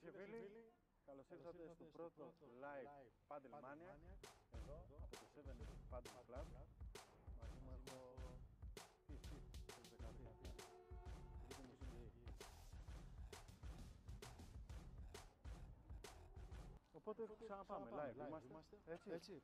και φίλοι, καλώς ήρθατε στο πρώτο live Padel Mania εδώ από το 7 Padel Club. Μαζί μας το οπότε ξαναπάμε live, είμαστε έτσι.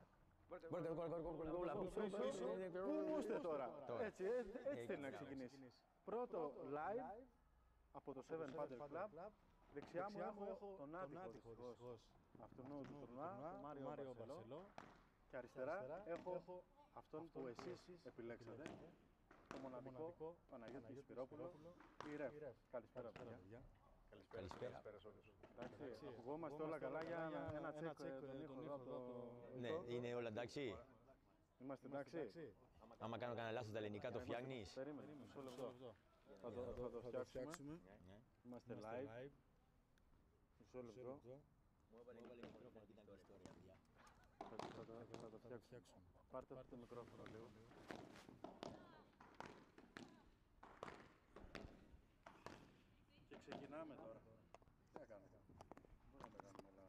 Πού είστε τώρα, έτσι θέλει να ξεκινήσει. Πρώτο live από το 7 Padel Club. Δεξιά μου έχω τον άτυχο δυστυχώς αυτού του τουρνουά, τον Μάριο Μπαρσελό, και αριστερά έχω αυτόν που εσείς επιλέξατε, το μοναδικό Παναγιώτη Σπυρόπουλο, η Ρεφ. Καλησπέρα παιδιά. Καλησπέρα. Ακουγόμαστε όλα καλά για ένα τσεκ τον ήχο εδώ από το... Ναι, είναι όλα εντάξει. Είμαστε εντάξει. Άμα κάνω κανένα λάθος τα ελληνικά το φτιάχνεις. Περίμενε, μισό λεπτό. Θα το φτιάξουμε. Είμαστε live. Μισό λεπτό. Θα το φτιάξουμε. Πάρτε αυτό το μικρόφωνο λίγο. Και ξεκινάμε τώρα. Τι να κάνουμε. Πώς να τα κάνουμε όλα.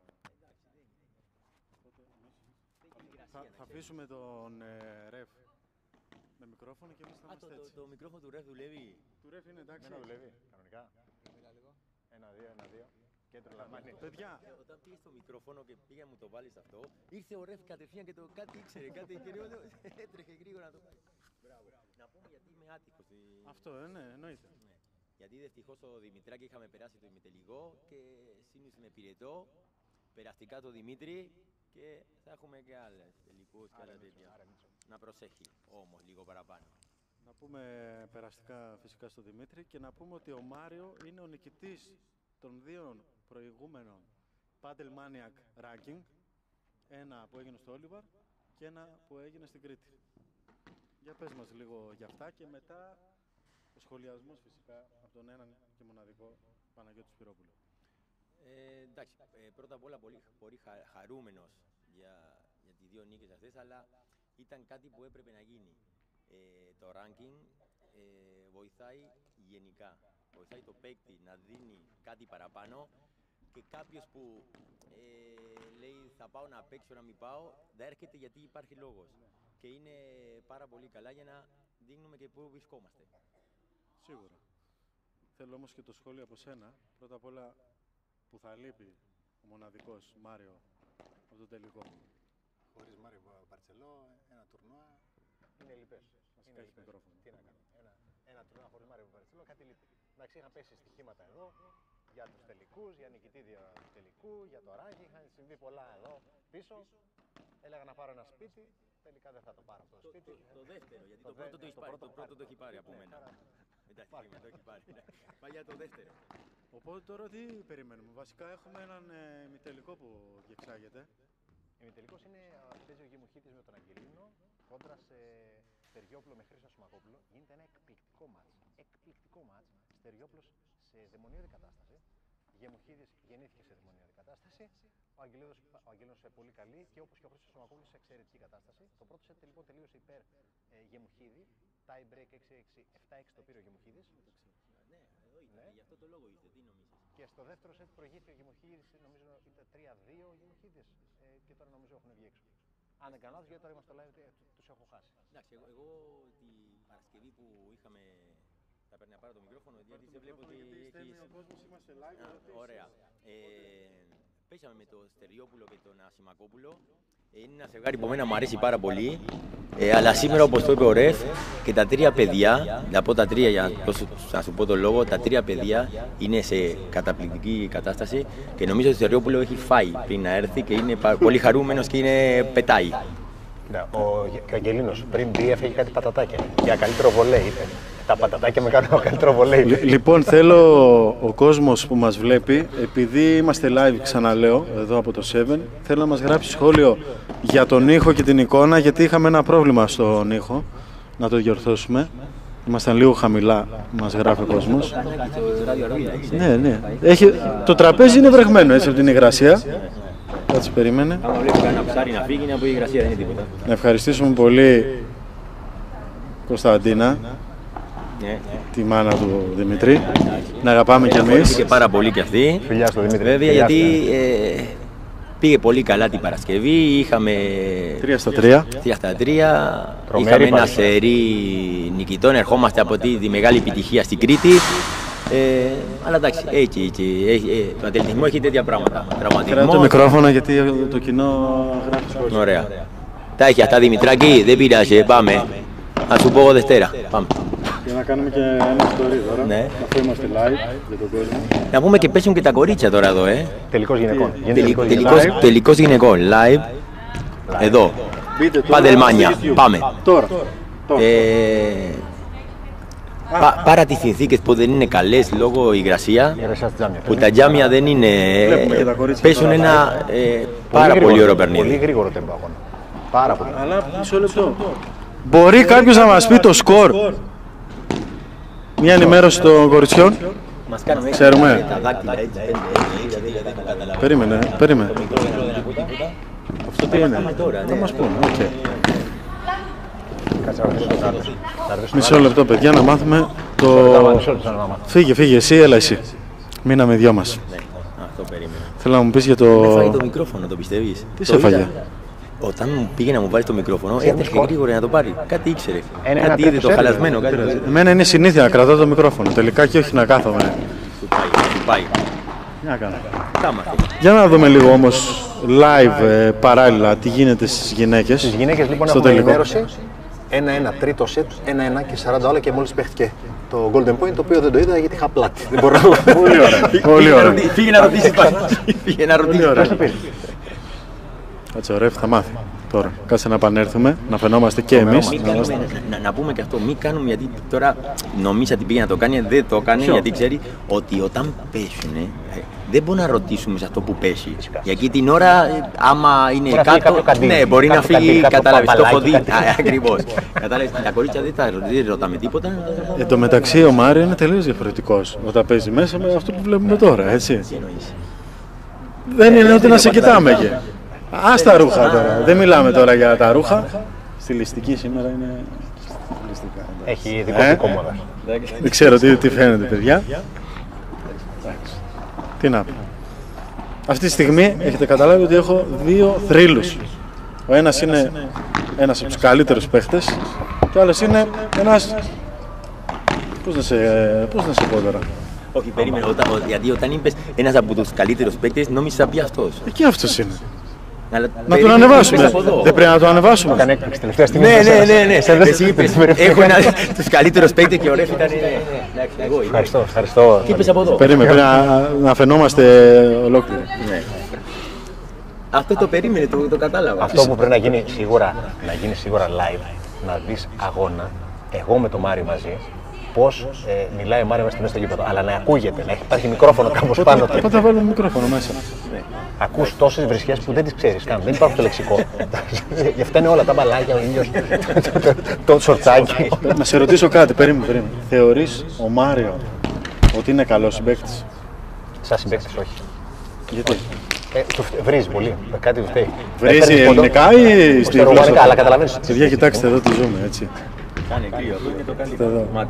Θα αφήσουμε τον Ρεφ με μικρόφωνο και εμείς θα είμαστε έτσι. Το μικρόφωνο του Ρεφ δουλεύει. Του Ρεφ είναι εντάξει. Εμένα δουλεύει, κανονικά. Ένα-δύο. Κέντρο λαμβάνει. Παιδιά! Όταν πήγε στο μικρόφωνο και πήγα μου το βάλεις αυτό, ήρθε ο Ρεφ κατευθείαν και κάτι ήξερε, κάτι έτρεχε γρήγορα να το πάει. Μπράβο. Να πούμε γιατί είμαι άτυχος. Αυτό, ναι, εννοείται. Ναι. Γιατί δυστυχώς το Δημητράκη είχαμε περάσει το ημιτελικό και σήμερα με πυρετό, περαστικά το Δημήτρη και θα έχουμε και άλλες τελικούς και άλλα τέτοια. Να προσέχει όμως λίγο παραπάνω. Να πούμε περαστικά φυσικά στο Δημήτρη και να πούμε ότι ο Μάριο είναι ο νικητής των δύο προηγούμενων Padel Maniac Ranking, ένα που έγινε στο Όλιβαρ και ένα που έγινε στην Κρήτη. Για πες μας λίγο για αυτά και μετά ο σχολιασμός φυσικά από τον έναν και μοναδικό Παναγιώτη Σπυρόπουλο. Εντάξει, πρώτα απ' όλα πολύ χαρούμενος για τις δύο νίκες αυτές, αλλά ήταν κάτι που έπρεπε να γίνει. Το ranking βοηθάει γενικά. Βοηθάει το παίκτη να δίνει κάτι παραπάνω και κάποιος που λέει θα πάω να παίξω να μην πάω, θα έρχεται γιατί υπάρχει λόγος. Και είναι πάρα πολύ καλά για να δείχνουμε και πού βρισκόμαστε. Σίγουρα. Θέλω όμως και το σχόλιο από σένα. Πρώτα απ' όλα που θα λείπει ο μοναδικός Μάριο από το τελικό. Χωρίς Μάριο Μπαρσελό, ένα τουρνουά είναι λυπές. Βασικά έχει μικρόφωνο. Τι να κάνω. Ένα τουρνουά χωρίς Μάριο Μπαρσελό, κάτι λείπει. Εντάξει, είχαν πέσει στοιχήματα εδώ για τους τελικούς, για νικητήδια του τελικού, για το ράκι. Είχαν συμβεί πολλά εδώ πίσω. Έλεγα να πάρω ένα σπίτι. Τελικά δεν θα το πάρω αυτό το σπίτι. Το δεύτερο, γιατί το πρώτο το έχει πάρει. Το πρώτο το έχει πάρει από μένα. Εντάξει, το έχει πάρει. Πάει για το δεύτερο. Οπότε τώρα τι περιμένουμε. Βασικά έχουμε έναν ημιτελικό που διεξάγεται. Ημιτελικός είναι παίζει ο Γεμουχίτης με τον Αγγελίνο κόντρα σε Στεριόπουλο με Χρήστο Σωμακόπουλο. Γίνεται ένα εκπληκτικό μάτς. Εκπληκτικό μάτς. Στεριόπουλος σε δαιμονιώδη κατάσταση. Γεμουχίδης γεννήθηκε σε δαιμονιώδη κατάσταση. Ο Αγγελίνος σε πολύ καλή και όπως και ο Χρήστος Σωμακόπουλος σε εξαιρετική κατάσταση. Το πρώτο σετ λοιπόν τελείωσε υπέρ Γεμουχίδη. Tie break 6-6, 7-6 το πήρε ο Γεμουχίδης. Ναι, εδώ ήρθε, γι' αυτό το λόγο ήρθε, τι νομίζεις. Και στο δεύτερο σετ προηγήθηκε ο Γεμουχίδης, νομίζω ήταν 3-2 ο Γεμουχίδης και τώρα νομίζω έχουν βγει έξω. Αν δεν κάνω λάθος, γιατί τώρα είμαστε στο live, τους έχω χάσει. Εντάξει, εγώ την Παρασκευή που είχαμε, θα παίρνει να πάρω το μικρόφωνο, γιατί σε βλέπω ότι έχεις... Ο κόσμος είμαστε live. Ωραία. Πέσαμε με τον Στεριόπουλο και τον Ασημακόπουλο. Είναι ένα ζευγάρι που μου αρέσει πάρα πολύ. Αλλά σήμερα, όπως το είπε ο Ρεφ, και τα τρία παιδιά, να πω τα τρία για να σου πω τον λόγο, τα τρία παιδιά είναι σε καταπληκτική κατάσταση και νομίζω ότι ο Στεριόπουλο έχει φάει πριν να έρθει και είναι πολύ χαρούμενος και πετάει. Και ο Αγγελίνος πριν μπει έφεγε κάτι πατατάκια για καλύτερο βολέι, είπε. Τα πατατάκια με κάνουν καλύτερο βολέι. Λοιπόν, θέλω ο κόσμος που μας βλέπει, επειδή είμαστε live, ξαναλέω, εδώ από το 7, θέλω να μας γράψει σχόλιο για τον ήχο και την εικόνα, γιατί είχαμε ένα πρόβλημα στον ήχο, να το διορθώσουμε. Ήμασταν λίγο χαμηλά, μας γράφει ο κόσμος. Ναι. Το τραπέζι είναι βρεγμένο έτσι από την υγρασία. Κάτσε, περίμενε. Άμα βλέπει κανένα ψάρι να φύγει, από η υγρασία δεν είναι τίποτα. Να ευχαριστήσουμε πολύ Κωνσταντίνα τη μάνα του Δημητρή. Να αγαπάμε κι εμείς. Και πάρα πολύ κι αυτή. Φιλιά στο Δημήτρη. Βέβαια, γιατί πήγε πολύ καλά την Παρασκευή. Είχαμε 3-3. 3-3. Τρομερή Είχαμε ένα παρουσία. σερί νικητών. Ερχόμαστε από τη μεγάλη επιτυχία στην Κρήτη. Αλλά εντάξει, έτσι. Το αθλητισμό έχει τέτοια πράγματα. Κράτα το μικρόφωνο γιατί το κοινό γράφει σχόλια. Ωραία. Τα έχει αυτά, Δημητράκη, δεν πειράζει, πάμε. Θα σου πω εγώ Δευτέρα. Πάμε. Για να κάνουμε και ένα story τώρα, Ναι. αφού είμαστε live για τον κόσμο. Να πούμε και πέσουν και τα κορίτσια τώρα εδώ, Τελικός γυναικών. Γίνεται τελικός γυναικών. Τελικός γυναικών, live, εδώ. Μπείτε τώρα Παντελμάνια, στο YouTube. πάμε. Τώρα. Παρά τις συνθήκες που δεν είναι καλές λόγω υγρασία, Η υγρασία στη τζάμια. που τα τζάμια δεν είναι, Βλέπουμε και τα κορίτσια πέσουν τώρα. ένα πάρα πολύ ωραίο Πολύ παιχνίδι. γρήγορο τέμπο αγώνα. Πάρα πολύ. Αλλά μισό λεπτό. Μπορεί κάποιος να μας πει το σκορ. Μια ενημέρωση των κοριτσιών. Μας κάνουμε Ξέρουμε. τα δάκτυλα έτσι, δηλαδή δεν καταλαβαίνω. Περίμενε. Το μικρό δεν ακούτε τίποτα. Αυτό τι είναι. Τώρα, Θα ναι. μας πούνε. Οκ. Κάτσε να ρωτήσω τον άλλο. Να ρωτήσω τον Μισό λεπτό παιδιά να μάθουμε άλλο. το... Μισό λεπτό να μάθω. Φύγε εσύ, έλα εσύ. Μείναμε δυο μας. Ναι, αυτό περίμενα. Θέλω να μου πεις για Με φάει το το... μικρόφωνο, το πιστεύεις? Τι σε φάγε? Όταν μου πήγε να μου βάλει το μικρόφωνο, έτρεχε γρήγορα να το πάρει. Κάτι ήξερε. Ένα Κάτι είδε τέτοιο το σερβι, χαλασμένο. Κάτι το Εμένα είναι συνήθεια να κρατάω το μικρόφωνο. Τελικά και όχι να κάθομαι. σου πάει. Τι να κάνω. Τα μάθει. Για να δούμε λίγο όμως live παράλληλα τι γίνεται στις γυναίκες. Στις γυναίκες λοιπόν στο έχουμε τελικό. ενημέρωση. 1-1 τρίτο σετ, 1-1 και 40 όλα και μόλις παίχτηκε το Golden Point, το οποίο δεν το είδα γιατί είχα πλάτη. Δεν μπορώ να... Πολύ ωραία. Πολύ ωραία. Πήγε να ρωτήσει πάλι. Πήγε να ρωτήσει. ωραία. Πώς το πήρες? Κάτσε ωραία, θα μάθει. Τώρα, κάτσε να επανέλθουμε, να φαινόμαστε και εμείς. Μην κάνουμε, να πούμε και αυτό, μην κάνουμε γιατί τώρα νομίζα ότι πήγε να το κάνει, δεν το έκανε γιατί ξέρει ότι όταν πέσουν δεν μπορεί να ρωτήσουμε σε αυτό που πέσει. Γιατί την ώρα, άμα είναι Μπορεί να φύγει κάτω, κάποιο καντήλι, ναι, μπορεί να κάποιο φύγει, καντήλι, κάποιο κατάλαβες, το έχω δει. παπαλάκι, Ακριβώς. Κατάλαβες, τα κορίτσια δεν ρωτάμε τίποτα. Εν τω μεταξύ ο Μάριο είναι τελείως διαφορετικός όταν παίζει μέσα με αυτό που βλέπουμε τώρα, έτσι. Τι εννοείς? Δεν είναι ότι να σε κοιτάμε και. Ας τα ρούχα τώρα. Δεν μιλάμε τώρα για τα ρούχα. Στιλιστική σήμερα είναι. Στιλιστικά. Έχει δικοτικό μόδα. Δεν ξέρω τι φαίνεται, παιδιά. Εντάξει. Τι να πω. Αυτή τη στιγμή έχετε καταλάβει ότι έχω δύο θρύλους. Ο ένας είναι ένας από τους καλύτερους παίχτες και ο άλλος είναι ένας... Πώς να σε πω τώρα. Όχι, περίμενε, γιατί όταν είπες ένας από τους καλύτερους παίκτες, νόμιζα να πει αυτός. Εκεί αυτός είναι. Αλλά Να τον περίμενε, ανεβάσουμε. είπες από εδώ. Δεν πρέπει να τον ανεβάσουμε. Έκανε έκπληξη τελευταία στιγμή. Ναι. Εσύ είπες, έχω τους καλύτερους παίκτες και ο Ρεφ ήταν. Εντάξει, εγώ είπα. Ευχαριστώ. Τι είπες από εδώ. Περίμενε, πρέπει να φαινόμαστε ολόκληροι. Ναι. Αυτό το περίμενε, το κατάλαβα. Αυτό που πρέπει να γίνει σίγουρα live, να δεις αγώνα, εγώ με τον Μάριο μαζί, πώς μιλάει ο Μάριο μέσα στο γήπεδο. Αλλά να ακούγεται, να υπάρχει μικρόφωνο κάπως πάνω του. Πότε θα βάλουμε μικρόφωνο μέσα. Ακούς τόσες βρισιές που δεν τις ξέρεις καν, δεν υπάρχουν στο λεξικό. Γι' αυτά είναι όλα τα μπαλάκια, ο ήλιος, το σορτσάκι. Να σε ρωτήσω κάτι, περίμενε. Θεωρείς ο Μάριο ότι είναι καλός συμπαίκτης? Σαν συμπαίκτης όχι. Γιατί? Βρίζει πολύ, κάτι του φταίει. Βρίζει ελληνικά ή στη ρουμανικά, γλώσσα? αλλά καταλαβαίνεις. Παιδιά, κοιτάξτε εδώ τι ζούμε, έτσι. Κάνει κρύο, αυτό είναι το Εδώ. καλύτερο. Μάτι.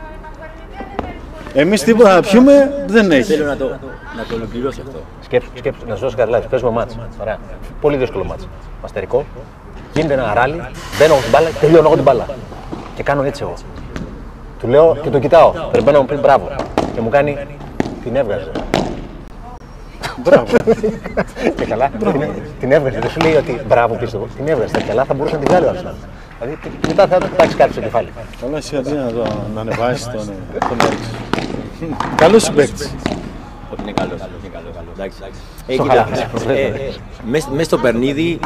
Εμείς τίποτα να πιούμε δεν έχει. Θέλω να το ολοκληρώσει αυτό. Σκέψου, να σου δώσω καταλάβεις, παίζουμε μάτς. Ωραία. Πολύ δύσκολο μάτς. Αστερικό. Γίνεται ένα ράλι, μπαίνω στην μπάλα και τελειώνω εγώ την μπάλα. Και κάνω έτσι εγώ. Του λέω και το κοιτάω. Πρέπει να μου πει μπράβο. Και μου κάνει την έβγαζε. Μπράβο. Και καλά, την έβγαζε. Δεν σου λέει ότι μπράβο πίσω. Την έβγαζε. Τα καλά θα μπορούσε να την βγάλει ο άλλος. Δηλαδή μετά θα πετάξει κάτι στο κεφάλι. Καλά, εσύ αντί να ανεβάσεις τον έριξε. Καλός συμπαίκτης. Όχι, είναι καλός. Εντάξει. Κοίτα, μες στο παιχνίδι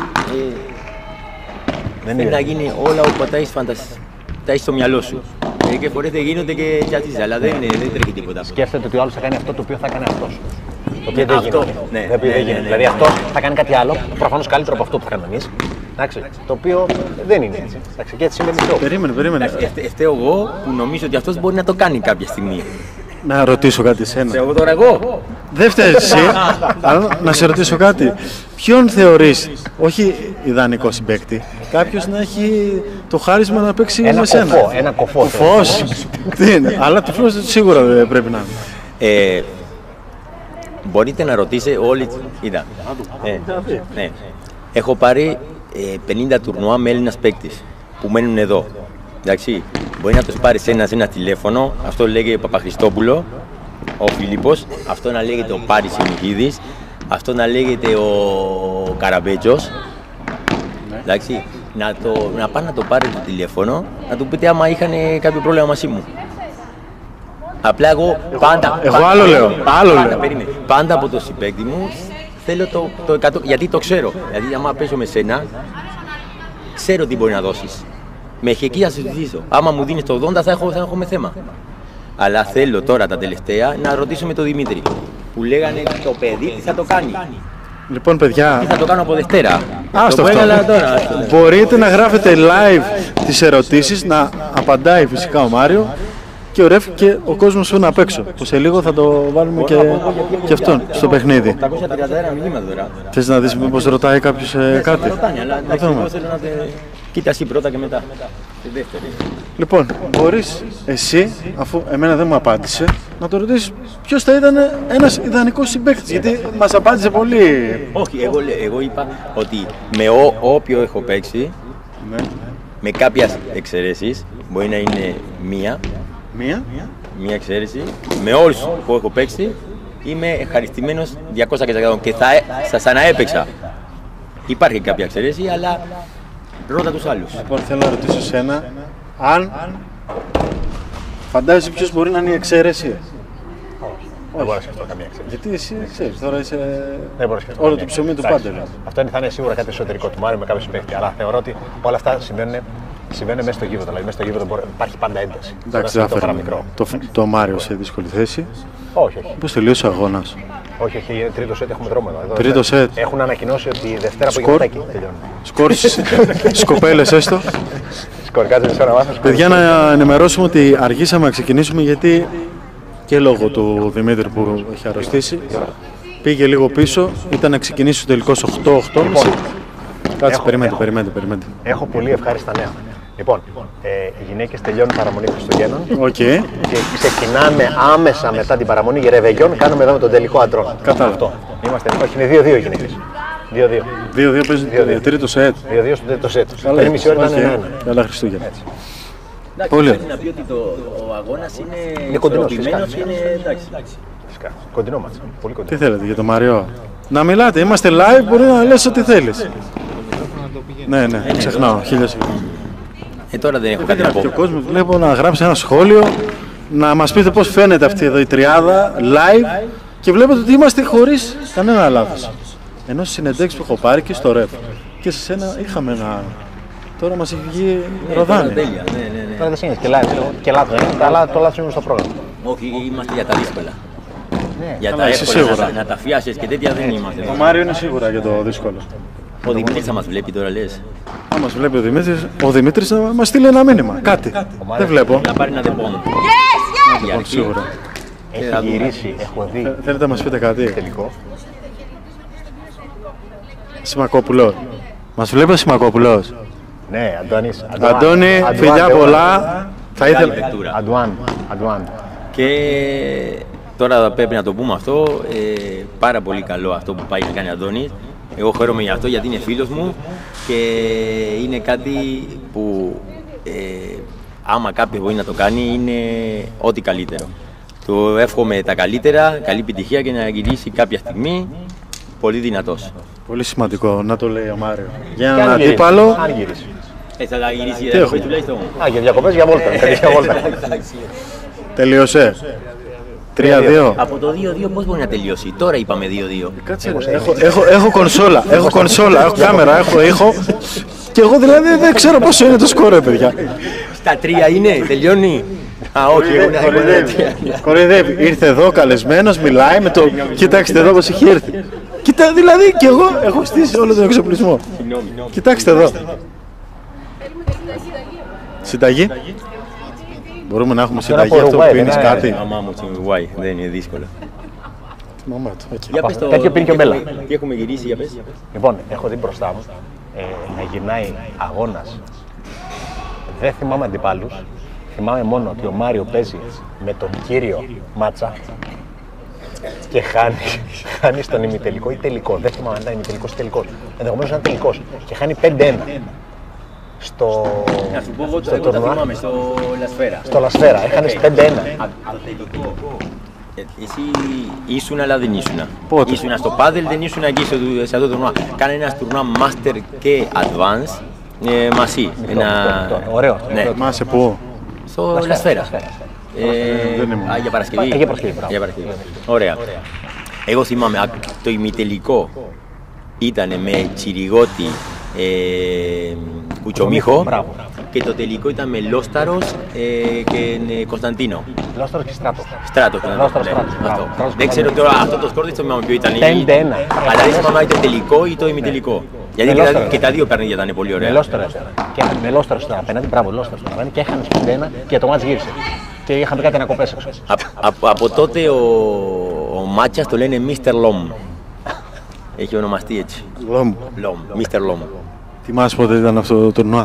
θέλει να γίνει όλα όπου τα έχεις στο μυαλό σου. Μερικές φορές δεν γίνονται και τσάτσιζα, αλλά δεν τρέχει τίποτα. Σκέφτεται ότι ο άλλος θα κάνει αυτό το οποίο θα κάνει αυτός. Το οποίο δεν Αυτό, γίνεται. ναι, Δεν γίνεται. Δηλαδή αυτός θα κάνει κάτι άλλο, προφανώς καλύτερο από αυτό που κάνουμε εμείς. Εντάξει, το οποίο δεν είναι έτσι. Εντάξει, και έτσι είναι μισό. Περίμενε. Φταίω εγώ που νομίζω ότι αυτός μπορεί να το κάνει κάποια στιγμή. Να ρωτήσω κάτι εσένα. Φταίω τώρα εγώ. Δεν φταίεις εσύ, αλλά να σε ρωτήσω κάτι. Ποιον θεωρείς, όχι ιδανικό συμπαίκτη, κάποιος να έχει το χάρισμα να παίξει Ένα με σένα. κοφό, ένα κοφό. Κοφός. Τι είναι, αλλά τυφλός σίγουρα δεν πρέπει να είναι. Μπορείτε να ρωτήσετε όλοι. Είδα. Ναι. Έχω πάρει 50 τουρνουά με Έλληνας παίκτης που μένουν εδώ. Εντάξει, μπορεί να τους πάρεις ένα τηλέφωνο, αυτό λέγεται Παπαχριστόπουλο, ο Φίλιππος, αυτό να λέγεται ο Πάρης Συνηθίδης, αυτό να λέγεται ο Καραμπέτσος. Εντάξει, να πάνε να το πάρετε το τηλέφωνο, να του πείτε άμα είχαν κάποιο πρόβλημα μαζί μου. Απλά εγώ πάντα. Εγώ άλλο λέω. Πάντα από το συμπαίκτη μου θέλω το 100, γιατί το ξέρω. Δηλαδή, άμα παίζω με σένα, ξέρω τι μπορεί να δώσεις. Μέχρι εκεί θα συζητήσω. Άμα μου δίνεις το 80, θα έχω με θέμα. Αλλά θέλω τώρα τα τελευταία να ρωτήσω με τον Δημήτρη. Που λέγανε το παιδί τι θα το κάνει. Λοιπόν, παιδιά. Τι θα το κάνω από Δευτέρα. Άστο αυτό. Μπορείτε να γράφετε live τις ερωτήσεις, να απαντάει φυσικά ο Μάριο. Και ο Ρεφ και ο κόσμος σου απ' έξω. Που σε λίγο θα το βάλουμε και αυτόν στο παιχνίδι. 831 μηνύματα τώρα. Θες να δεις μήπως ρωτάει κάποιος κάτι. Ρωτάνε, αλλά εγώ θέλω να κοίτα εσύ πρώτα και μετά. Τη δεύτερη. Λοιπόν, μπορείς εσύ, αφού εμένα δεν μου απάντησε, να το ρωτήσεις ποιος θα ήταν ένας ιδανικός συμπαίκτης. Γιατί μας απάντησε πολύ. Όχι, εγώ είπα ότι με όποιο έχω παίξει, με κάποιες εξαιρέσεις, μπορεί να είναι μία εξαίρεση, με όλους που έχω παίξει είμαι ευχαριστημένος 200% και θα σαν να έπαιξα. Υπάρχει κάποια εξαίρεση, αλλά ρώτα τους άλλους. Λοιπόν, θέλω να ρωτήσω εσένα, αν φαντάζεσαι ποιος μπορεί να είναι η εξαίρεση. Δεν μπορώ να σκεφτώ καμία εξαίρεση. Γιατί εσύ ξέρεις, τώρα είσαι όλο το ψωμί του πάντελ. Αυτό θα είναι σίγουρα κάτι εσωτερικό του Μάριου με κάποιο συμπαίκτη. Αλλά θεωρώ ότι όλα αυτά συμβαίνουν μέσα στο γήπεδο. Δηλαδή, μέσα στο γήπεδο υπάρχει πάντα ένταση. Εντάξει, δεν θα το Μάριο σε δύσκολη θέση. Όχι. Πώς τελείωσε ο αγώνας. Όχι, είναι τρίτο σετ, έχουμε δρόμο εδώ. Τρίτο σετ. Έχουν ανακοινώσει ότι Δευτέρα απογευματάκι τελειώνει. Σκορ σκοπέλες έστω. Σκορ, κάτσε μισό να μάθω. Παιδιά, να ενημερώσουμε ότι αργήσαμε να ξεκινήσουμε γιατί και λόγω του Δημήτρη που έχει αρρωστήσει πήγε λίγο πίσω. Ήταν να ξεκινήσει ο τελικός 8-8.30. Κάτσε, περιμένετε. Έχω πολύ ευχάριστα νέα. Λοιπόν, οι γυναίκες τελειώνουν παραμονή Χριστουγέννων και ξεκινάμε άμεσα μετά την παραμονή για ρεβεγιόν. Κάνουμε εδώ με τον τελικό αντρών. Κατάλαβα. Όχι, είναι 2-2 οι γυναίκες. 2-2 παίζει τρίτο σετ. 2-2 στο τρίτο σετ. Πριν μισή ώρα ήταν 1-1. Καλά Χριστούγεννα. Πολύ ωραία. Να πει ότι ο αγώνας είναι ισορροπημένος και είναι εντάξει. Κοντινό μας. Πολύ κοντινό. Τι θέλετε για τον Μαριό. Να μιλάτε, είμαστε live, μπορεί να λες ό,τι θέλεις. Ναι, ξεχνάω. Τώρα δεν έχω κάτι να πω. Και ο κόσμος βλέπω να γράψει ένα σχόλιο, να μας πείτε πώς φαίνεται αυτή εδώ η τριάδα live και βλέπετε ότι είμαστε χωρίς κανένα λάθος. Ενώ στις συνεντεύξεις που έχω πάρει και στο ρεπ και σε σένα είχαμε ένα. Τώρα μας έχει βγει ροδάνι. Τώρα δεν είναι και λάθος, αλλά το λάθος είναι στο πρόγραμμα. Όχι, είμαστε για τα δύσκολα. Για τα εύκολα, να τα φιάσεις και τέτοια δεν είμαστε. Το Μάριο είναι σίγουρα για το δύσκολο. Ο Δημήτρης θα μας βλέπει τώρα, λες. Αν μας βλέπει ο Δημήτρης θα μας στείλει ένα μήνυμα. Κάτι. Δεν βλέπω. Να πάρει ένα τεπών. Λοιπόν, σίγουρα. Έχει γυρίσει, έχω δει. Θέλετε να μας πείτε κάτι. Τελικό. Σιμακόπουλο. Μας βλέπει ο Σιμακόπουλος. Ναι, Αντώνη, φιλιά πολλά. Θα ήθελα. Αντουάν. Και τώρα πρέπει να το πούμε αυτό. Πάρα πολύ καλό αυτό που πάει να κάνει ο Αντώνης. Εγώ χαίρομαι για αυτό γιατί είναι φίλος μου και είναι κάτι που άμα κάποιος μπορεί να το κάνει είναι ό,τι καλύτερο. Του εύχομαι τα καλύτερα, καλή επιτυχία και να γυρίσει κάποια στιγμή πολύ δυνατός. Πολύ σημαντικό να το λέει ο Μάριο. Για έναν αντίπαλο. Αν γυρίσει. Θα τα γυρίσει για διακοπές τουλάχιστον. Για διακοπές για βόλτα. Τελείωσε. 3-2. Από το 2-2 πώς μπορεί να τελειώσει. Τώρα είπαμε 2-2. Κάτσε, έχω κονσόλα, έχω κάμερα, έχω ήχο. Και εγώ δηλαδή δεν ξέρω πόσο είναι το σκορ, παιδιά. Στα 3 είναι, τελειώνει. Όχι, κοροϊδεύει. Ήρθε εδώ καλεσμένος, μιλάει με το. Κοιτάξτε εδώ πώς έχει έρθει. Κοίτα, δηλαδή και εγώ έχω στήσει όλο τον εξοπλισμό. Κοιτάξτε εδώ. Συνταγή. Μπορούμε να έχουμε συνταγή αυτό που πίνεις κάτι. Μαμά μου στην Ουρουάη, δεν είναι δύσκολο. Μαμά του, Για πες το, τέτοιο πίνει και ο Μπέλα. Τι έχουμε γυρίσει, για πες. Λοιπόν, έχω δει μπροστά μου να γυρνάει αγώνας. Δεν θυμάμαι αντιπάλους. Θυμάμαι μόνο ότι ο Μάριο παίζει με τον κύριο Μάτσα και χάνει στον ημιτελικό ή τελικό. Δεν θυμάμαι αν ήταν ημιτελικός ή τελικός. Ενδεχομένως ήταν τελικός. Και χάνει 5-1. Να σου πω εγώ το θυμάμαι στο Λασφαίρα. Στο Λασφαίρα, έχανες 5-1. Εσύ ήσουν αλλά δεν ήσουν. Πότε? Ήσουν στο πάδελ, δεν ήσουν εκεί σε αυτό το τουρνουά. Κάνε ένα τουρνουά Master και Advance μαζί. Ωραίο. Ναι. Θυμάσαι πού? Στο Λασφαίρα. Για Παρασκευή. Για Παρασκευή. Ωραία. Εγώ θυμάμαι το ημιτελικό ήταν με Τσιριγότη, Κουτσομίχο και το τελικό ήταν με Λόσταρος και Κωνσταντίνο. Λόσταρος και Στράτο. Στράτο. Δεν ξέρω τώρα αυτό το σκορ δεν θυμάμαι ποιο ήταν. 5-1. Αλλά δεν θυμάμαι το τελικό ή το ημιτελικό. Γιατί και τα δύο παιχνίδια ήταν πολύ ωραία. Με Λόσταρος ήταν απέναντι, μπράβο, Λόσταρος ήταν απέναντι και έχανες 5-1 και το μάτς γύρισε. Και είχαμε κάτι ανακοπές έξω. Από τότε ο Μάτσας το λένε Mr. Lom. Έχει ονομαστεί έτσι. Λόμ. Mr. Lom. Θυμάσαι πότε ήταν αυτό το τουρνουά?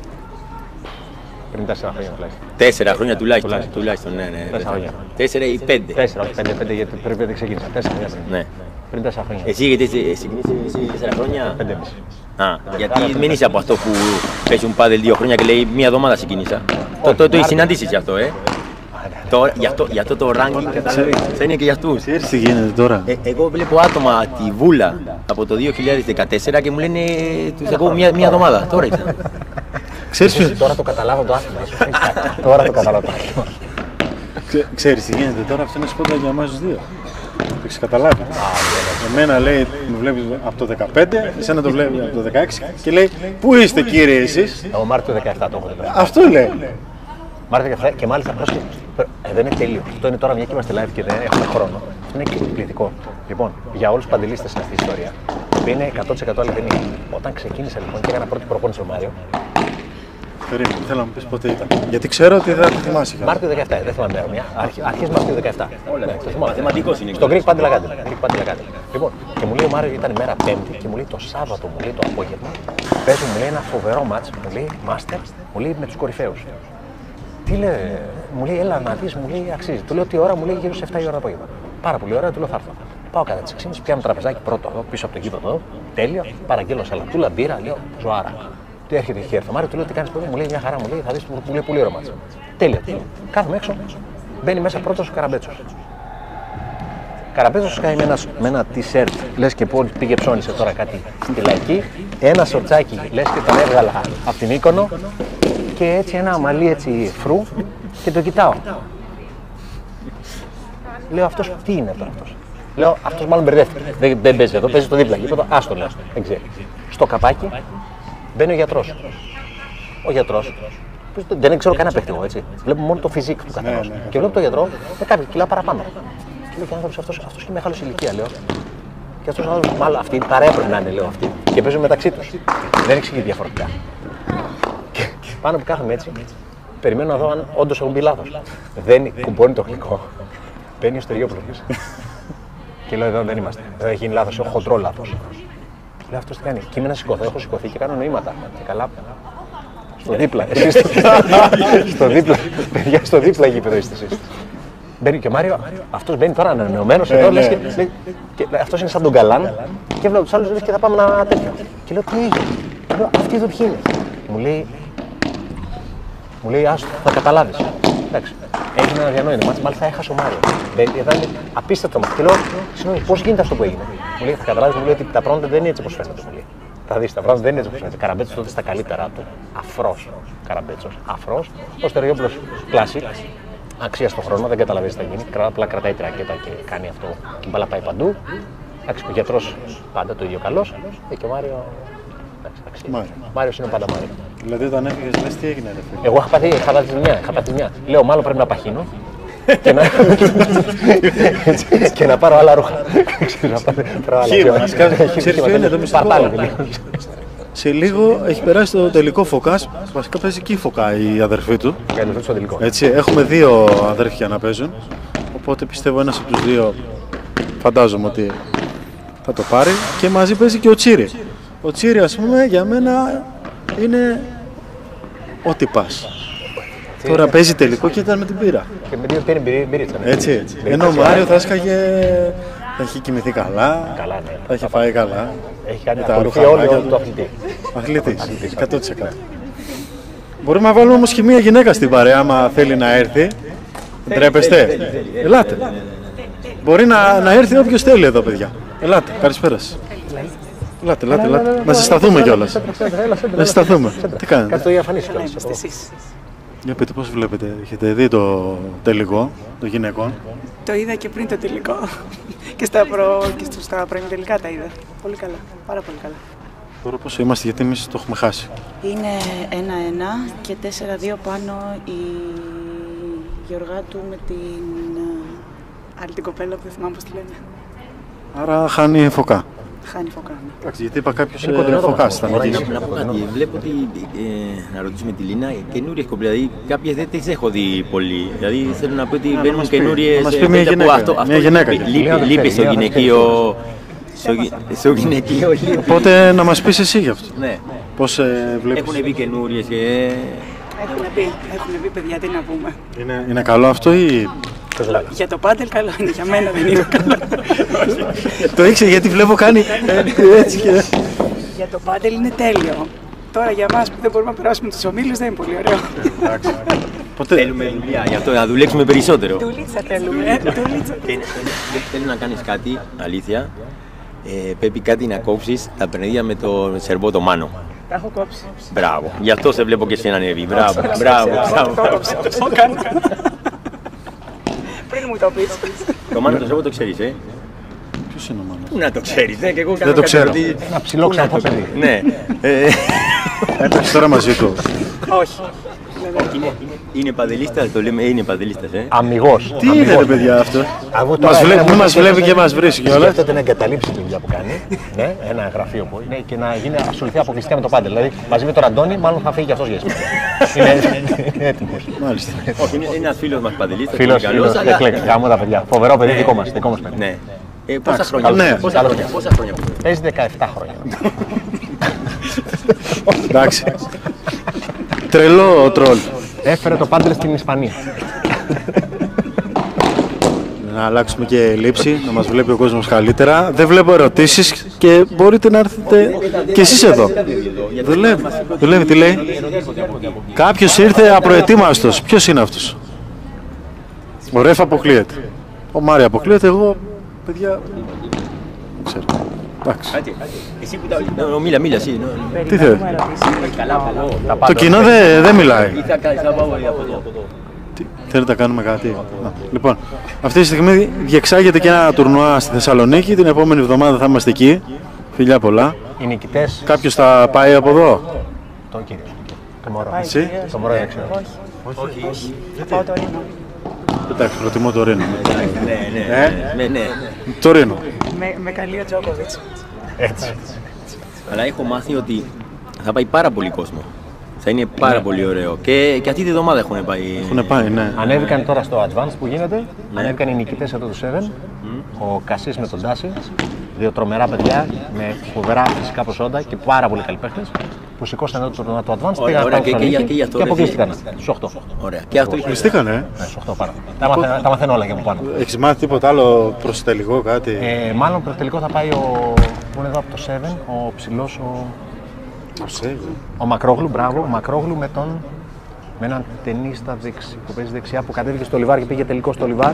Πριν 4 χρόνια τουλάχιστον. 4 χρόνια τουλάχιστον, ναι. 4 ή 5. 4 γιατί πρέπει να ξεκίνησα. 4 χρόνια πριν. Ναι. Πριν 4 χρόνια. Εσύ γιατί ξεκίνησες 4 χρόνια. 5,5. Γιατί δεν είσαι από αυτό που παίζουν πάδελ 2 χρόνια και λέει μία εβδομάδα ξεκίνησα. Το έχεις συναντήσει γι' αυτό, Γι' αυτό το ranking θα είναι και για αυτούς. Ξέρεις τι γίνεται τώρα? Εγώ βλέπω άτομα τη Βούλα από το 2014 και μου λένε τους ακούω μία εβδομάδα. Τώρα ήρθα. Τώρα το καταλάβω το άθλημα. Τώρα το καταλάβω το άθλημα. Ξέρεις τι γίνεται τώρα? Αυτό είναι σπόντα για εμάς τους δύο. Το έχεις καταλάβει? Εμένα λέει, με βλέπεις από το 15, εσένα το βλέπει από το 16 και λέει πού είστε κύριε εσείς? Εγώ Μάρτιο 17 το έχω δει. Αυτό λέει. Μάρτιο 17 και μάλιστα δεν είναι τέλειο. Αυτό είναι τώρα μια και είμαστε live και δεν έχουμε χρόνο. Αυτό είναι εκπληκτικό. Λοιπόν, για όλους τους παντελίστες είναι αυτή η ιστορία. Που είναι 100% αληθινή. Όταν ξεκίνησα λοιπόν και έκανα πρώτη προπόνηση στο Μάριο. Περίμενε, θέλω να μου πεις πότε ήταν. Γιατί ξέρω ότι δεν το θυμάσαι. Μάρτιο 17, δεν θυμάμαι μέρα. Αρχές Μάρτιο 17. Μαθηματικός είναι. Στο Greek Padel Academy. Λοιπόν, και μου λέει ο Μάριο ήταν η μέρα Πέμπτη και μου λέει το Σάββατο, μου λέει το απόγευμα. Παίζουν, μου λέει ένα φοβερό μάτς, μου λέει Master, μου λέει με τους κορυφαίους. Τι λέει, μου λέει, έλα να δεις, μου λέει, αξίζει. Του λέω τι ώρα, μου λέει γύρω σε 7 η ώρα το απόγευμα. Πάρα πολύ ωραία, του λέω θα έρθω. Πάω κατά τις 6.30, πιάνω τραπεζάκι πρώτο εδώ, πίσω από το γήπεδο εδώ, τέλειο, παραγγέλνω σαλατούλα, μπύρα, λέω ζωάρα. Τι έρχεται και έρθω. Μάριο, του λέω τι κάνεις πρώτο, μου λέει μια χαρά, μου λέει, θα δεις, μου λέει πολύ ωραίο μάτσα. Τέλειο. Κάθομαι έξω, μπαίνει μέσα πρώτος ο Καραμπέτσος. Καραμπέτσος κάνει με ένα t-shirt, λες και πήγε ψώνισε τώρα κάτι στη λαϊκή, ένα σορτσάκι, λες και τον έβγαλα από την Οίκονο. Και έτσι ένα μαλλί έτσι φρού και το κοιτάω. Λέω αυτός τι είναι τώρα αυτός. Λέω αυτός μάλλον μπερδεύτηκε. Δεν παίζει εδώ, παίζει στο δίπλα γήπεδο. Άστο λέω, δεν ξέρει. Στο καπάκι μπαίνει ο γιατρός. Ο γιατρός, δεν ξέρω κανένα παίχτη εγώ έτσι. Βλέπω μόνο το φυσικό του καθενός. Και βλέπω τον γιατρό με κάποια κιλά παραπάνω. Και λέω και άνθρωπος αυτός είναι μεγάλος ηλικία λέω. Και αυτός μάλλον αυτή παρέα πρέπει να είναι λέω αυτή. Και παίζουν μεταξύ τους. Δεν εξηγεί διαφορετικά. Πάνω που κάθομαι έτσι, περιμένω να δω αν όντως έχουν μπει λάθος. Δεν κουμπώνει το γλυκό. Μπαίνει ο Στεριόπουλος. Και λέω εδώ δεν είμαστε. Εδώ έχει γίνει λάθος, έχω χοντρό λάθος. Λέω αυτός τι κάνει. Και είμαι να σηκωθώ, έχω σηκωθεί και κάνω νοήματα. Και καλά. Στο δίπλα. Στο δίπλα. Παιδιά, στο δίπλα γήπεδο είστε εσείς. Μπαίνει και ο Μάριο, αυτός μπαίνει τώρα ανανεωμένος εδώ, λες και αυτός είναι σαν τον Καλάν. Και βλέπω τους άλλους λες και θα πάμε ένα τέτοιο. Και λέω τι έγινε. Λέω αυτή εδώ ποιοι είναι. Μου λέει, άστο, θα καταλάβεις. Εντάξει, έγινε ένα διανόητο. Μάλιστα έχασε ο Μάριο. Ήταν απίστευτο μάτι. Και λέω, συγγνώμη, πώς γίνεται αυτό που έγινε. Μου λέει, θα καταλάβεις, μου λέει ότι τα πράγματα δεν είναι έτσι όπως φαίνεται. Θα δεις, τα πράγματα δεν είναι έτσι όπως φαίνεται. Καραμπέτσος τότε στα καλύτερά του. Αφρός. Καραμπέτσος. Αφρός. Ο Στεριόπουλος κλάσικ. Αξία στον χρόνο, δεν καταλαβαίνει τι θα γίνει. Απλά κρατάει τη ρακέτα και κάνει αυτό. Και μπαλά πάει παντού. Εντάξει, ο γιατρός πάντα το ίδιο καλός. Και ο Μάριο. Μάριος είναι πάντα Μάριο. Δηλαδή όταν έφυγες λες τι έγινε ρε φίλε. Εγώ είχα πάθει μια. Λέω μάλλον πρέπει να παχύνω και να πάρω άλλα ρούχα. Χήμα, να σκάσεις. Ξέρεις ποιο είναι εδώ μυστικό. Σε λίγο έχει περάσει το τελικό Φωκάς. Βασικά παίζει και η Φωκά η αδερφή του. Έτσι, έχουμε δύο αδέρφια να παίζουν. Οπότε πιστεύω ένας από τους δύο φαντάζομαι ότι θα το πάρει. Και μαζί παίζει και ο Τσίρι. Ο Τσίρι, ας πούμε, για μένα είναι ό,τι πας. Τώρα παίζει τελικό και ήταν με την πύρα. Και με την εμπειρία. Έτσι. Ενώ ο Μάριο θα έσκαγε, θα έχει κοιμηθεί καλά, Ναι. θα είχε φάει καλά. Έχει κάνει τα ακολουθεί ρουχαλάκια όλο του. το αθλητή. Αθλητής, 100%. Μπορούμε να βάλουμε όμως και μία γυναίκα στην παρέα, άμα θέλει να έρθει. Ντρέπεστε. Ελάτε. Μπορεί να έρθει όποιος θέλει εδώ, παιδιά. Ελάτε, καλησπέρα σας. Ελάτε. Να συσταθούμε κιόλας. Να συσταθούμε. Τι κάνετε? Κάτι το διαφανίσει κιόλας. Για πείτε πώς βλέπετε, έχετε δει το τελικό των γυναικών? Το είδα και πριν το τελικό. και στα προημιτελικά τα είδα. Πολύ καλά. Πάρα πολύ καλά. Τώρα πώς είμαστε, γιατί εμείς το έχουμε χάσει. Είναι 1-1 και 4-2 πάνω η Γεωργάτου με την άλλη την κοπέλα που δεν θυμάμαι πώς τη λένε. Άρα χάνει φωκά. Χάνει φωκά. Εντάξει, γιατί είπα κάποιος φωκά θα νικήσει. Να πω κάτι. Βλέπω ότι να ρωτήσουμε τη Λίνα, καινούριες κοπέλες. Δηλαδή κάποιες δεν τις έχω δει πολύ. Δηλαδή θέλω να πω ότι μπαίνουν καινούριες. Να μας πει μια γυναίκα. Λείπει στο γυναικείο. Στο γυναικείο λείπει. Οπότε να μας πεις εσύ γι' αυτό. Ναι. Πώς βλέπεις. Έχουν μπει καινούριες και. Έχουν μπει παιδιά, τι να πούμε. Είναι καλό αυτό ή... Για το πάντελ καλό είναι, για μένα δεν είναι καλό. Το ήξερε γιατί βλέπω κάνει έτσι και... Για το πάντελ είναι τέλειο. Τώρα για εμάς που δεν μπορούμε να περάσουμε τους ομίλους δεν είναι πολύ ωραίο. Θέλουμε δουλειά, γι' αυτό να δουλέψουμε περισσότερο. Τουλίτσα θέλουμε. Θέλω να κάνεις κάτι, αλήθεια. Πρέπει κάτι να κόψεις τα παιχνίδια με το σερβό το Μάνο. Τα έχω κόψει. Μπράβο. Γι' αυτό σε βλέπω και σε ανέβει. Μπράβο. Το έκανα. Πριν μου το πεις. Το Μάνο το σερβό το ξέρεις, Ποιος είναι ο Μάνος? Πού να το ξέρεις, και εγώ Δεν το ξέρω. Ένα ψηλό ξανθό παιδί. Ναι. Έταξε τώρα μαζί του. Όχι. Είναι παδελίστας, το λέμε, είναι παδελίστας, Αμιγώς. Τι είναι ρε παιδιά αυτό? Μην μας βλέπει και μας βρίσκει κιόλας. Σκέφτεται να εγκαταλείψει τη δουλειά που κάνει. Ναι, ένα γραφείο που είναι και να γίνει ασχοληθεί αποκλειστικά με το πάντελ. Δηλαδή μαζί με τον Αντώνη, μάλλον θα φύγει και αυτός για εσάς. Είναι έτοιμος. Μάλιστα. Όχι, είναι ένας φίλος μας παδελίστας. Φίλος, γάμο τα παιδιά. Φοβερό παιδί, δικό μας παιδί. Ναι. Πόσα χρόνια? ναι. Πόσα χρόνια? Παίζει 17 χρόνια. Εντάξει. Τρελό τρόλ. Έφερε το πάντελ στην Ισπανία. Να αλλάξουμε και λήψη, να μας βλέπει ο κόσμος καλύτερα. Δεν βλέπω ερωτήσεις και μπορείτε να έρθετε και εσείς εδώ. Δουλεύει, τι λέει? Κάποιος ήρθε απροετοίμαστος. Ποιος είναι αυτός? Ο Ρεφ αποκλείεται. Ο Μάρια αποκλείεται, εγώ, παιδιά, δεν ξέρω. Εντάξει. Εσύ που τα... Μίλα, εσύ. Τι θέλει? Καλά από εδώ. Το κοινό δεν μιλάει. Ή θα πάω από εδώ. Θέλετε να κάνουμε κάτι? Λοιπόν, αυτή τη στιγμή διεξάγεται και ένα τουρνουά στη Θεσσαλονίκη. Την επόμενη εβδομάδα θα είμαστε εκεί. Φιλιά πολλά. Οι νικητές. Κάποιος θα πάει από εδώ? Το κύριο. Το μωρό. Εσύ? Το μωρό δεν ξέρω. Όχι. Θα πάω το Ρήνο. Εντάξει, προτιμώ το Ρήνο. Ναι. Το Ρήνο. Με καλή ο Τζόκοβιτς. Έτσι. Αλλά έχω μάθει ότι θα πάει πάρα πολύ κόσμο. Θα είναι πάρα πολύ ωραίο. Και αυτή τη εβδομάδα έχουν πάει. Έχουν πάει, ναι. Ανέβηκαν τώρα στο Advance που γίνεται. Ανέβηκαν οι νικητές εδώ του 7. Ο Κασίς με τον Τάση. Δύο τρομερά παιδιά με φοβερά φυσικά προσόντα και πάρα πολύ καλοί παίχτες. Που σηκώσαν εδώ το τουρνουά του Advance. Πήγαν πάνω και αποκλείστηκαν στους 8. Ωραία. Και αυτό Αποκλειστήκανε. Ναι, στους 8 πάνω. Τα μαθαίνω όλα και από πάνω. Έχεις μάθει τίποτα άλλο προς τελικό, κάτι? Μάλλον προς τελικό θα πάει που είναι εδώ από το 7, ο ψηλός ο Μακρόγλου, μπράβο, ο Μακρόγλου με έναν ταινίστα που παίζει δεξιά που κατέβηκε στο Λιβάρ και πήγε τελικό στο Λιβάρ.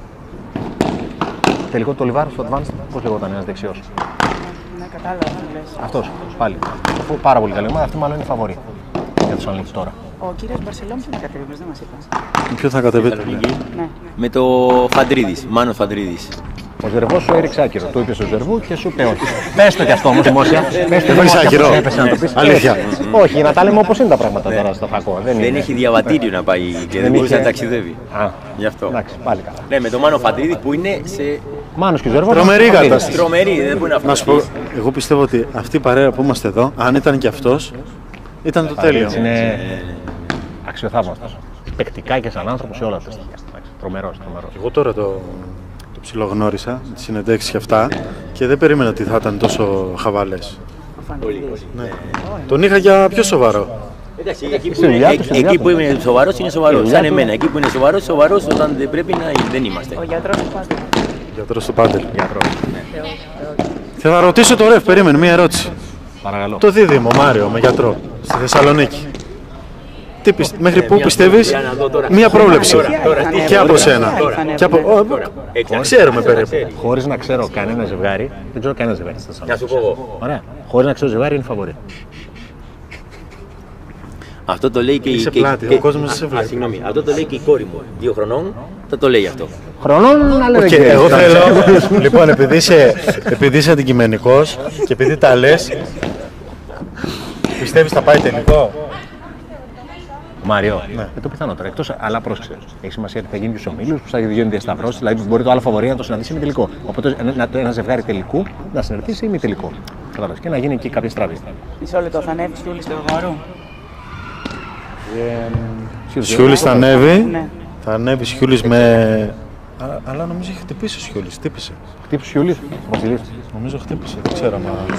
Τελικό το Λιβάρ στο Advanced, πώς λεγόταν ένας δεξιός? Ναι, κατάλαβα τι λες. Αυτός, πάλι. Πάρα πολύ καλή ομάδα, αυτή μάλλον είναι φαβορή για τους αναλύτες τώρα. Ο κύριος Μπαρσελόν ποιο θα κατέβει, δεν μας είπαν. Ποιο θα κατεβείτε? Ναι. με το Φαντρίδης, Μάνος Φαντρίδης. Ο Ζερβός σου έριξε άκυρο. Του είπε στο Ζερβού και σου είπε όχι. Πες το κι αυτό όμως δημόσια. Έριξε άκυρο. Αλήθεια. Όχι, να τα λέμε όπως είναι τα πράγματα τώρα στο φακό. Δεν έχει διαβατήριο να πάει και δεν μπορούσε να ταξιδεύει. Γι' αυτό. Εντάξει, πάλι καλά. Ναι, με τον Μάνο Φαντρίδη που είναι σε. Μάνος και ο Ζερβός. Τρομερή κατάσταση. Τρομερή, δεν μπορεί να Να σου πω, εγώ πιστεύω ότι αυτή η παρέα που είμαστε εδώ, αν ήταν και αυτός, ήταν το τέλειο. Είναι αξιοθαύμαστος. Παικτικά και σαν άνθρωπο σε όλα τα στοιχεία. Τρομερός. Εγώ τώρα το ψιλογνώρισα, τις συνεντεύξεις και αυτά, και δεν περίμενα ότι θα ήταν τόσο χαβαλές. Αφανίδης. Ναι. Τον είχα για πιο σοβαρό. Εντάξει, εκεί που είναι σοβαρός είναι σοβαρός. Σαν εμένα, εκεί που είναι σοβαρός, όταν δεν πρέπει δεν είμαστε. Ο γιατρός του Πάντελ. Γιατρός του Πάντελ. Θα ρωτήσω το Ρεφ, περίμενε μία ερώτηση. Παρακαλώ. Το δίδυμο Μάριο με γιατρό στη Θεσσαλονίκη. Μέχρι πού πιστεύεις? Μία πρόβλεψη. Και από σένα. Ξέρουμε περίπου. Χωρίς να ξέρω κανένα ζευγάρι, δεν ξέρω κανένα ζευγάρι στη Θεσσαλονίκη. Να σου πω εγώ. Ωραία. Χωρίς να ξέρω ζευγάρι είναι φαβορί. Αυτό το λέει και Είσαι πλάτη, ο κόσμος σε βλέπει. Συγγνώμη, αυτό το λέει και η κόρη μου. 2 χρονών θα το λέει αυτό. Χρονών, αλλά δεν Και ξέρεις. εγώ θέλω, λοιπόν, επειδή είσαι αντικειμενικός και επειδή τα λες, πιστεύεις θα πάει τελικό? Μάριο, το πιθανότερο. Αλλά πρόσεξε. Έχει σημασία ότι θα γίνει στους ομίλους, που θα γίνουν διασταυρώσεις, δηλαδή μπορεί το άλλο φαβορί να το συναντήσει με τελικό. Οπότε ένα ζευγάρι τελικού να συναντήσει με τελικό. Κατάλαβες. Και να γίνει εκεί κάποια στραβή. Μισό λεπτό, θα ανέβει Σιούλη στο Βαρού. Σιούλης θα ανέβει. Ναι. Θα ανέβει Σιούλης με... Αλλά νομίζω έχει χτυπήσει ο Σιούλης. Χτύπησε. Χτύπησε Σιούλης, Βασιλής. Νομίζω χτύπησε. Δεν ξέρω.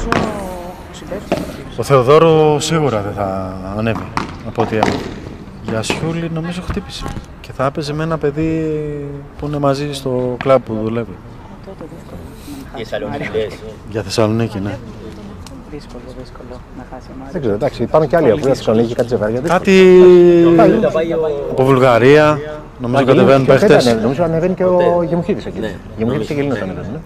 Ο Θεοδόρου σίγουρα δεν θα ανέβει. Από ό,τι έμαθα. Για Σιούλη νομίζω χτύπησε. Και θα έπαιζε με ένα παιδί που είναι μαζί στο κλαμπ που δουλεύει. Για Θεσσαλονίκη. Για Θεσσαλονίκη, ναι. Δύσκολο να χάσει ο Μάριος. Δεν ξέρω, εντάξει, υπάρχουν και άλλοι από τη Θεσσαλονίκη, κάτι ζευγάρια. Κάτι από Βουλγαρία. Νομίζω κατεβαίνουν παίχτες. Νομίζω ανεβαίνει και ο Γεμουχίδης εκεί. Γεμουχίδης και Γελίνος ανεβαίνουν.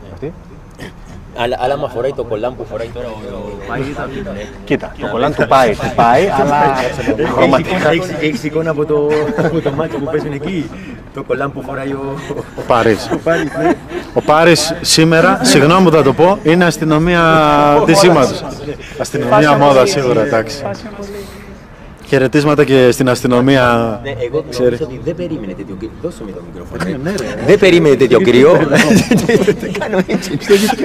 Αλλά άμα φοράει το κολάν που φοράει τώρα Κοίτα, το κολάν του πάει, αλλά χρωματικά. Έχεις εικόνα από το μάτσο που παίζουν εκεί? Το κολάν που φοράει Ο Πάρης. Ο Πάρης σήμερα, συγγνώμη που θα το πω, είναι αστυνομία ντυσίματος. Αστυνομία μόδα σίγουρα, εντάξει. Χαιρετίσματα και στην αστυνομία. Ναι, εγώ νομίζω ότι δεν περίμενε τέτοιο κρύο. Δώσε μου το μικρόφωνο. Δεν περίμενε τέτοιο κρύο. Κάνω έτσι.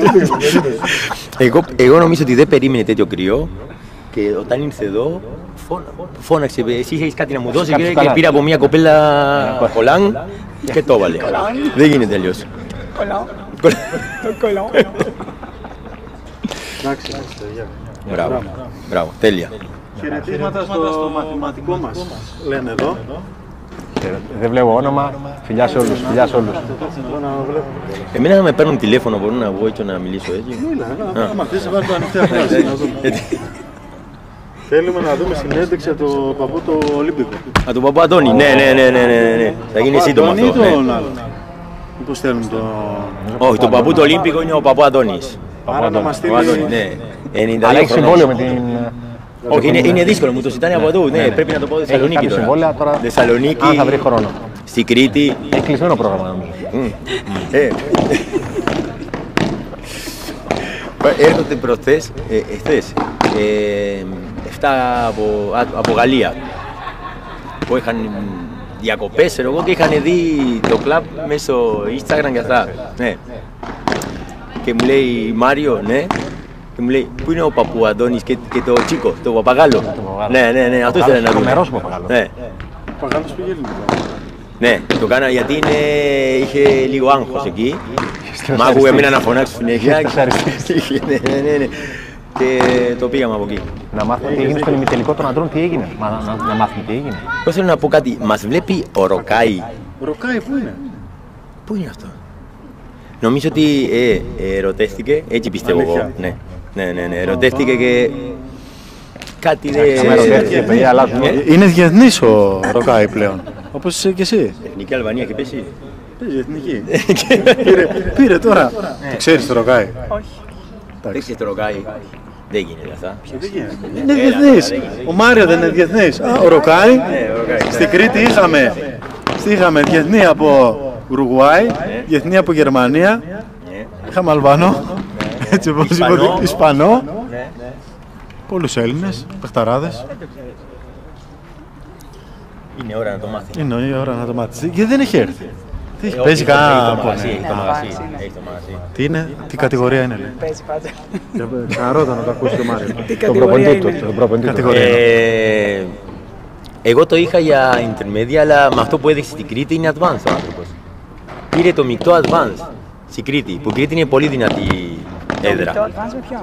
Εγώ νομίζω ότι δεν περίμενε τέτοιο κρύο και όταν ήρθε εδώ φώναξε. Εσύ έχεις κάτι να μου δώσεις και πήρα από μια κοπέλα κολάν και το έβαλε. Δεν γίνεται αλλιώς. Μπράβο, τέλεια. Χαιρετίσματα στο μαθηματικό μας, λένε εδώ. Δεν βλέπω όνομα, φιλιά σε όλους, φιλιά σε όλους. Εμένα να με παίρνουν τηλέφωνο, μπορώ να βγω έτσι να μιλήσω έτσι? Μίλα, άμα θες βάλει το ανοιχτή αφράση να δούμε. Θέλουμε να δούμε συνέντευξη από το παππού το Ολύμπικο. Α, τον παππού Αντώνη, ναι. Θα γίνει σύντομα αυτό. Μήπως θέλουν το... Όχι, τον παππού του Ολύμπικο είναι ο παππού Αντώνης. Άρα να μας στείλει... Αλλά έχει συμβόλαιο με την... Όχι, είναι δύσκολο, μου το ζητάνε από εδώ. Ναι, πρέπει να το πω Θεσσαλονίκη τώρα. Θεσσαλονίκη, αν θα βρει χρόνο. στη Κρήτη. Έχει κλεισμένο πρόγραμμα νομίζω. Έρχονται προχθές, εχθές, 7 από Γαλλία που είχαν διακοπές εγώ και είχαν δει το κλαμπ μέσω Instagram και αυτά. Ναι. Και μου λέει Μάριο, ναι. Και μου λέει, πού είναι ο παππού Αντώνης και το Τσίκο, το Παπαγάλο. Ναι, αυτό ήθελα να δούμε. Τρομερός ο Παπαγάλος. Ναι. Ο Παπαγάλος πήγε λίγο. Ναι, το κάνα γιατί είχε λίγο άγχος εκεί. Μ' άκουγε εμένα να φωνάξω συνέχεια. Ναι. Και το πήγαμε από εκεί. Να μάθουμε τι έγινε στον ημιτελικό των αντρών, τι έγινε. Να μάθουμε τι έγινε. Εγώ θέλω να πω κάτι, μας βλέπει ο Ροκάη. Ο Ροκάη πού είναι? Πού είναι αυτό? Νομίζω ότι ερωτεύτηκε, έτσι πιστεύω εγώ. Ναι, ερωτεύτηκε και κάτι δεν... Είναι διεθνής ο Ροκάη πλέον, όπως είσαι και εσύ. Εθνική Αλβανία και πέσει. Παίζει εθνική. Πήρε τώρα. Το ξέρεις το Ροκάη? Όχι. Δεν ξέρεις το Ροκάη. Δεν γίνεται αυτά. Είναι διεθνής. Ο Μάριο δεν είναι διεθνής. Ο Ροκάη. Στην Κρήτη είχαμε διεθνή από Ουρουγουάη, διεθνή από Γερμανία. Είχαμε Αλβανό. Έτσι όπως είπα, Ισπανό. Πολλούς Έλληνες, παιχταράδες. Είναι ώρα να το μάθει. Είναι η ώρα να το μάθεις. Γιατί δεν έχει έρθει. Παίζει κανένα το μαγαζί. Έχει το μαγαζί. Τι είναι, τι κατηγορία είναι? Παίζει πάντα. Χαρόταν να το ακούσει το Μάριο. Τον προπονητή του. Εγώ το είχα για intermedia, αλλά με αυτό που έδειξε στην Κρήτη είναι advanced ο άνθρωπος. Πήρε το μεικτό advanced στην Κρήτη, που η Κρήτη είναι πολύ δυνατή έδρα. Το advance με ποιον?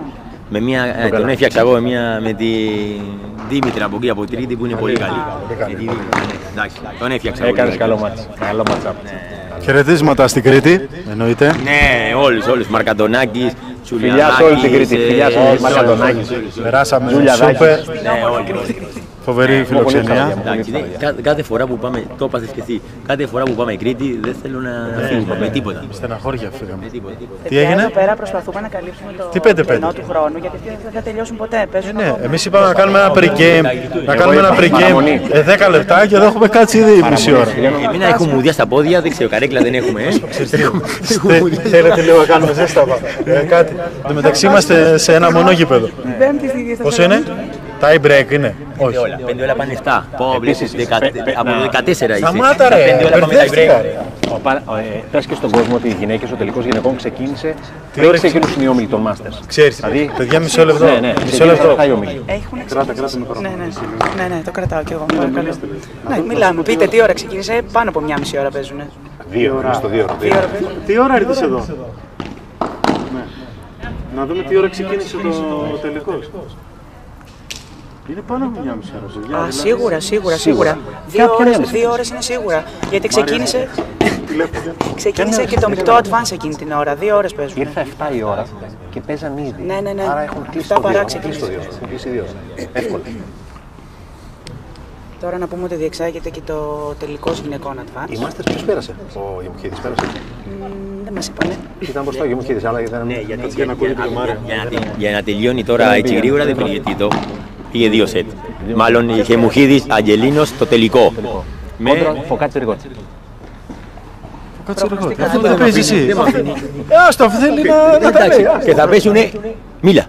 Τον έφτιαξα εγώ με τη Δήμητρα από εκεί από Τρίτη που είναι πολύ καλή. Εντάξει, τον έφτιαξα. Έκανες καλό μάτς. Καλό μάτσα. Χαιρετίσματα στην Κρήτη, εννοείται. Ναι, όλους. Μαρκαντονάκης, Φιλιά Σουλιανάκης. σε όλη την Κρήτη. Φιλιά σε όλη την Μαρκαντονάκης. Περάσαμε Ζουλιαδάκης. σούπερ. Ναι, όλοι. Φοβερή φιλοξενία. Εντάξει, κάθε φορά που πάμε, το έπαθες και εσύ, κάθε φορά που πάμε Κρήτη δεν θέλω να φύγουμε με τίποτα. Στεναχώρια φύγαμε. Με τίποτα. Τι έγινε? Εδώ πέρα προσπαθούμε να καλύψουμε Τι το 5-5? κενό του χρόνου, γιατί αυτοί δεν θα τελειώσουν ποτέ. Παίζουν Ναι, ακόμα. εμείς είπαμε να κάνουμε ένα pre-game. Να κάνουμε ένα pre-game 10 λεπτά και εδώ έχουμε κάτσει ήδη μισή ώρα. Εμένα έχω μουδιά στα πόδια, δεν ξέρω, καρέκλα δεν έχουμε. Θέλετε λίγο να κάνουμε ζέσταμα. Κάτι. Εν τω μεταξύ είμαστε σε ένα μονό γήπεδο. Την Πέμπτη στη Διεθνή. Πώς είναι? Tie break είναι? Όχι. 5 όλα πάνε 7. Πω, βλέπεις, από 14 είσαι. Σταμάτα ρε, 5 όλα πάμε tie μπερδεύτηκα. break. Πες και στον κόσμο ότι οι γυναίκες, ο τελικός γυναικών ξεκίνησε πριν ξεκινήσουν οι όμιλοι των Masters. Ξέρεις, παιδιά μισό λεπτό. Ναι, Μισό λεπτό. Έχουν ξεκινήσει. Ναι, το κρατάω κι εγώ. Παρακαλώ. Ναι, μιλάμε. Πείτε τι ώρα ξεκίνησε. Πάνω από μια μισή ώρα παίζουν. 2 ώρα. Στο 2 ώρα. Τι ώρα ήρθες εδώ? Ναι. Να δούμε τι ώρα ξεκίνησε το τελικός. Είναι πάνω από μια μισή ώρα. Α, σίγουρα. 2 ώρες είναι σίγουρα. Γιατί ξεκίνησε και το μεικτό advance εκείνη την ώρα. 2 ώρες παίζουν. Ήρθα 7 η ώρα και παίζαν ήδη. Ναι. Άρα έχουν κλείσει Αυτά το 2 ώρα. παρά Έχουν κλείσει το 2 ώρα. Έχουν κλείσει 2 ώρα. Εύκολα. Τώρα να πούμε ότι διεξάγεται και το τελικός γυναικών advance. Οι Masters ποιος πέρασε? Ο Γεμουχίδης πέρασε. Δεν μας είπανε. Ήταν μπροστά ο Γεμουχίδης, αλλά ήταν... Ναι, για να τελειώνει τώρα έτσι γρήγορα δεν πήγε τίτο. Πήγε 2 σετ. Μάλλον είχε Μουχίδης, Αγγελίνος, το τελικό. Κόντρα Φωκάτσι Ριγκότση. Κάτσε ρε, αυτό δεν παίζει εσύ. Άστο, αυτό θέλει να τα Εντάξει, λέει. και θα πέσουνε μίλα.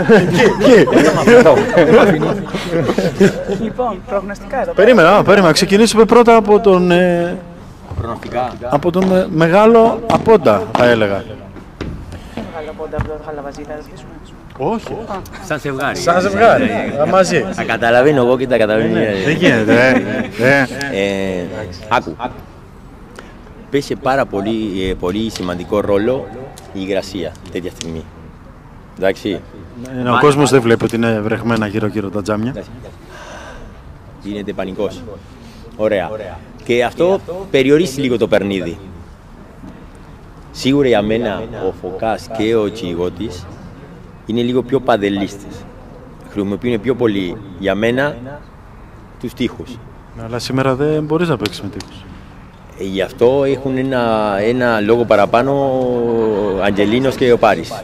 Λοιπόν, προγνωστικά εδώ. Περίμενα. Ξεκινήσουμε πρώτα Προγνωστικά. από τον μεγάλο απόντα, θα έλεγα. Μεγάλο πόντα από το Χαλαβαζί θα ρωτήσουμε. Όχι. Σαν ζευγάρι. Σαν ζευγάρι, μαζί. Τα καταλαβαίνω εγώ και τα καταλαβαίνω. Δεν γίνεται, Άκου. Παίζει πάρα πολύ σημαντικό ρόλο η υγρασία τέτοια στιγμή. Εντάξει. Ο κόσμος δεν βλέπει ότι είναι βρεχμένα γύρω-γύρω τα τζάμια. Γίνεται πανικός. Ωραία. Και αυτό περιορίζει λίγο το παιχνίδι. Σίγουρα για μένα ο Φωκάς και ο Τσιγώτης είναι λίγο πιο παδελίστες. Χρησιμοποιούν πιο πολύ για μένα τους τοίχους. Αλλά σήμερα δεν μπορείς να παίξεις με τείχους. Γι' αυτό έχουν ένα λόγο παραπάνω ο Αγγελίνος και ο Πάρης.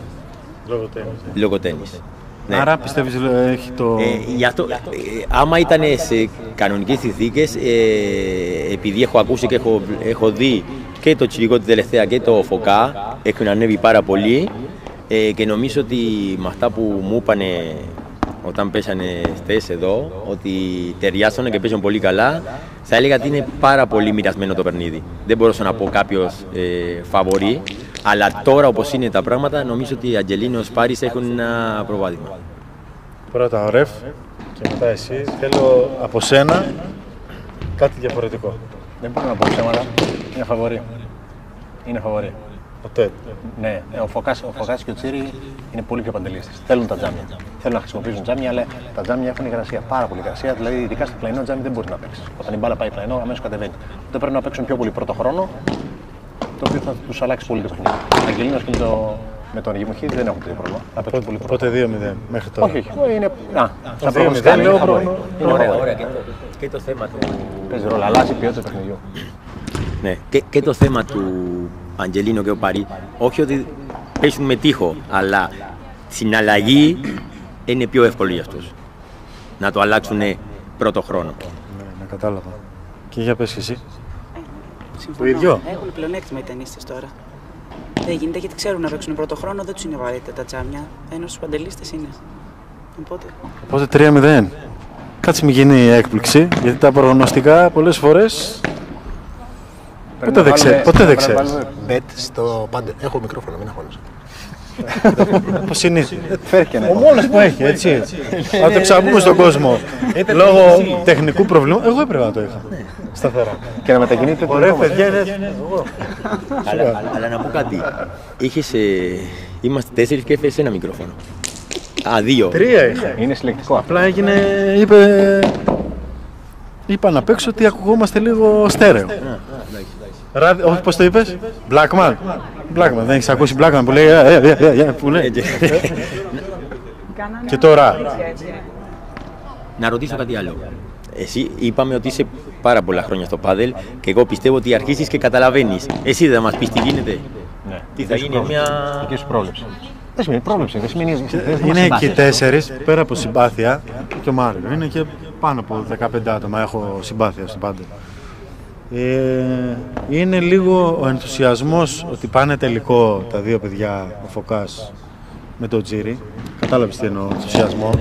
Λόγω τέννις. Ναι. Άρα πιστεύεις έχει το... Γι' αυτό, άμα ήταν σε κανονικές συνθήκες, επειδή έχω ακούσει και έχω δει και το Τσιρικότη τελευταία και το Φωκά, έχουν ανέβει πάρα πολύ και νομίζω ότι με αυτά που μου είπανε όταν πέσανε χθες εδώ, ότι ταιριάσανε και παίζουν πολύ καλά, θα έλεγα ότι είναι πάρα πολύ μοιρασμένο το παιχνίδι. Δεν μπορούσα να πω κάποιος φαβορί, αλλά τώρα όπως είναι τα πράγματα, νομίζω ότι οι Αγγελίνος Πάρης έχουν ένα προβάδισμα. Πρώτα ο Ρεφ και μετά εσύ. Θέλω από σένα κάτι διαφορετικό. Δεν μπορώ να πω ψέματα. Είναι φαβορί. Είναι φαβορί. Ποτέ. Ναι, ο Φωκάς και ο Τσίρι είναι πολύ πιο παντελίστες. Θέλουν τα τζάμια. Θέλουν να χρησιμοποιήσουν τζάμια, αλλά τα τζάμια έχουν υγρασία, πάρα πολύ υγρασία. Δηλαδή, ειδικά στο πλαϊνό τζάμι δεν μπορεί να παίξει. Όταν η μπάλα πάει πλαϊνό, αμέσως κατεβαίνει. Οπότε πρέπει να παίξουν πιο πολύ πρώτο χρόνο, το οποίο θα τους αλλάξει πολύ το παιχνίδι. Ο Αγγελίνος και με τον Γεμουχίδη δεν έχουν τέτοιο πρόβλημα. Θα παίξουν πολύ πρώτο. Οπότε 2-0 μέχρι τώρα. Όχι. Είναι. Σαν 2-0 προγνωστικά είναι λέω φαβορί. Ωραία. Και το θέμα του. Παίζει ρόλο, αλλάζει η ποιότητα του παιχνιδιού. Ναι, και το θέμα του Αγγελίνο και ο Πάρη, όχι ότι παίζουν με τείχο, αλλά στην αλλαγή είναι πιο εύκολο για αυτούς να το αλλάξουν πρώτο χρόνο. Ναι, κατάλαβα. Και για πες και εσύ. Συμφωνώ. Το ίδιο. Έχουν πλεονέκτημα οι ταινίστες τώρα. Δεν γίνεται γιατί ξέρουν να παίξουν πρώτο χρόνο, δεν τους είναι βαρύτητα τα τζάμια. Ενώ στους παντελίστες είναι. Οπότε 3-0. Κάτσε μην γίνει έκπληξη, γιατί τα προγνωστικά πολλές φορές ποτέ δεν ξέρεις. Bet στο πάντε. Έχω μικρόφωνο, μην αγχώνεσαι. Πώς συνήθως. Ο Ο μόνος που έχει, έτσι. Αν το ξαπούμε στον κόσμο λόγω τεχνικού προβλήματος, εγώ έπρεπε να το είχα. Σταθερά. Και να μετακινείται το Ωραία, δικό μας. παιδιά, είναι. Αλλά να πω κάτι. Είμαστε 4 και έφερες ένα μικρόφωνο. Α, 2. 3 είχα. Είναι συλλεκτικό. Απλά είπα να παίξω ότι ακουγόμαστε λίγο στέρεο. Όχι, πώς το είπες? Blackman. Blackman, δεν έχεις ακούσει Blackman που λέει που λέει. Και τώρα. Να ρωτήσω κάτι άλλο. Εσύ είπαμε ότι είσαι πάρα πολλά χρόνια στο πάδελ και εγώ πιστεύω ότι αρχίσεις και καταλαβαίνεις. Εσύ δεν θα μας πεις τι γίνεται? Ναι. Τι θα γίνει μια... Δική σου πρόβλεψη. Δεν σημαίνει πρόβλεψη, δεν σημαίνει... Είναι και οι 4, πέρα από συμπάθεια, και ο Μάριο. Είναι και πάνω από 15 άτομα έχω συμπάθεια στο πάδελ. Είναι λίγο ο ενθουσιασμός ότι πάνε τελικό τα δύο παιδιά, ο Φωκάς με τον Τζίρι. Κατάλαβες τι εννοώ, ενθουσιασμό.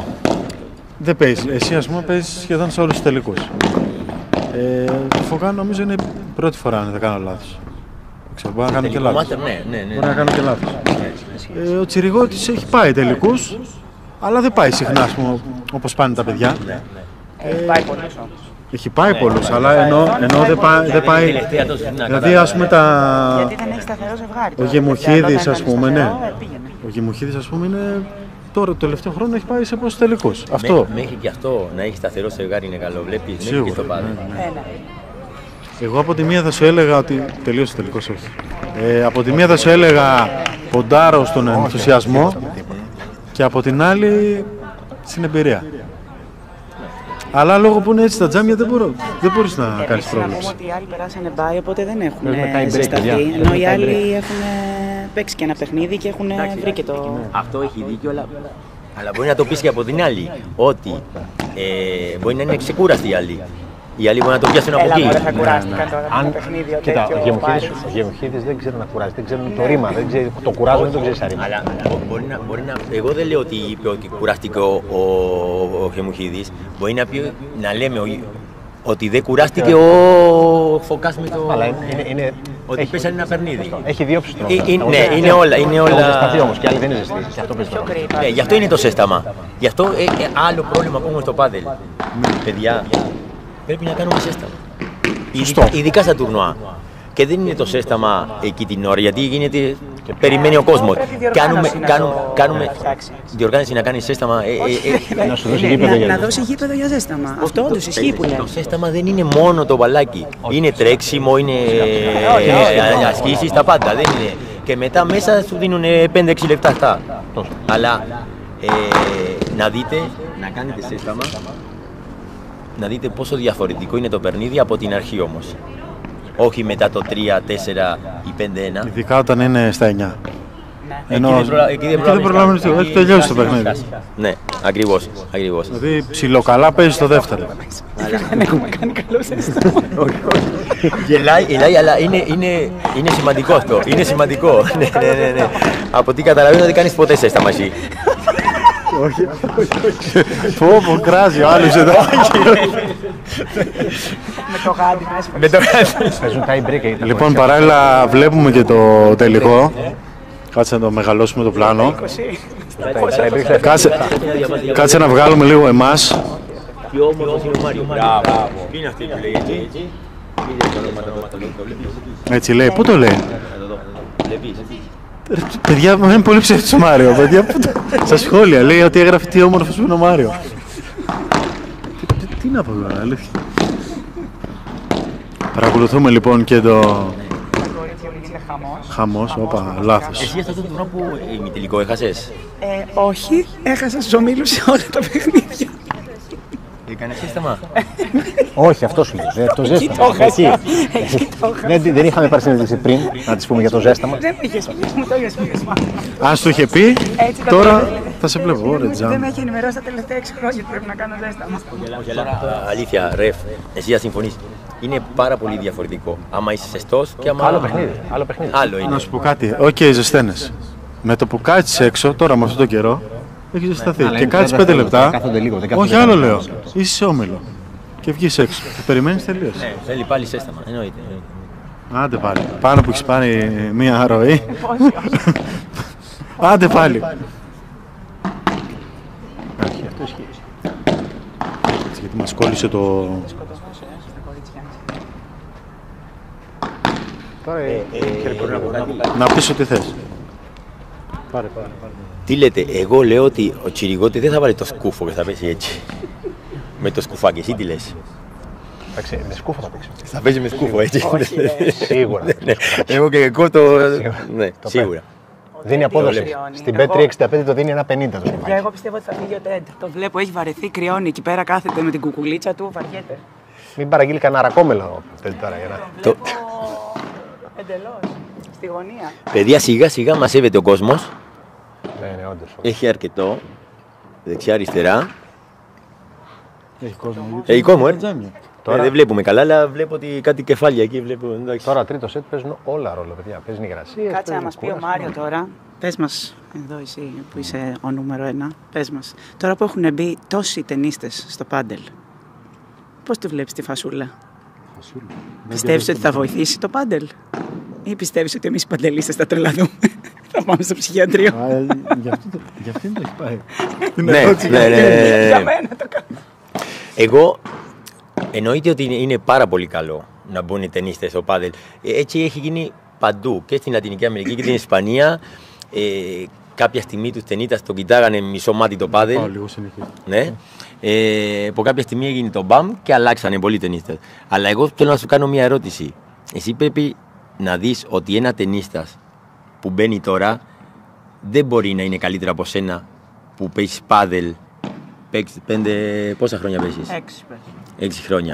Δεν παίζει. Εσύ, ας πούμε, παίζεις σχεδόν σε όλους τους τελικούς. Το Φωκά νομίζω είναι η πρώτη φορά, αν δεν κάνω λάθος. Ξέρω, μπορεί να κάνω και λάθος. Ναι. Μπορεί να κάνω και λάθος. Ο Τσιριγώτης έχει πάει τελικούς, αλλά δεν πάει συχνά, ας πούμε, όπως πάνε τα παιδιά. Έχει πάει πολλούς όμως. Έχει πάει πολλούς, αλλά ενώ δεν πάει. Δηλαδή, ας πούμε, Γιατί δεν έχει σταθερό ζευγάρι. Ο Γεμουχίδης, ας πούμε, ναι. Ο Γεμουχίδης, ας πούμε, είναι. Τώρα, το τελευταίο χρόνο έχει πάει σε πόσους τελικούς. Αυτό. Μέχρι και αυτό να έχει σταθερό ζευγάρι είναι καλό. Βλέπεις, μέχρι και στο πάδελ. Εγώ από τη μία θα σου έλεγα ότι. Τελείωσε τελικώς, όχι. Από τη μία θα σου έλεγα ποντάρω στον ενθουσιασμό και από την άλλη στην εμπειρία. Αλλά λόγω που είναι έτσι τα τζάμια δεν μπορείς να κάνεις πρόβλεψη. Να πούμε ότι οι άλλοι περάσανε μπάι, οπότε δεν έχουν tie break, ζεσταθεί. παιδιά. Ενώ οι άλλοι έχουν παίξει και ένα παιχνίδι και έχουν βρει και το... Αυτό έχει δίκιο, αλλά μπορεί να το πεις και από την άλλη. Ότι μπορεί να είναι ξεκούραστοι οι άλλοι. Οι άλλοι μπορεί να το πιάσουν από εκεί. Έλα, θα κουράστηκαν τώρα με το παιχνίδι. Κοίτα, ο Γεμουχίδης δεν ξέρει να κουράζει, δεν ξέρουν το ρήμα, δεν ξέρει, το κουράζουν, δεν το ξέρει σαν ρήμα. Αλλά μπορεί να. Εγώ δεν λέω ότι είπε ότι κουράστηκε ο Γεμουχίδης. Μπορεί να πει να λέμε ότι δεν κουράστηκε ο Φωκάς με το. Αλλά ότι πέσανε ένα παιχνίδι. Έχει διόψει τον Ναι, είναι όλα. Έχει ζεσταθεί όμως και άλλοι δεν είναι ζεστοί. Και αυτό παίζει το ρόλο. Ναι, γι' αυτό είναι το ζέσταμα. Γι' αυτό άλλο πρόβλημα που έχουμε στο πάδελ. Παιδιά, πρέπει να κάνουμε ζέσταμα. Ειδικά στα τουρνουά. Και δεν είναι το ζέσταμα εκεί την ώρα, γιατί γίνεται. Περιμένει ο κόσμος. Κάνουμε διοργάνωση να κάνει ζέσταμα. Να σου δώσει γήπεδο για να δώσει γήπεδο για ζέσταμα. Αυτό όντως ισχύει που λέμε. Το ζέσταμα δεν είναι μόνο το μπαλάκι. Είναι τρέξιμο, είναι ασκήσεις, τα πάντα. Δεν είναι. Και μετά μέσα σου δίνουν 5-6 λεπτά αυτά. Αλλά να δείτε, να κάνετε ζέσταμα, να δείτε πόσο διαφορετικό είναι το παιχνίδι από την αρχή όμως. Όχι μετά το 3-4 ή 5-1. Ειδικά όταν είναι στα 9. Εκεί δεν προλάβαινε τίποτα. Έχει τελειώσει το παιχνίδι. Ναι, ακριβώς. Δηλαδή ψιλοκαλά παίζει το δεύτερο. Δεν έχουμε κάνει καλό ζέσταμα. Γελάει, αλλά είναι σημαντικό αυτό. Είναι σημαντικό. Ναι. Από τι καταλαβαίνω δεν κάνεις ποτέ ζέσταμα εσύ. Όχι. Πω, κράζει ο άλλος εδώ. Με το γάντι μέσα. Λοιπόν, παράλληλα βλέπουμε και το τελικό. Κάτσε να το μεγαλώσουμε το πλάνο. Κάτσε να βγάλουμε λίγο εμάς. Τι όμορφος είναι ο Μάριο. Μπράβο. Τι είναι αυτή που λέει έτσι. Έτσι λέει, πού το λέει? Βλέπεις. Παιδιά, μου είναι πολύ ψεύτης ο Μάριο. Στα σχόλια λέει ότι έγραφε τι όμορφος που είναι ο Μάριο. Τι να πω τώρα, αλήθεια. Παρακολουθούμε λοιπόν και το... Χαμός, όπα, λάθος. Εσύ αυτό το τουρνουά που ημιτελικό έχασες. Όχι, έχασα στους ομίλους σε όλα τα παιχνίδια. Έκανες σύστημα. Όχι, αυτό σου λέει. Το ζέσταμα. Δεν είχαμε πάρει συνέντευξη πριν να τη πούμε για το ζέσταμα. Δεν με είχες πει, μου το είχες πει. Αν σου είχε πει, τώρα θα σε βλέπω. Ωραία, Δεν τζάμ. με έχει ενημερώσει τα τελευταία 6 χρόνια ότι πρέπει να κάνω ζέσταμα. Αλήθεια, ρεφ, εσύ θα συμφωνείς. Είναι πάρα πολύ διαφορετικό. Άμα είσαι ζεστός και άμα. Άλλο παιχνίδι. Άλλο είναι. Να σου πω κάτι. Οκ, ζεσταίνες. Με το που κάτσεις έξω, τώρα με αυτόν τον καιρό, έχει ζεσταθεί. Και κάτσεις 5 λεπτά. Όχι, άλλο λέω. Είσαι σε όμιλο. Και βγεις έξω. Και περιμένεις τελείως. Ναι, θέλει πάλι ζέσταμα. Εννοείται. Άντε πάλι. Πάνω που έχεις πάρει μία ροή. Άντε πάλι. Γιατί μας κόλλησε το... Τώρα Να πεις ό,τι θες. Πάρε. Τι λέτε, εγώ λέω ότι ο Τσιριγώτης δεν θα βάλει το σκούφο και θα πέσει έτσι. Με το σκουφάκι, εσύ τι λες? Εντάξει, με σκούφο θα παίξει. Θα παίζει με σκούφο, έτσι. Σίγουρα. Εγώ και εγώ το. Ναι, σίγουρα. Δίνει απόδοση. Στην Bet365 το δίνει 1,50 το σκουφάκι. Εγώ πιστεύω ότι θα φύγει ο Τέντ. Το βλέπω, έχει βαρεθεί, κρυώνει εκεί πέρα, κάθεται με την κουκουλίτσα του, βαριέται. Μην παραγγείλει κανένα ρακόμελο τώρα για να. Το βλέπω εντελώς, στη γωνία. Παιδιά, σιγά σιγά μαζεύεται ο κόσμος. Ναι, όντως. Έχει αρκετό. Δεξιά-αριστερά. Έχει κόσμο. Έχει κόσμο, Τώρα... δεν βλέπουμε καλά, αλλά βλέπω ότι κάτι κεφάλια εκεί βλέπω. Τώρα τρίτο σετ παίζουν όλα ρόλο, παιδιά. Παίζουν υγρασίες. Κάτσε να μας πει ο Μάριο τώρα. Πες μας, εδώ εσύ που είσαι ο νούμερο 1, πες μας. Τώρα που έχουν μπει τόσοι τενίστες στο πάντελ, πώς τη βλέπεις τη φασούλα? Πιστεύεις ότι θα βοηθήσει το πάντελ? Ή πιστεύεις ότι εμείς οι παντελίστες θα τρελαθούμε? Θα πάμε στο ψυχιατρίο. Γι' αυτήν το έχει πάει. Ναι. Για μένα το κάνω. Εγώ εννοείται ότι είναι πάρα πολύ καλό να μπουν οι ταινίστες στο πάντελ. Έτσι έχει γίνει παντού και στην Λατινική Αμερική και στην Ισπανία. Κάποια στιγμή τους ταινίτες το κοιτάγανε μισό μάτι το πάντελ. Λίγο συνεχίζει. Ναι. Από κάποια στιγμή έγινε το μπαμ και αλλάξανε πολλοί ταινίστες. Αλλά εγώ θέλω να σου κάνω μια ερώτηση. Εσύ πρέπει να δεις ότι ένα ταινίστας που μπαίνει τώρα δεν μπορεί να είναι καλύτερο από σένα που παίζεις πάντελ. Πόσα χρόνια παίζεις? 6 χρόνια.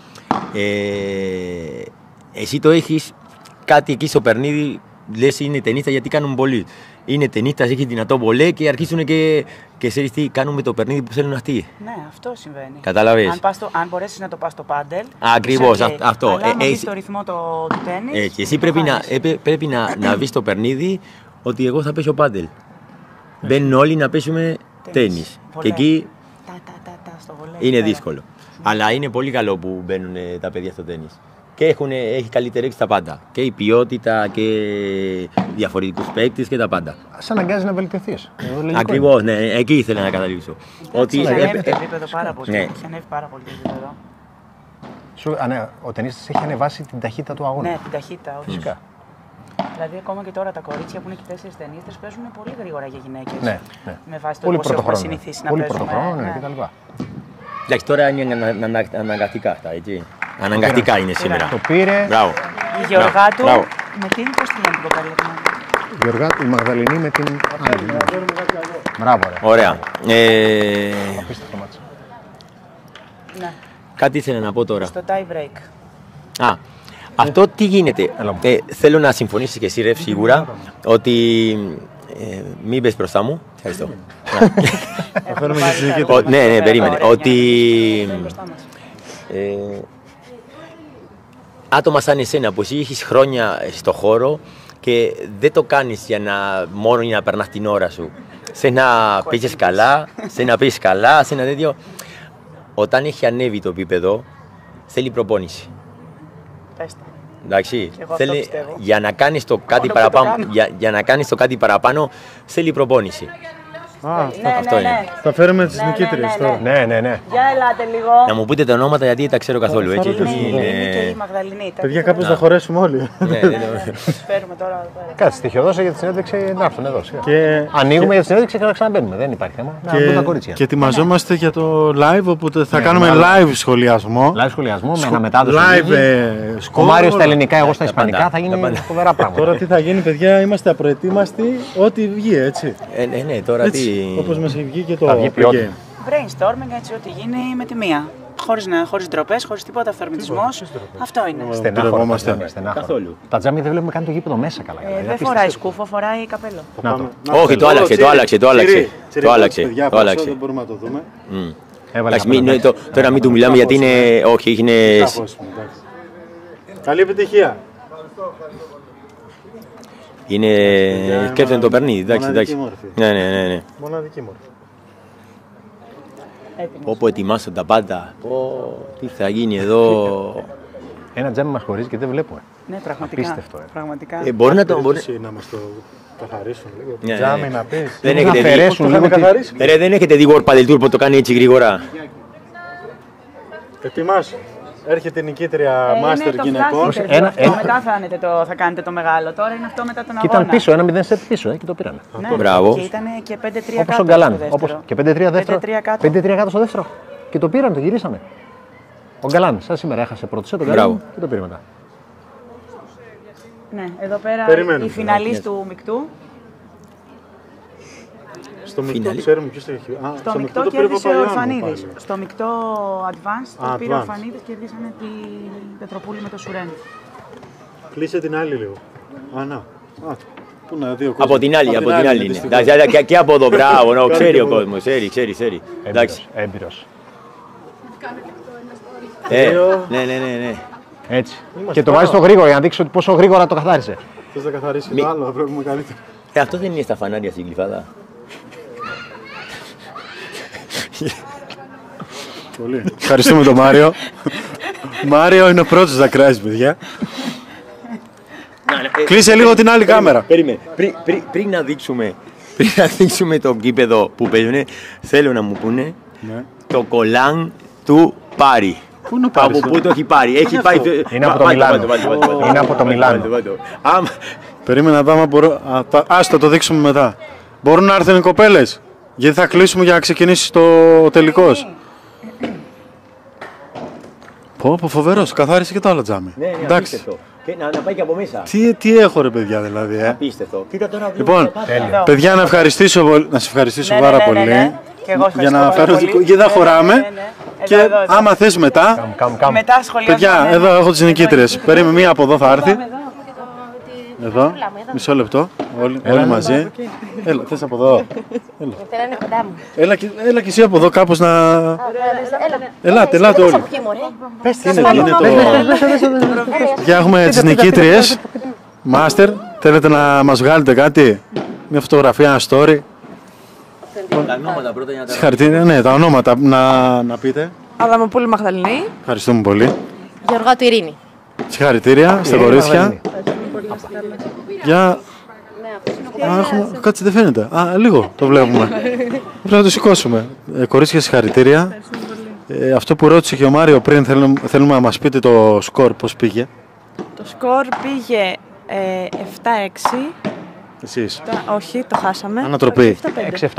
Εσύ το έχεις κάτι εκεί στο παιχνίδι, λες είναι ταινίστα γιατί κάνουν πολύ. Είναι ταινίστας, έχει δυνατό βολέ και αρχίσουν και ξέρεις τι κάνουν με το παιχνίδι που θέλουν αυτοί. Ναι, αυτό συμβαίνει. Κατάλαβες. Αν μπορέσεις να το πας στο πάντελ. Ακριβώς, okay. αυτό. Αλλά αν δεις το ρυθμό του τένις. Έτσι, εσύ πρέπει να βρεις το παιχνίδι ότι εγώ θα παίζω πάντελ. Μπαίνουν όλοι να παίζουμε τένις. Και εκεί είναι δύσκολο. Αλλά είναι πολύ καλό που μπαίνουν τα παιδιά στο τένις. Και έχει καλυτερέξει τα πάντα. Και η ποιότητα και διαφορετικούς παίκτες και τα πάντα. Σ' αναγκάζει να βελτιωθείς. Ακριβώς, ναι, εκεί ήθελα να καταλήξω. Ότι έχει ανέβει το επίπεδο πάρα πολύ. Έχει ανέβει πάρα πολύ το επίπεδο. Ο ταινίστας έχει ανεβάσει την ταχύτητα του αγώνα. Ναι, την ταχύτητα, όχι. Φυσικά. Δηλαδή, ακόμα και τώρα τα κορίτσια που είναι και 4 ταινίστες παίζουν πολύ γρήγορα για γυναίκες. Ναι. Με βάση το πώς έχουμε συνηθίσει να παίζουμε. Πολύ πρωτοχρόνο κτλ. Εντάξει, τώρα είναι αναγκαστικά αυτά, έτσι. Αναγκαστικά είναι σήμερα. Το πήρε. Μπράβο. Η Γεωργάτου με την, πώς τη λένε την κοπέλα? Η Μαγδαληνή με την. Μπράβο, ωραία. Απίστευτο μάτσο. Ναι. Κάτι ήθελα να πω τώρα. Στο tie break. Αυτό τι γίνεται. Θέλω να συμφωνήσεις και εσύ, Ρεφ, σίγουρα, ότι μην πες μπροστά μου. Ευχαριστώ. Ναι, περίμενε. Ότι άτομα σαν εσένα που εσύ έχεις χρόνια στο χώρο και δεν το κάνεις μόνο για να περνάς την ώρα σου. Σε να παίζεις καλά, σε ένα τέτοιο. Όταν έχει ανέβει το επίπεδο, θέλει προπόνηση. Εντάξει, για να κάνεις το κάτι παραπάνω, για να κάνεις το κάτι παραπάνω, θέλει προπόνηση. Αυτό είναι. Θα φέρουμε τις νικήτριες τώρα. Ναι. Για ελάτε λίγο. Να μου πείτε τα ονόματα γιατί δεν τα ξέρω καθόλου. Έτσι. Είναι και η Μαγδαληνή. Παιδιά, κάπως θα χωρέσουμε όλοι. Φέρουμε τώρα. Κάτσε, στοιχειοδόσα για τη συνέντευξη να έρθουν εδώ. Ανοίγουμε για τη συνέντευξη και να ξαναμπαίνουμε. Δεν υπάρχει θέμα. Να μπουν τα κορίτσια. Και ετοιμαζόμαστε για το live, οπότε θα κάνουμε live σχολιασμό. Live σχολιασμό με αναμετάδοση. Live ο Μάριος στα ελληνικά, εγώ στα ισπανικά. Θα γίνει φοβερά πράγματα. Τώρα τι θα γίνει, παιδιά, είμαστε απροετοίμαστοι. Ό,τι βγει, έτσι. Ναι, τώρα τι. Όπως μας έχει βγει και το game. Brainstorming, έτσι, ό,τι γίνει με τη μία. Χωρίς ντροπές, χωρίς τίποτα αυθορμητισμός. Αυτό είναι. Στενάχωρο. Καθόλου. Τα τζάμι δεν βλέπουμε καν το γήπεδο μέσα καλά. Δεν φοράει σκούφο, φοράει καπέλο. Όχι, το άλλαξε. Δεν μπορούμε να το δούμε. Τώρα μην του μιλάμε γιατί είναι. Όχι, είναι. Καλή επιτυχία. Σκέφτεται το παιχνίδι, εντάξει. Ναι. Μοναδική μόρφη. Όπου ετοιμάσω τα πάντα. Τι θα γίνει εδώ. Ένα τζάμι μας χωρίζει και δεν βλέπουμε. Ναι, πραγματικά. Απίστευτο. Πραγματικά. Μπορεί να το. Να μας το καθαρίσουν λίγο. Τζάμι να πεις. Δεν έχετε δει World Padel Tour που το κάνει έτσι γρήγορα. Ετοιμάσου. Έρχεται η νικήτρια Master γυναικών. Μετά θα κάνετε το μεγάλο. Τώρα είναι αυτό μετά τον αγώνα. Και ήταν πίσω, 1-0 σε πίσω και το πήρανε. Ναι, Μπράβο. Και ήταν και 5-3 κάτω. Όπως ο Γκαλάν. Και 5-3 δεύτερο. 5-3 κάτω στο δεύτερο. Και το πήραν, το γυρίσανε. Ο Γκαλάν, σαν σήμερα έχασε πρώτο σε τον Γκαλάν και το πήρε μετά. Ναι, εδώ πέρα η φιναλίστ του μεικτού. Στο μεικτό ξέρουμε ποιος έχει. Στο μεικτό κέρδισε ο Ορφανίδης. Στο μεικτό Advanced το πήρε ο Ορφανίδης και κέρδισαν την Πετροπούλη με το Σουρέν. Κλείσε την άλλη λίγο. Να. Πού να δει ο κόσμος. Από την άλλη είναι. Και από εδώ, μπράβο, ξέρει ο κόσμος, ξέρει. Έμπειρος. Ναι. Έτσι. Και το βάζει στο γρήγορο για να δείξει πόσο γρήγορα το καθάρισε. Θες να καθαρίσει το άλλο, θα βλέπουμε καλύτερα. Αυτό δεν είναι στα φανάρια στην Γλυφάδα. Πολύ. Ευχαριστούμε τον Μάριο. Μάριο είναι ο πρώτος να κράζει, παιδιά. Κλείσε λίγο την άλλη κάμερα. Περίμενε. Πριν να δείξουμε το γήπεδο που παίζουνε, θέλω να μου πούνε το κολάν του Πάρη. Πού είναι ο Πάρης? Από πού το έχει πάρει? Έχει πάει. Είναι από το Μιλάνο. Είναι από το Μιλάνο. Περίμενα να δω αν μπορώ. Άστο, το δείξουμε μετά. Μπορούν να έρθουν οι κοπέλες? Γιατί θα κλείσουμε για να ξεκινήσει το τελικός. Πω, φοβερός, καθάρισε και το άλλο τζάμι. Ναι, εντάξει. Να πάει και από μέσα. Τι έχω ρε παιδιά δηλαδή. Απίστευτο. Λοιπόν, παιδιά να σε ευχαριστήσω πάρα πολύ. Για να φέρω γιατί δεν χωράμε. Και άμα θες μετά. Παιδιά, εδώ έχω τις νικήτριες. Περίμενε, μία από εδώ θα έρθει. Εδώ, μισό λεπτό, όλοι μαζί. Έλα, θες από εδώ. Έλα και εσύ από εδώ κάπως να... Ελάτε όλοι. Για έχουμε τις νικήτριες. Μάστερ, θέλετε να μας βγάλετε κάτι? Μια φωτογραφία, ένα story. Τα ονόματα πρώτα για να τα... Συγχαρητήρια, ναι, τα ονόματα να πείτε. Αδαμοπούλη Μαγδαληνή. Ευχαριστούμε πολύ. Γεωργάτου Ειρήνη. Συγχαρητήρια στα κορίτσια. Για... Κάτσε, δεν φαίνεται. Λίγο το βλέπουμε. Πρέπει να το σηκώσουμε. Κορίτσια, συγχαρητήρια. Αυτό που ρώτησε και ο Μάριο πριν, θέλουμε να μας πείτε το σκορ, πώς πήγε. Το σκορ πήγε 7-6. Εσείς. Όχι, το χάσαμε. Ανατροπή. 6-7.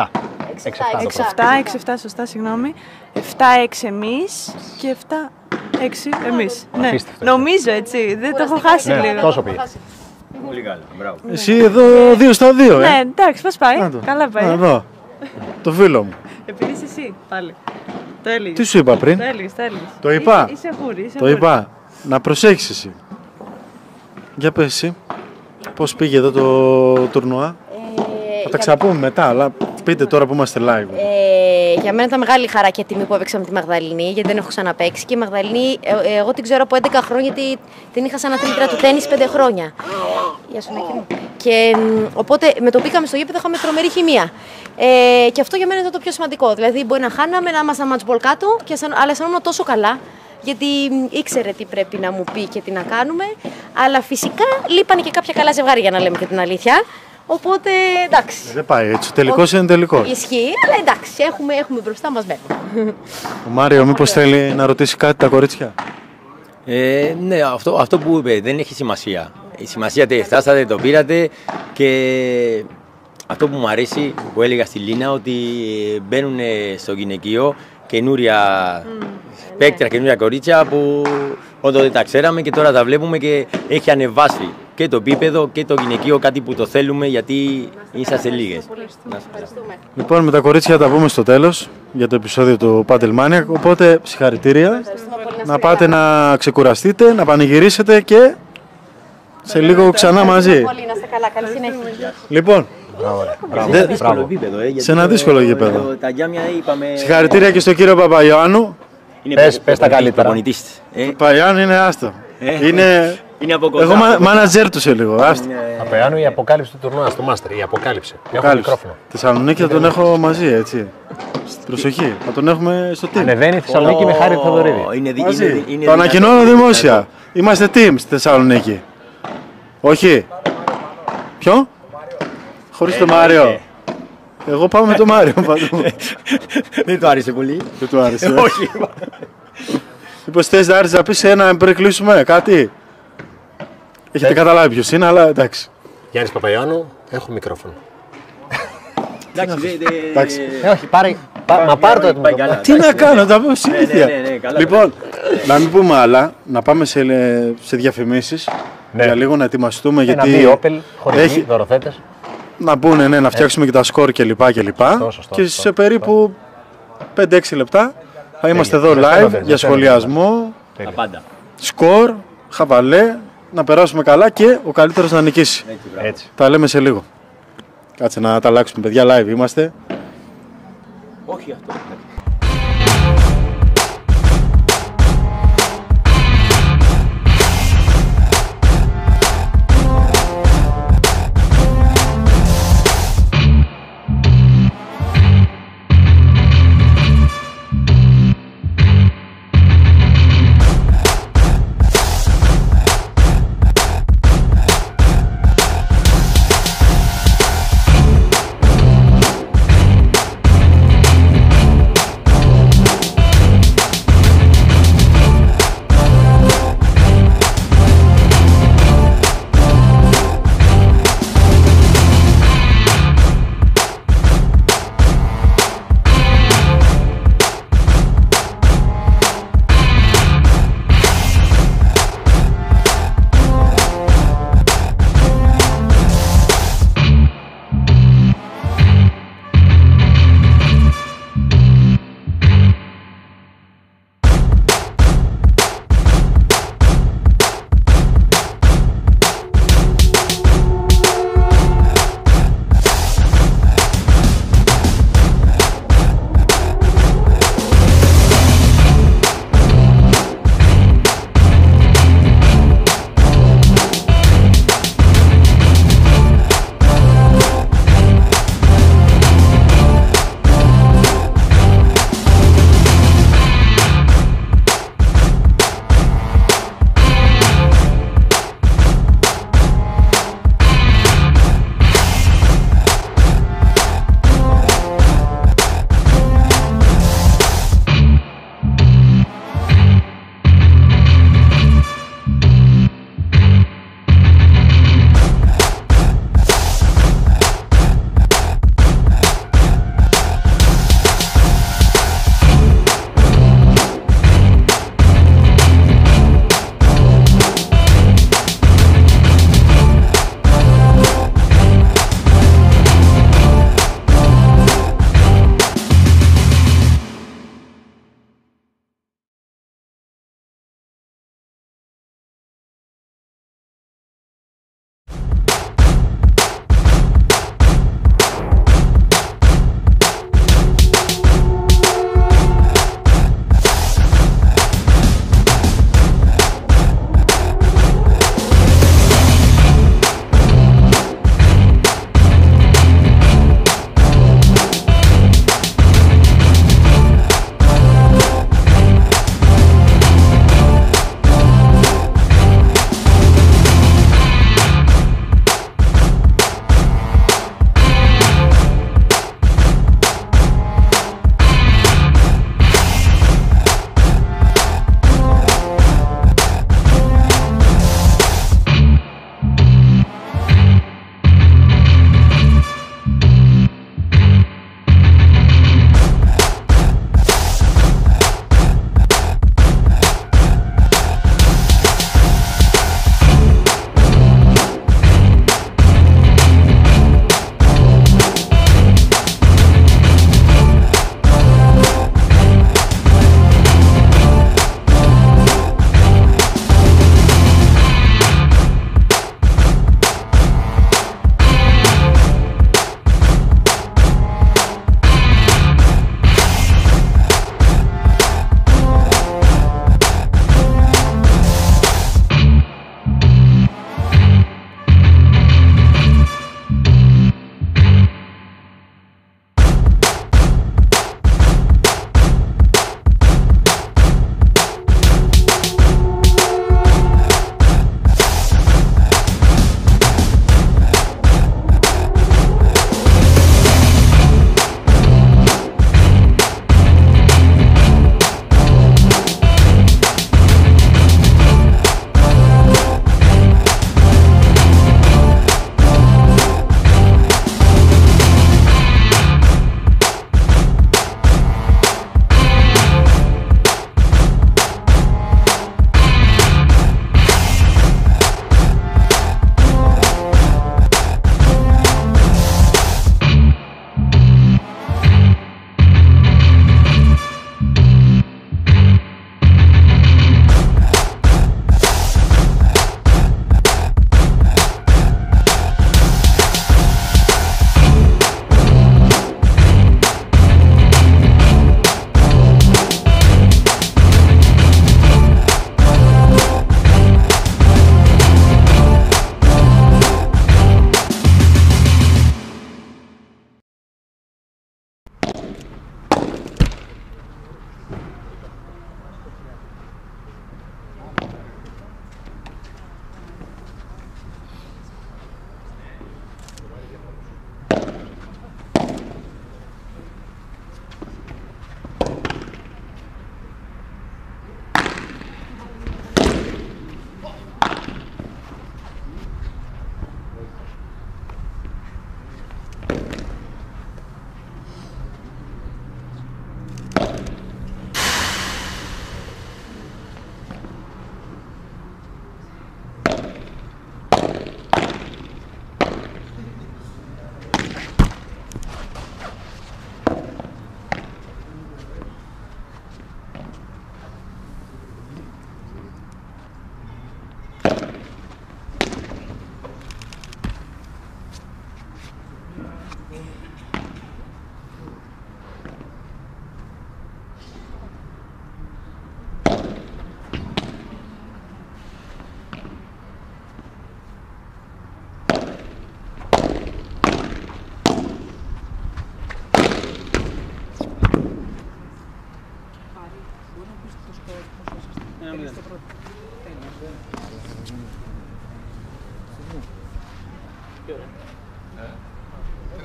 6-7, σωστά, συγγνώμη. 7-6 εμείς και 7-6 εμείς. Ναι, νομίζω έτσι, δεν το έχω χάσει λίγο. Τόσο πήγε. Πολύ καλά, μπράβο. Εσύ εδώ 2-2. Ναι, εντάξει, πώς πάει. Καλά πάει. Εδώ, το φίλο μου. Επειδή είσαι εσύ, πάλι. Το έλεγες. Τι σου είπα πριν? Το έλεγες. Το είπα. Είσαι γούρι. Το είπα. Να προσέχεις εσύ. Για πες εσύ. Πώς πήγε εδώ το τουρνουά? Θα τα ξαναπούμε μετά, αλλά πείτε τώρα που είμαστε live. Για μένα ήταν μεγάλη χαρά και τιμή που έπαιξα με τη Μαγδαληνή, γιατί δεν έχω ξαναπαίξει. Και η Μαγδαληνή, εγώ την ξέρω από 11 χρόνια, γιατί την είχα σαν αθλήτρια του τέννις 5 χρόνια. Γεια σου, Νίκη μου. Και οπότε με το μπήκαμε στο γήπεδο, είχαμε τρομερή χημεία. Και αυτό για μένα ήταν το πιο σημαντικό. Δηλαδή, μπορεί να χάναμε, να ήμασταν matchball κάτω, αλλά αισθανόμουν τόσο καλά. Γιατί ήξερε τι πρέπει να μου πει και τι να κάνουμε. Αλλά φυσικά λείπανε και κάποια καλά ζευγάρια, για να λέμε και την αλήθεια. Οπότε εντάξει. Δεν πάει έτσι. Ο τελικός είναι τελικός. Ισχύει, αλλά εντάξει, έχουμε μπροστά μας μέλλον. Ο Μάριο, μήπως θέλει να ρωτήσει κάτι τα κορίτσια? Ναι, αυτό που είπε δεν έχει σημασία. Η σημασία ότι φτάσατε, το πήρατε και αυτό που μου αρέσει που έλεγα στη Λίνα, ότι μπαίνουν στο γυναικείο καινούρια παίκτρια, καινούρια κορίτσια που όντω δεν τα ξέραμε και τώρα τα βλέπουμε και έχει ανεβάσει και το επίπεδο και το γυναικείο, κάτι που το θέλουμε γιατί είσαστε λίγες. Λοιπόν, με τα κορίτσια τα πούμε στο τέλος για το επεισόδιο του Padel Maniac, οπότε συγχαρητήρια. Να πάτε να ξεκουραστείτε, να πανηγυρίσετε και σε λίγο ξανά μαζί. Λοιπόν, σε ένα δύσκολο γήπεδο. Συγχαρητήρια και στον κύριο Παπαϊωάννου. Πες τα καλύτερα. Παπαϊωάννου είναι άστο. Είναι από κοντά. Εγώ μάνατζερ του σε λίγο. Παπαϊωάννου, η αποκάλυψη του τουρνουά στο Μάστερ. Η αποκάλυψη. Έχω μικρόφωνο. Θεσσαλονίκη θα τον έχω μαζί, έτσι. Προσοχή, θα τον έχουμε στο team. Ανεβαίνει η Θεσσαλονίκη με Χάρη Θεοδωρίδη. Το ανακοινώνω δημόσια. Είμαστε team στη Θεσσαλονίκη. Όχι. Ποιο? Χωρίς το Μάριο. Εγώ πάω με το Μάριο. Δεν του άρεσε πολύ. Δεν του άρεσε. Όχι. Μήπως θες να έρθεις να πεις ένα πριν κλείσουμε κάτι. Έχετε καταλάβει ποιος είναι, αλλά εντάξει. Γιάννης Παπαϊωάννου, έχω μικρόφωνο. Εντάξει, Όχι, πάρε. Μα πάρ' το έτοιμο. Τι να κάνω, τα πω συνήθεια. Λοιπόν, να μην πούμε άλλα, να πάμε σε διαφημίσεις. Για λίγο να ετοιμαστούμε, γιατί Ένα Opel, χορηγοί, δωροθέτες. να πούνε, ναι, να φτιάξουμε και τα σκορ κλπ. Και σε περίπου 5-6 λεπτά θα είμαστε εδώ live για σχολιασμό, τα πάντα. σκορ, χαβαλέ, να περάσουμε καλά και ο καλύτερος να νικήσει. Έτσι. Τα λέμε σε λίγο. Κάτσε να τα αλλάξουμε, παιδιά, live είμαστε. Όχι αυτό.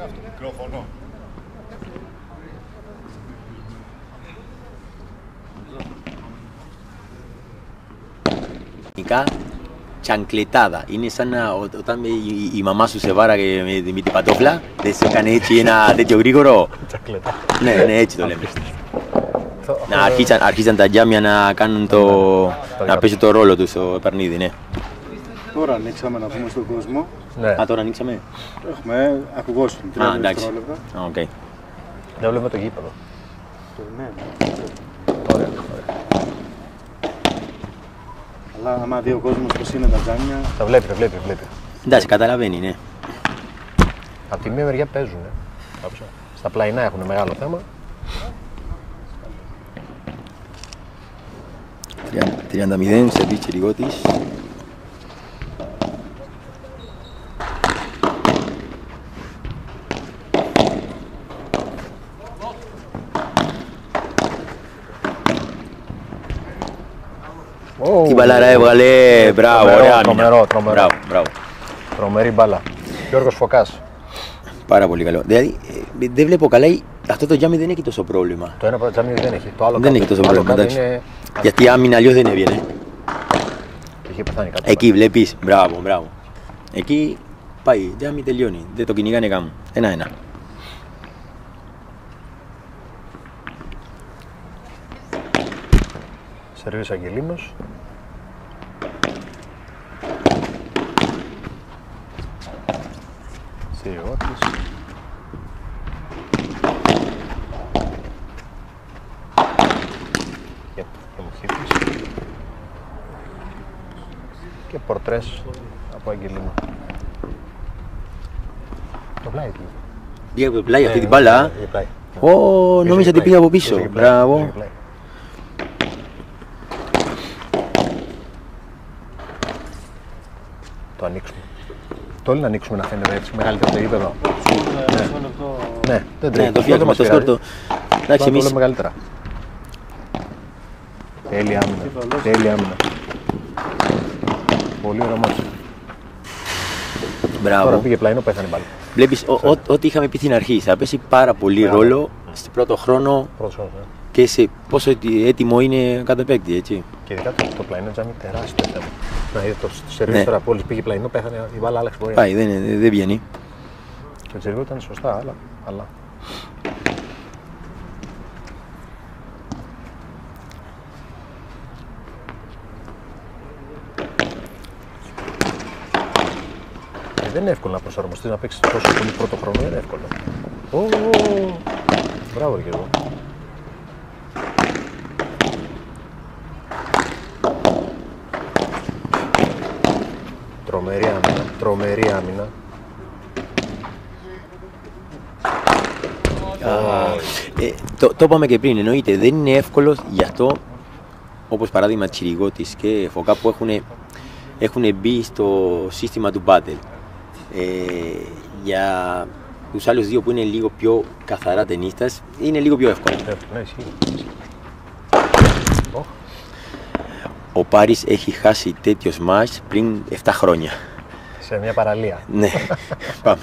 Μικρόφωνο. Chancletada. Είναι σαν να όταν η μαμά σου σε βάραγε με την πατόφλα, δεν σε έκανε έτσι ένα τέτοιο γρήγορο. Τσακλετά. Ναι, έτσι το λέμε. Να αρχίσαν τα τζάμια να κάνουν να παίζουν το ρόλο του στο παιχνίδι, ναι. Τώρα ανοίξαμε να πούμε στον κόσμο. Ναι. Α, τώρα ανοίξαμε. Έχουμε ακουγόσουν 30 δευτερόλεπτα. Οκ. Δεν βλέπουμε το γήπεδο. Ναι. Ωραία. Αλλά άμα δει ο κόσμος πώς είναι τα τζάμια. Τα βλέπει. Εντάξει, καταλαβαίνει, ναι. Από τη μία μεριά παίζουν. Στα πλαϊνά έχουν μεγάλο θέμα. 30-0, σερβίς Τσιριγώτης. Τι μπαλάρα έβγαλε, μπράβο, ωραία άμυνα. Μπράβο. Τρομερή μπάλα. Γιώργος Φωκάς. Πάρα πολύ καλό. Δηλαδή, δεν βλέπω καλά, αυτό το τζάμι δεν έχει τόσο πρόβλημα. Το ένα τζάμι δεν έχει. Το άλλο δεν έχει τόσο πρόβλημα, εντάξει. Γιατί η άμυνα αλλιώς δεν έβγαινε. Είχε πεθάνει κάτω. Εκεί βλέπεις, μπράβο. Εκεί πάει, τζάμι τελειώνει. Δεν το κυνηγάνε καν. 1-1. Σερβίς Αγγελίνος. Τσιριγώτης. Και πορτρές από Αγγελίνο. Το πλάι του. Πήγα από το πλάι αυτή την μπάλα. Νόμιζα ότι πήγα από πίσω. Μπράβο. Το ανοίξουμε. Το όλοι να ανοίξουμε να φαίνεται έτσι μεγαλύτερο το γήπεδο. Ναι, δεν τρέχει. Το φτιάχνουμε το σκόρτο. Εντάξει, εμείς... Το μεγαλύτερα. Τέλεια άμυνα. Πολύ ωραίο μάτσο. Μπράβο. Τώρα πήγε πλαϊνό, πέθανε πάλι. Βλέπεις, ό,τι είχαμε πει στην αρχή, θα πέσει πάρα πολύ ρόλο στον πρώτο χρόνο και σε πόσο έτοιμο είναι κάθε παίκτη, έτσι. Και ειδικά το πλαϊνό τζάμι τεράστιο θέμα. Να είδε το σερβίς τώρα πόλης πήγε πλαϊνό, πέθανε η μπάλα άλλαξε πορεία. Πάει, δεν βγαίνει. Το σερβίς ήταν σωστά, αλλά... Δεν είναι εύκολο να προσαρμοστείς, να παίξεις τόσο πολύ πρώτο χρόνο, δεν είναι εύκολο. Μπράβο και εγώ. Τρομερή άμυνα. Το είπαμε και πριν, εννοείται, δεν είναι εύκολο, γι' αυτό, όπως παράδειγμα Τσιριγώτης και Φωκά που έχουν μπει στο σύστημα του Battle. Για τους άλλους δύο που είναι λίγο πιο καθαρά ταινίστας, είναι λίγο πιο εύκολο. Ο Πάρης έχει χάσει τέτοιο μάτς πριν 7 χρόνια. Σε μια παραλία. Ναι, πάμε.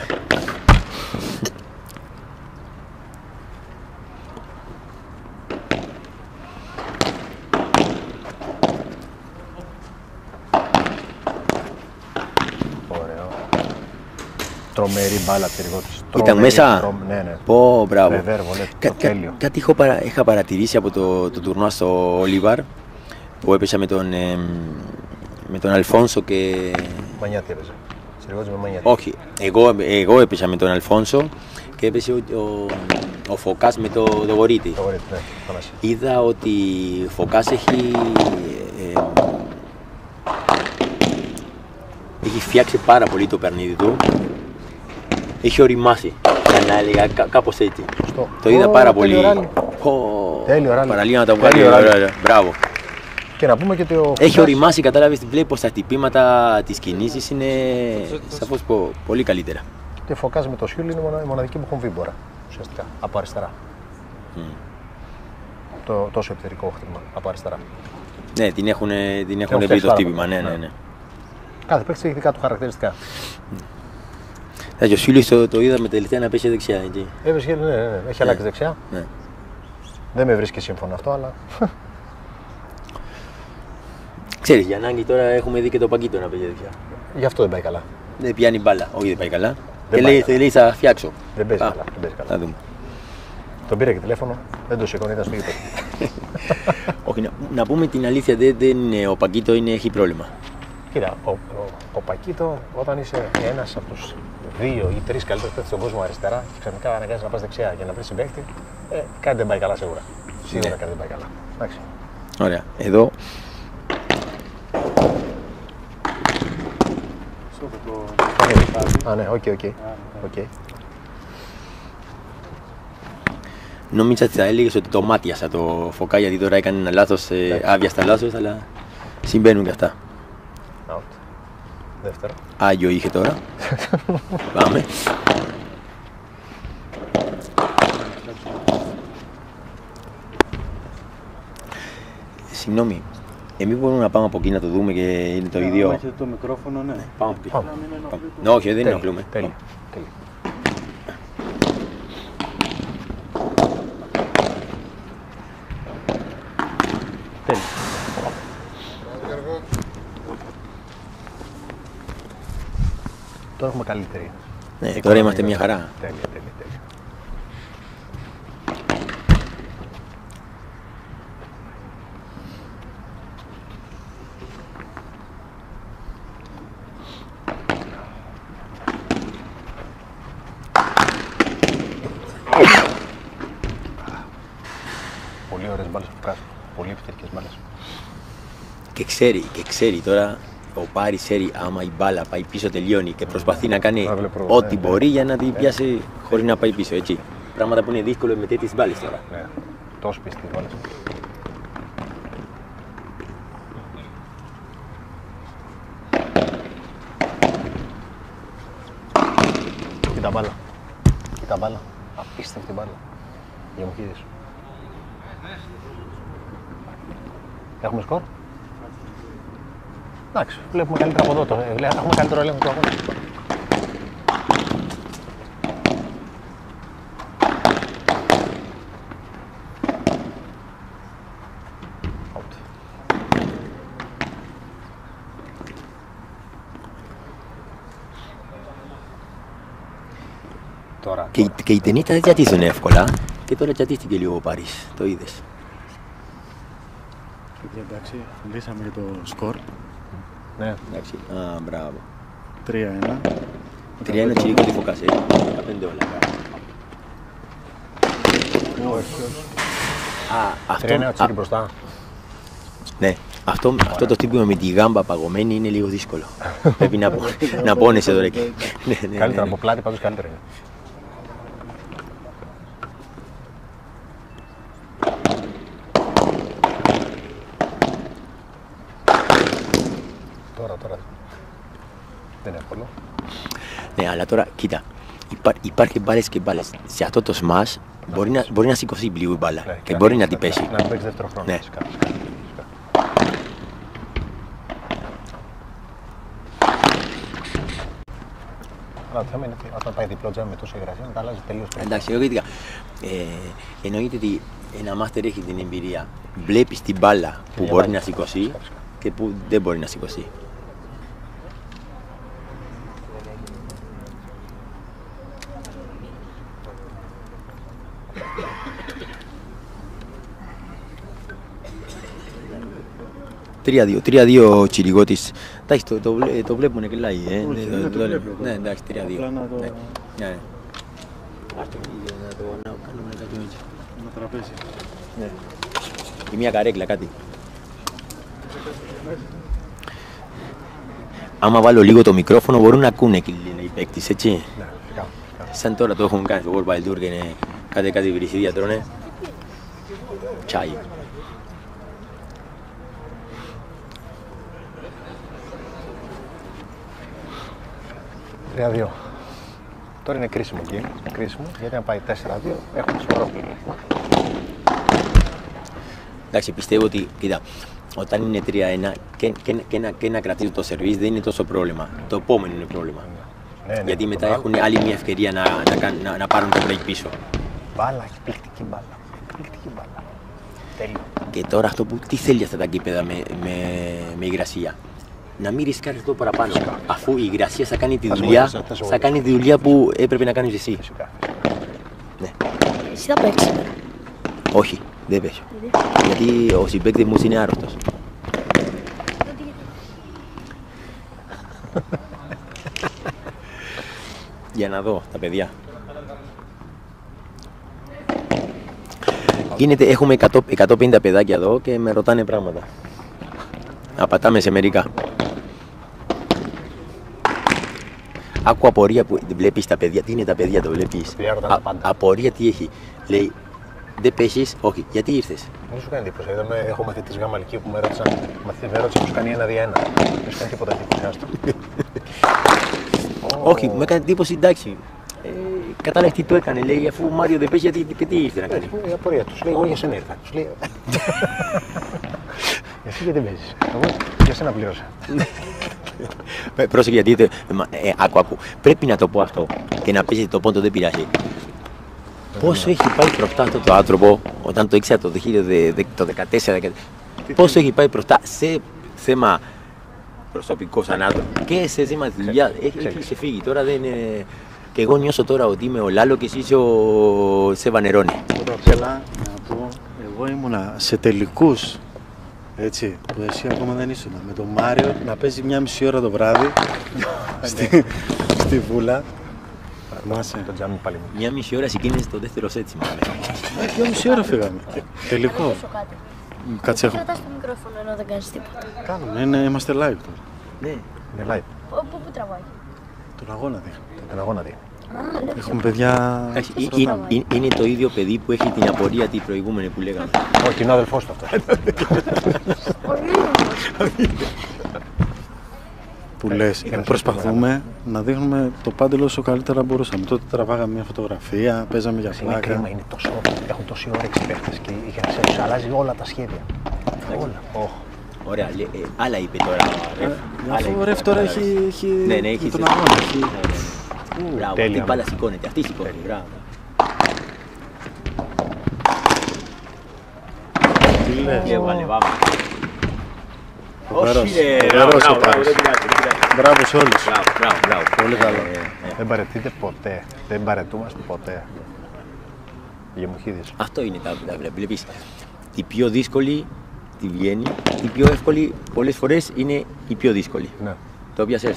Τρομερή μπάλα Τσιριγώτης. Ήταν μέσα. Ναι. Πω, μπράβο. Κάτι είχα παρατηρήσει από το τουρνουά στο Ολίβαρ που έπαιζα με τον Αλφόνσο και... Μανιάτη έπαιζε. Τσιριγώτης με Μανιάτη. Όχι, εγώ έπαιζα με τον Αλφόνσο και έπαιζε ο Φωκάς με το Γορίτη. Ναι, είδα ότι ο Φωκάς έχει φτιάξει πάρα πολύ το παιχνίδι του. Έχει οριμάσει, να έλεγα κάπως έτσι. Το είδα πάρα πολύ. Τέλειο ράλι. Παραλία να τα βγάλει. Μπράβο. Και να πούμε και ότι ο έχει οριμάσει, κατάλαβες, βλέπει πως τα χτυπήματα της κινήσεις είναι σαφώς πολύ καλύτερα. Και ο Φωκάς με το Σιούλ είναι η μοναδική που έχουν βήμπορα, ουσιαστικά, από αριστερά. Το τόσο επιθετικό χτύπημα, από αριστερά. Ναι, την έχουν βρει το χτύπημα, ναι. Κάθε παίκτης έχει δικά του χαρακτηριστικά. Ο Σίλης το είδαμε τελευταία να πέσει δεξιά εκεί. Ναι, έχει αλλάξει δεξιά. Ναι. Δεν με βρίσκει σύμφωνο αυτό, αλλά. Ξέρεις, για ανάγκη τώρα έχουμε δει και το Πακίτο να παίζει δεξιά. Γι' αυτό δεν πάει καλά. Δεν πιάνει μπάλα. Όχι, δεν πάει καλά. Δεν Και λέει θα φτιάξω. Δεν παίζει καλά. Θα δούμε. Τον πήρα και τηλέφωνο, δεν το σηκώνει, ήταν στο γήπεδο. Όχι, να πούμε την αλήθεια, ο Πακίτο έχει πρόβλημα. Κοίτα, ο Πακίτο, όταν είσαι ένας από τους 2 ή 3 καλύτερους παίκτες στον κόσμο αριστερά και ξαφνικά αναγκάζεσαι να πας δεξιά για να βρεις συμπαίκτη, κάτι δεν πάει καλά σίγουρα. Σίγουρα κάτι δεν πάει καλά. Εντάξει. Ωραία. Εδώ. Α, ναι, οκ. Νόμιζα ότι θα έλεγες ότι το μάτιασα το Φωκά, γιατί τώρα έκανε ένα λάθος, άβιαστα λάθος, αλλά συμβαίνουν και αυτά. Out. Δεύτερο. Άγιο είχε τώρα. Πάμε. Συγγνώμη, εμείς μπορούμε να πάμε από εκεί να το δούμε και είναι το ίδιο. Έχετε το μικρόφωνο, ναι. Πάμε από εκεί. Όχι, δεν ενοχλούμε. Τέλεια. Τώρα έχουμε καλύτερη. Ναι, τώρα είμαστε μια χαρά. Τέλεια. Πολύ ωραίες μπάλες που βγάζουν. Πολύ επιθετικές μπάλες. Και ξέρει τώρα, ο Πάρης ξέρει άμα η μπάλα πάει πίσω τελειώνει και προσπαθεί να κάνει ό,τι μπορεί για να την πιάσει χωρίς να πάει πίσω, έτσι. Πράγματα που είναι δύσκολο με τέτοιες μπάλες τώρα. Ναι, τόσο πιστή μπάλες. Κοίτα μπάλα. Απίστευτη μπάλα. Για μου χείδες. Έχουμε σκορ. Εντάξει, βλέπουμε καλύτερα από εδώ. Έχουμε καλύτερο έλεγχο του αγώνα. Και οι ταινίτες δεν τσατίζουν εύκολα και τώρα τσατίστηκε λίγο ο Πάρης, το είδες. Εντάξει, λύσαμε και το σκορ. Ναι. Εντάξει, μπράβο. 3-1. 3-1 τσιλίκο τη Φωκάς, 15 όλα. Αυτό είναι τσίλι μπροστά. Ναι, αυτό το χτύπημα με τη γάμπα παγωμένη είναι λίγο δύσκολο. Πρέπει να πόνεσαι τώρα εκεί. Καλύτερα από πλάτη, πάντως καλύτερα είναι. Τώρα. Δεν είναι εύκολο. Ναι, αλλά τώρα, κοίτα, υπάρχει μπάλες και μπάλες. Σε αυτό το smash μπορεί να σηκωθεί λίγο η μπάλα και μπορεί να την πέσει. Να παίξει δεύτερο χρόνο. Ναι. Αλλά το θέμα είναι ότι όταν πάει διπλό τζάμι με τόση υγρασία, να τα αλλάζει τελείως. Εντάξει, εγώ είδα. Εννοείται ότι ένα μάστερ έχει την εμπειρία. Βλέπεις την μπάλα που μπορεί να σηκωθεί και που δεν μπορεί να σηκωθεί. Τρία-δύο ο Τσιριγώτης. Εντάξει, το βλέπουνε και λάει. Ναι, εντάξει, 3-2. Ναι. Άστο να το κάνουμε κάτι έτσι. Ένα τραπέζι. Ναι. Ή μια καρέκλα, κάτι. Άμα βάλω λίγο το μικρόφωνο μπορούν να ακούνε και οι παίκτες, έτσι. Ναι, φυσικά. Σαν τώρα το έχουν κάνει στο World Wild Tour και είναι κάτι βρυσίδια τρώνε. Τσάι. Τώρα είναι κρίσιμο εκεί, γιατί αν πάει 4-2 έχουμε σοβαρό. Εντάξει, πιστεύω ότι, κοίτα, όταν είναι 3-1 και να κρατήσει το σερβίς δεν είναι τόσο πρόβλημα. Το επόμενο είναι πρόβλημα. Γιατί μετά έχουν άλλη μια ευκαιρία να πάρουν το break πίσω. Μπάλα, εκπληκτική μπάλα. Εκπληκτική μπάλα. Τέλειο. Και τώρα αυτό που τι θέλει αυτά τα γήπεδα με υγρασία. Να μην ρισκάρεις αυτό παραπάνω. Αφού η υγρασία θα κάνει τη δουλειά που έπρεπε να κάνεις εσύ. Ναι. Εσύ θα παίξεις. Όχι, δεν παίζω. Γιατί ο συμπαίκτης μου είναι άρρωστος. Για να δω τα παιδιά. Έχουμε 150 παιδάκια εδώ και με ρωτάνε πράγματα. Απατάμε σε μερικά. Άκου απορία που βλέπεις τα παιδιά. Τι είναι τα παιδιά, το βλέπεις. Απορία τι έχει. Λέει, δεν πέσεις, όχι. Γιατί ήρθες. Δεν σου κάνει εντύπωση. Έχω μαθητής Γάμα Λυκείου που με ρώτησαν πώς κάνει 1-2-1. Δεν σου κάνει τίποτα εντύπωση. Άστο. Όχι, μου έκανε εντύπωση, εντάξει. Κατάλαβε τι το έκανε, λέει, αφού ο Μάριο δεν παίζει, γιατί τι ήρθε να κάνει. Η απορία τους λέει, εγώ για σένα ήρθα. Τους λέει, εσύ γιατί παίζεις, εγώ για σένα πλήρωσα. Πρόσεχε γιατί, άκου, πρέπει να το πω αυτό και να πεις το πόντο δεν πειράζει. Πόσο έχει πάει μπροστά αυτό το άνθρωπο, όταν το ήξερα το 2014, πόσο έχει πάει μπροστά σε θέμα προσωπικό σαν άτομο και σε θέμα δουλειά, έχει ξεφύγει, τώρα δεν είναι... Και εγώ νιώσω τώρα ότι είμαι ο Λάλο και εσύ είσαι ο Σεβανερόνι. Τώρα θέλω να πω, εγώ ήμουνα σε τελικούς, έτσι, που εσύ ακόμα δεν ήσουν. Με τον Μάριο να παίζει 1,5 ώρα το βράδυ στη Βούλα. Το τζάμι πάλι μου. 1,5 ώρα συγκίνησε το δεύτερο σετ, μάλλον. 2,5 ώρα φύγαμε. Τελικό. Κάτσε έχω. Κρατάς το μικρόφωνο ενώ δεν κάνεις τίποτα. Κάνουμε, είμαστε live τώρα. Ναι. Είναι live. Πού τραβάει. Τον αγώνα δείχνει. Τον αγώνα δείχνει. Έχουμε παιδιά... Είναι το ίδιο παιδί που έχει την απορία την προηγούμενη που λέγαμε. Όχι, είναι ο αδελφός του αυτό. Που λες, προσπαθούμε να δείχνουμε το πάντελ όσο καλύτερα μπορούσαμε. Τότε τραβάγαμε μια φωτογραφία, παίζαμε για Είναι πλάκα. κρίμα, έχουν τόση όρεξη παίχτες και η υγρασία τους αλλάζει όλα τα σχέδια. Όλα. Ωραία, άλλα είπε τώρα. Αφού ο Ρεφ τώρα έχει τον αγώνα. Μπράβο, αυτή η μπάλα σηκώνεται, αυτή σηκώνεται, μπράβο. Τι λες. Και έβαλε, πάμε. Μπράβο σε όλους. Μπράβο. Πολύ καλό. Δεν παρετείτε ποτέ. Δεν παρετούμαστε ποτέ. Γεμοχίδης. Αυτό είναι τα βλέπεις. Η πιο δύσκολη τη βγαίνει, η πιο εύκολη πολλές φορές είναι η πιο δύσκολη. Ναι. Το πιάσες.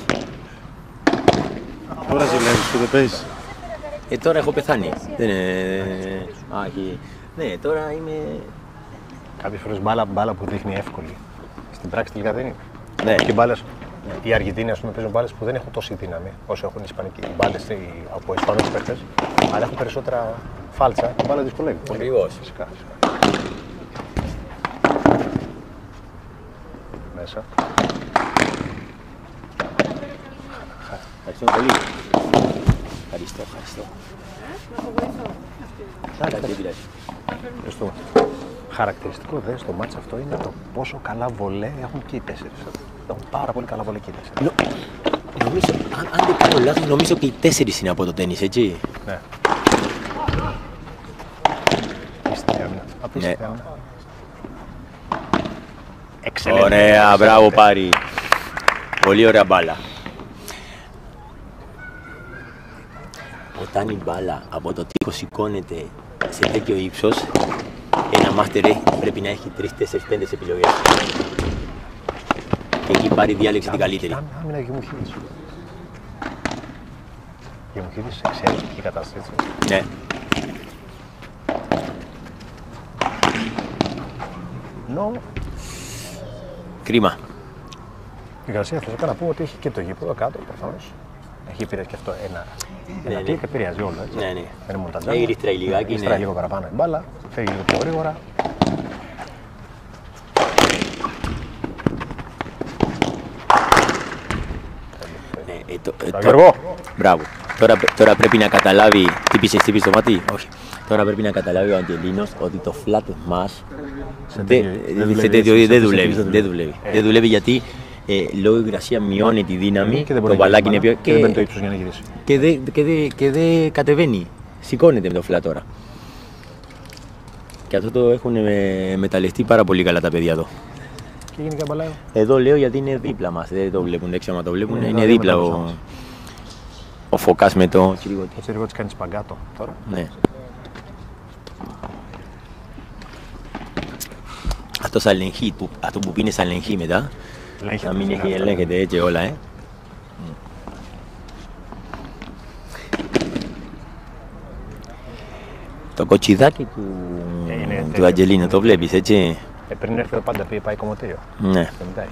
Τώρα ζηλεύεις που δεν παίζεις. Τώρα έχω πεθάνει. Δεν είναι... Ναι, τώρα είμαι... Κάποιες φορές μπάλα που δείχνει εύκολη. Στην πράξη τελικά δεν είναι. Ναι. Και μπάλες, οι Αργεντίνοι ας πούμε παίζουν μπάλες που δεν έχουν τόση δύναμη όσο έχουν οι Ισπανικοί. Οι μπάλες από Ισπανούς παίχτες, αλλά έχουν περισσότερα φάλτσα και μπάλα δυσκολεύει. Ακριβώς. Φυσικά. Μέσα. Ευχαριστώ πολύ. Ευχαριστώ. Ευχαριστούμε. Χαρακτηριστικό δε στο μάτς αυτό είναι το πόσο καλά βολέ έχουν και οι τέσσερις. Έχουν πάρα πολύ καλά βολέ και οι τέσσερις. Νομίζω, αν δεν κάνω λάθος, νομίζω και οι τέσσερις είναι από το τένις, έτσι. Ναι. Απίστευτη άμυνα. Ωραία, μπράβο Πάρη. Πολύ ωραία μπάλα. Όταν η μπάλα από το τείχο σηκώνεται σε τέτοιο ύψος, ένα μάστερ πρέπει να έχει 3, 4, 5 επιλογές. Και εκεί Πάρη διάλεξε την καλύτερη. Άμυνα Γεμοχίδης. Γεμοχίδης σε εξαιρετική κατάσταση. Ναι. Κρίμα. Η Γαρσία θέλω να πούμε ότι έχει και το γήπεδο κάτω προφανώς. Έχει επηρεάσει και αυτό ένα κλικ, επηρεάζει όλο. Ναι. Είναι μοντατζάκι. Γλιστράει λιγάκι. Γλιστράει λίγο παραπάνω η μπάλα, φεύγει λίγο πιο γρήγορα. Μπράβο. Τώρα πρέπει να καταλάβει. Τι πεις το μάτι, όχι. Τώρα πρέπει να καταλάβει ο Αγγελίνος ότι το flat mass δεν δουλεύει. Δεν δουλεύει γιατί λόγω υγρασία μειώνει τη δύναμη, και δεν το μπαλάκι είναι πιο. Και δεν μπαίνει το ύψος για να γυρίσει. Και δεν κατεβαίνει. Σηκώνεται με το φλατόρα. Και αυτό το έχουν μεταλλευτεί πάρα πολύ καλά τα παιδιά εδώ. Και γίνει καμπαλάιο. Εδώ λέω γιατί είναι δίπλα μας. Δεν το βλέπουν, δεν ξέρω αν το βλέπουν. Είναι δίπλα ο Φωκάς με το Τσιριγότη. Ο Τσιριγότης κάνει σπαγκάτο τώρα. Ναι. Αυτό ελεγχεί, αυτό που πίνει ελεγχεί μετά. Να μην έχει ελέγχεται έτσι όλα, Το κοτσιδάκι του Αγγελίνου, το βλέπεις έτσι. Πριν έρθει εδώ πάντα πάει κομμωτήριο. Ναι.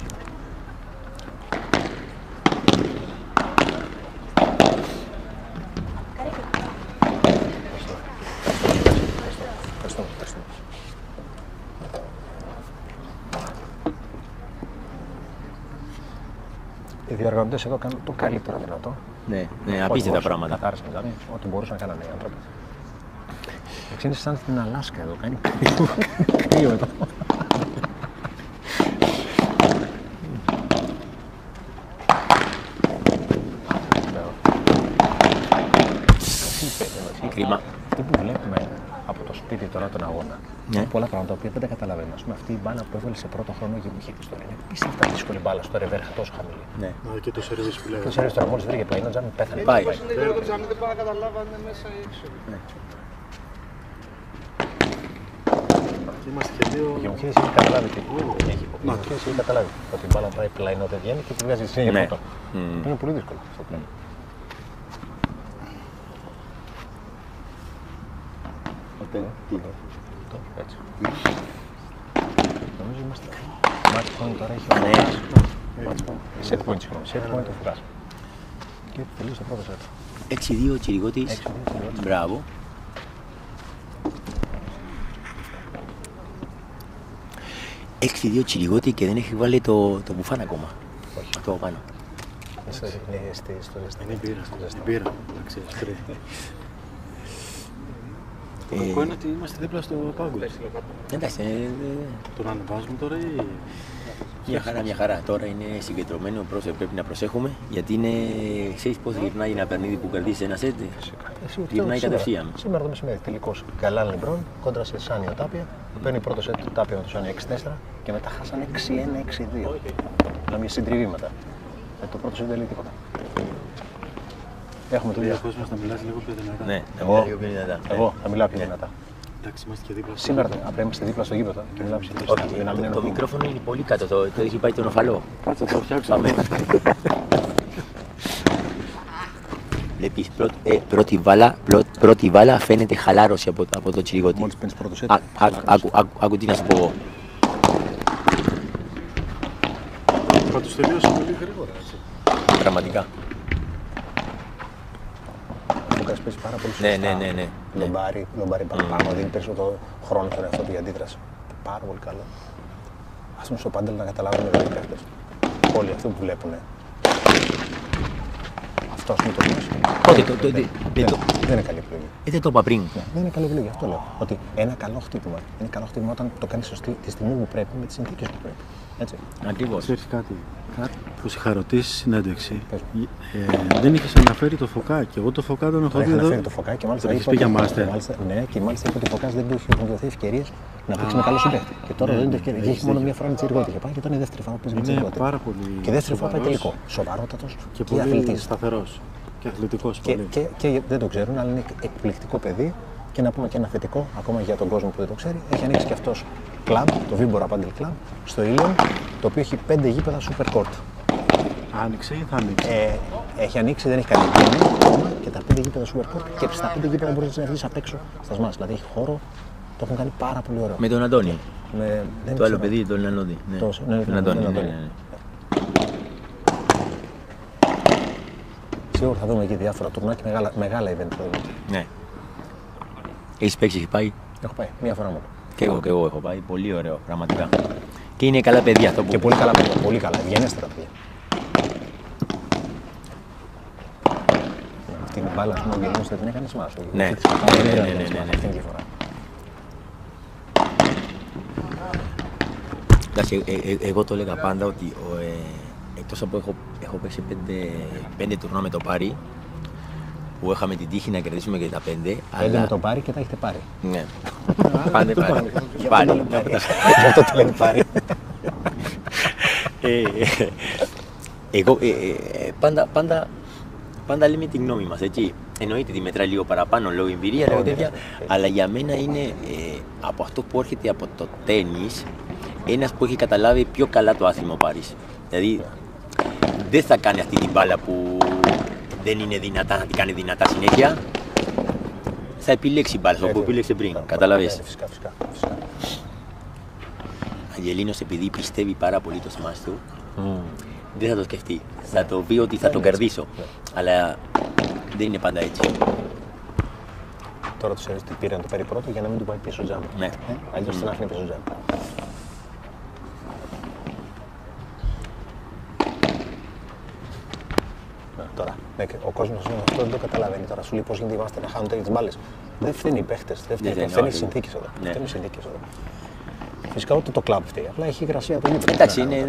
Οι διοργανωτές εδώ κάνουν το καλύτερο δυνατό. Ναι, απίστευτα πράγματα. Ό,τι μπορούσαν να κάνουν οι άνθρωποι. Είναι σαν στην Αλάσκα εδώ, κάνει κρύο εδώ. Κρίμα. Αυτό που βλέπουμε από το σπίτι τώρα τον αγώνα, είναι πολλά πράγματα που δεν τα καταλαβαίνω. Ας πούμε, αυτή η μπάλα που έβαλε σε πρώτο χρόνο η Γεμουχίτης τώρα είναι απίστευτα δύσκολη μπάλα στο ρεβέρχα τόσο χαμηλή. Ναι. Και το σερβίς που λέγαμε. Το σερβίς τώρα μόλις βρήκε πλαϊνό τζάμι πέθανε. Πάει. Το τζάμι δεν πάει να καταλάβανε μέσα ή έξω. Είμαστε και δύο. Η Γεμουχίτης έχει καταλάβει τι έχει. Η Γεμουχίτης έχει καταλάβει ότι η μπάλα πάει πλαϊνό δεν βγαίνει και τη βγάζει συνέχεια πρώτο. Είναι πολύ δύσκολο αυτό πλέον. Έτσι. Νομίζω είμαστε. Match point τώρα έχει ο Φουκάς. Set point, συγγνώμη. Set point ο Φουκάς. Και τελείωσε το πρώτο set. 6-2 ο Τσιριγότης. Μπράβο. 6-2 Τσιριγότη και δεν έχει βάλει το μπουφάν ακόμα. Όχι. Αυτό πάνω. Είναι μπύρα. Το κακό είναι ότι είμαστε δίπλα στο πάγκο. Εντάξει, τον ανεβάζουμε τώρα ή... Μια χαρά. Τώρα είναι συγκεντρωμένο, πρέπει να προσέχουμε γιατί είναι. Ξέρεις πώς γυρνάει ένα παιχνίδι που κερδίσει ένα σετ. Γυρνάει κατευθείαν. Σήμερα το μεσημέρι τελικός Γκαλάν Λεμπρόν κόντρα σε Σάνιο Τάπια. Παίρνει πρώτο σετ του Τάπια με το Σάνιο 6-4 και μετά χάσανε 6-1-6-2. Δηλαδή συντριβή μετά. Το πρώτο σετ δεν λέει τίποτα. Έχουμε το διαχώς μας να μιλάς λίγο πιο δυνατά. Ναι, να μιλάς λίγο πιο δυνατά. Εγώ θα μιλάω πιο δυνατά. Εντάξει, είμαστε και δίπλα. Σήμερα απλά είμαστε δίπλα στο γήπεδο και μιλάμε πιο δυνατά. Όχι, το μικρόφωνο είναι πολύ κάτω, το έχει πάει τον οφαλό. Κάτσε, θα το φτιάξουμε. Βλέπεις, πρώτη βάλα φαίνεται χαλάρωση από το Τσιριγότη. Μόλις παίρνεις πρώτο σετ. Άκου τι να σου πω εγώ. Πάντως τελείωσε πολύ γρήγορα, έτσι. Πραγματικά. Ο Φουκάς παίζει πάρα πολύ σωστά. Ναι. Λομπάρι παραπάνω, δίνει περισσότερο χρόνο στον εαυτό του για αντίδραση. Πάρα πολύ καλό. Ας πούμε στο πάντελ να καταλάβουν οι παίκτες. Όλοι αυτοί που βλέπουν. Αυτό είναι το μέσο. Δεν είναι καλή επιλογή. Δεν το είπα πριν. Δεν είναι καλή επιλογή, αυτό λέω. Ότι ένα καλό χτύπημα είναι καλό χτύπημα όταν το κάνεις σωστή τη στιγμή που πρέπει, με τις συνθήκες που πρέπει. Έτσι. Ακριβώς. Ξέρεις κάτι που σε είχα ρωτήσει συνέντευξη. Δεν είχες αναφέρει το Φωκά και εγώ το Φωκά τον έχω δει εδώ. Αναφέρει το Φωκά και μάλιστα είπα ότι, ναι, και μάλιστα είπε ότι ο Φωκάς δεν του είχε δοθεί ευκαιρίες να παίξει με καλό συμπαίχτη. Και τώρα δεν είναι ευκαιρία. Έχει μόνο μία φορά με Τσιριγότη και πάει και ήταν η δεύτερη φορά που παίζει με Τσιριγότη. Πάρα πολύ. Και δεύτερη φορά πάει τελικό. Σοβαρότατος και πολύ σταθερός και αθλητικός. Και δεν το ξέρουν, αλλά είναι εκπληκτικό παιδί. Και να πούμε και ένα θετικό, ακόμα για τον κόσμο που δεν το ξέρει, έχει ανοίξει και αυτός κλαμπ, το Víbora Padel Club, στο Ήλιον, το οποίο έχει 5 γήπεδα Super Court. Άνοιξε ή θα ανοίξει? Έχει ανοίξει, δεν έχει κάνει ακόμα και τα 5 γήπεδα Super Court και στα 5 γήπεδα μπορείς να βγεις απ' έξω στα σμάς. Δηλαδή έχει χώρο, το έχουν κάνει πάρα πολύ ωραίο. Με τον Αντώνη. Το άλλο παιδί, τον Αντώνη. Τον Αντώνη. Σίγουρα θα δούμε εκεί διάφορα τουρνά και μεγάλα event. Ναι. Έχεις παίξει, έχει πάει? Έχω πάει, μία φορά μόνο. Και εγώ έχω πάει, πολύ ωραίο, πραγματικά. Και είναι καλά παιδιά αυτό που... Και πολύ καλά παιδιά, πολύ καλά, ευγενέστερα παιδιά. Αυτή την μπάλα, ας πούμε, ο Γελίνος δεν την έκανε σμάς. Ναι. Αυτή είναι η διαφορά. Εντάξει, εγώ το έλεγα πάντα ότι εκτός από έχω παίξει 5 τουρνουά με το Πάρη, που είχαμε την τύχη να κερδίσουμε και τα 5. Αλλά με το Πάρη και τα έχετε πάρει. Ναι. Πάνε Πάρη. Πάρη. Γι' αυτό το λένε Πάρη. Εγώ πάντα λέμε τη γνώμη μας, έτσι. Εννοείται τη μετράει λίγο παραπάνω λόγω εμπειρία, λόγω τέτοια, αλλά για μένα είναι από αυτό που έρχεται από το τένις, ένας που έχει καταλάβει πιο καλά το άθλημα ο Πάρης. Δηλαδή δεν θα κάνει αυτή την μπάλα που δεν είναι δυνατά, να την κάνει δυνατά συνέχεια. Θα επιλέξει μπάλα, όπως επίλεξε πριν, καταλάβες. Φυσικά. Αγγελίνος, επειδή πιστεύει πάρα πολύ το σμάς του, δεν θα το σκεφτεί. Θα το πει ότι θα τον κερδίσω. Αλλά δεν είναι πάντα έτσι. Τώρα το ξέρεις τι πήρε να το πάρει πρώτο για να μην του πάει πίσω τζάμπα. Ναι. Αλλιώς την άφηνε πίσω τζάμπα. Τώρα, ο κόσμος αυτό δεν το καταλαβαίνει. Τώρα σου λέει πώς γίνεται η βάστα να χάνουν τέτοιες μπάλες. Δεν φταίνει οι παίχτες, δεν φταίνει οι συνθήκες εδώ. Φταίνουν οι συνθήκες εδώ. Φυσικά ούτε το κλαμπ φταίει, απλά έχει υγρασία το γήπεδο. Εντάξει, είναι.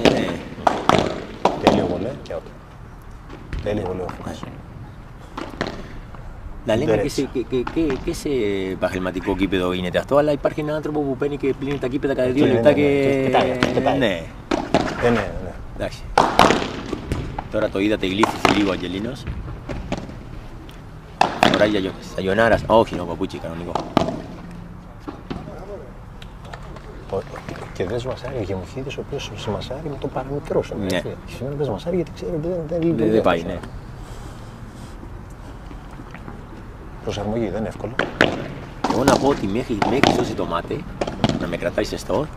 Τέλειο βολέ και out. Τέλειο βολέ ο Φούκας. Να λέμε και σε επαγγελματικό γήπεδο γίνεται αυτό, αλλά υπάρχει έναν άνθρωπο που παίρνει και πλύνει τα γήπεδα cada 2 λεπτά και. Κοιτάει. Ναι. Ναι. Εντάξει. Τώρα το είδατε, γλύφθηκε λίγο ο Αγγελίνος. Φοράει Σαγιονάρας. Όχι, είναι ο παπούτσι κανονικό. Και δεν σμασάρει ο Γεμοχίδης, ο οποίος σμασάρει με το παραμικρό σου. Ναι. Σήμερα δεν σμασάρει γιατί ξέρει ότι δεν λειτουργεί. Δεν πάει, ναι. Προσαρμογή δεν είναι εύκολο. Εγώ να πω ότι με έχει σώσει το μάτι, να με κρατάει σε στόρ.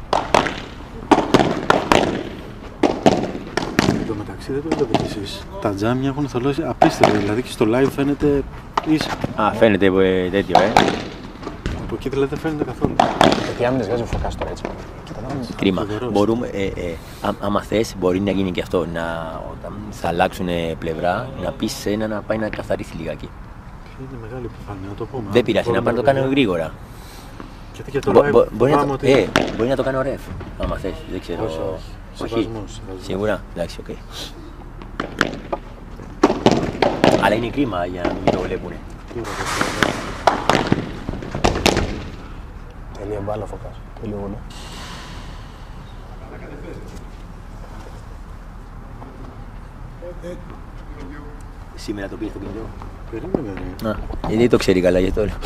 Εν τω μεταξύ δεν το βλέπετε εσείς. Τα τζάμια έχουν θολώσει απίστευτα, δηλαδή και στο live φαίνεται ίσα. Α, φαίνεται τέτοιο, Από εκεί δηλαδή δεν φαίνεται καθόλου. Γιατί άμυνες βγάζει ο Φωκάς τώρα έτσι. Κρίμα. Μπορούμε, άμα θες, μπορεί να γίνει και αυτό. Όταν θα αλλάξουν πλευρά, να πεις σε ένα να πάει να καθαρίσει λιγάκι. Είναι μεγάλη επιφάνεια, να το πούμε. Δεν πειράζει, να πάει να το κάνω γρήγορα. Γιατί και το live μπορεί να το κάνω ρεφ, άμα θες, δεν ξέρω. Όχι. Σίγουρα, εντάξει, οκ. Αλλά είναι κρίμα για να μην το βλέπουνε. Τέλεια μπάλα ο Φωκάς. Τέλειο βολέ. Σήμερα το πήγε στο κινητό. Περίμενε ρε. Γιατί δεν το ξέρει καλά, γι' αυτό λέω.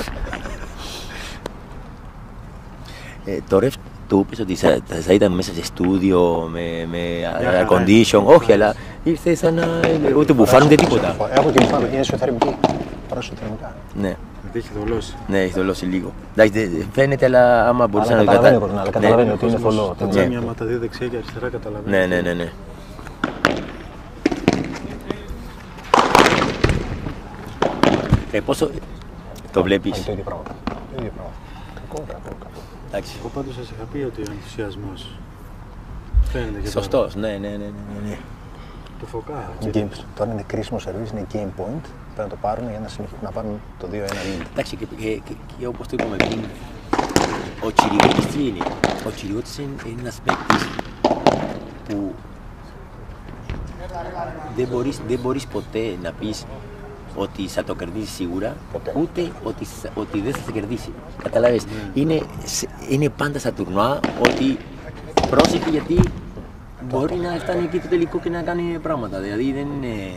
Το ρεφ του είπες ότι θα ήταν μέσα σε στούντιο με air condition. Όχι, αλλά ήρθε σαν να ούτε μπουφάνουν ούτε τίποτα. Έχω και μπουφάνω, είναι ισοθερμική. Παρά ισοθερμικά. Ναι. Έχει θολώσει. Ναι, έχει θολώσει λίγο. Εντάξει, φαίνεται, αλλά άμα μπορείς να το καταλαβαίνει. Αλλά καταλαβαίνει ότι είναι θολό. Τα τζάμια, άμα τα δει δεξιά και αριστερά, καταλαβαίνει. Ναι. Πόσο το βλέπεις? Το ίδιο πράγμα. Εντάξει. Εγώ πάντως σας είχα πει ότι ο ενθουσιασμός φαίνεται και σωστός, ναι. Το Φωκά. Τώρα είναι κρίσιμο σερβίς, είναι game point. Πρέπει να το πάρουν για να πάρουν το 2-1 lead. Εντάξει, και όπως το είπαμε πριν, ο Τσιριγώτης τι είναι? Ο Τσιριγώτης είναι ένας παίκτης που δεν μπορείς ποτέ να πεις ότι θα το κερδίσει σίγουρα, ούτε ότι δεν θα το κερδίσει. Καταλάβες, είναι πάντα στα τουρνουά ότι πρόσεχε γιατί μπορεί να φτάνει εκεί το τελικό και να κάνει πράγματα. Δηλαδή δεν είναι.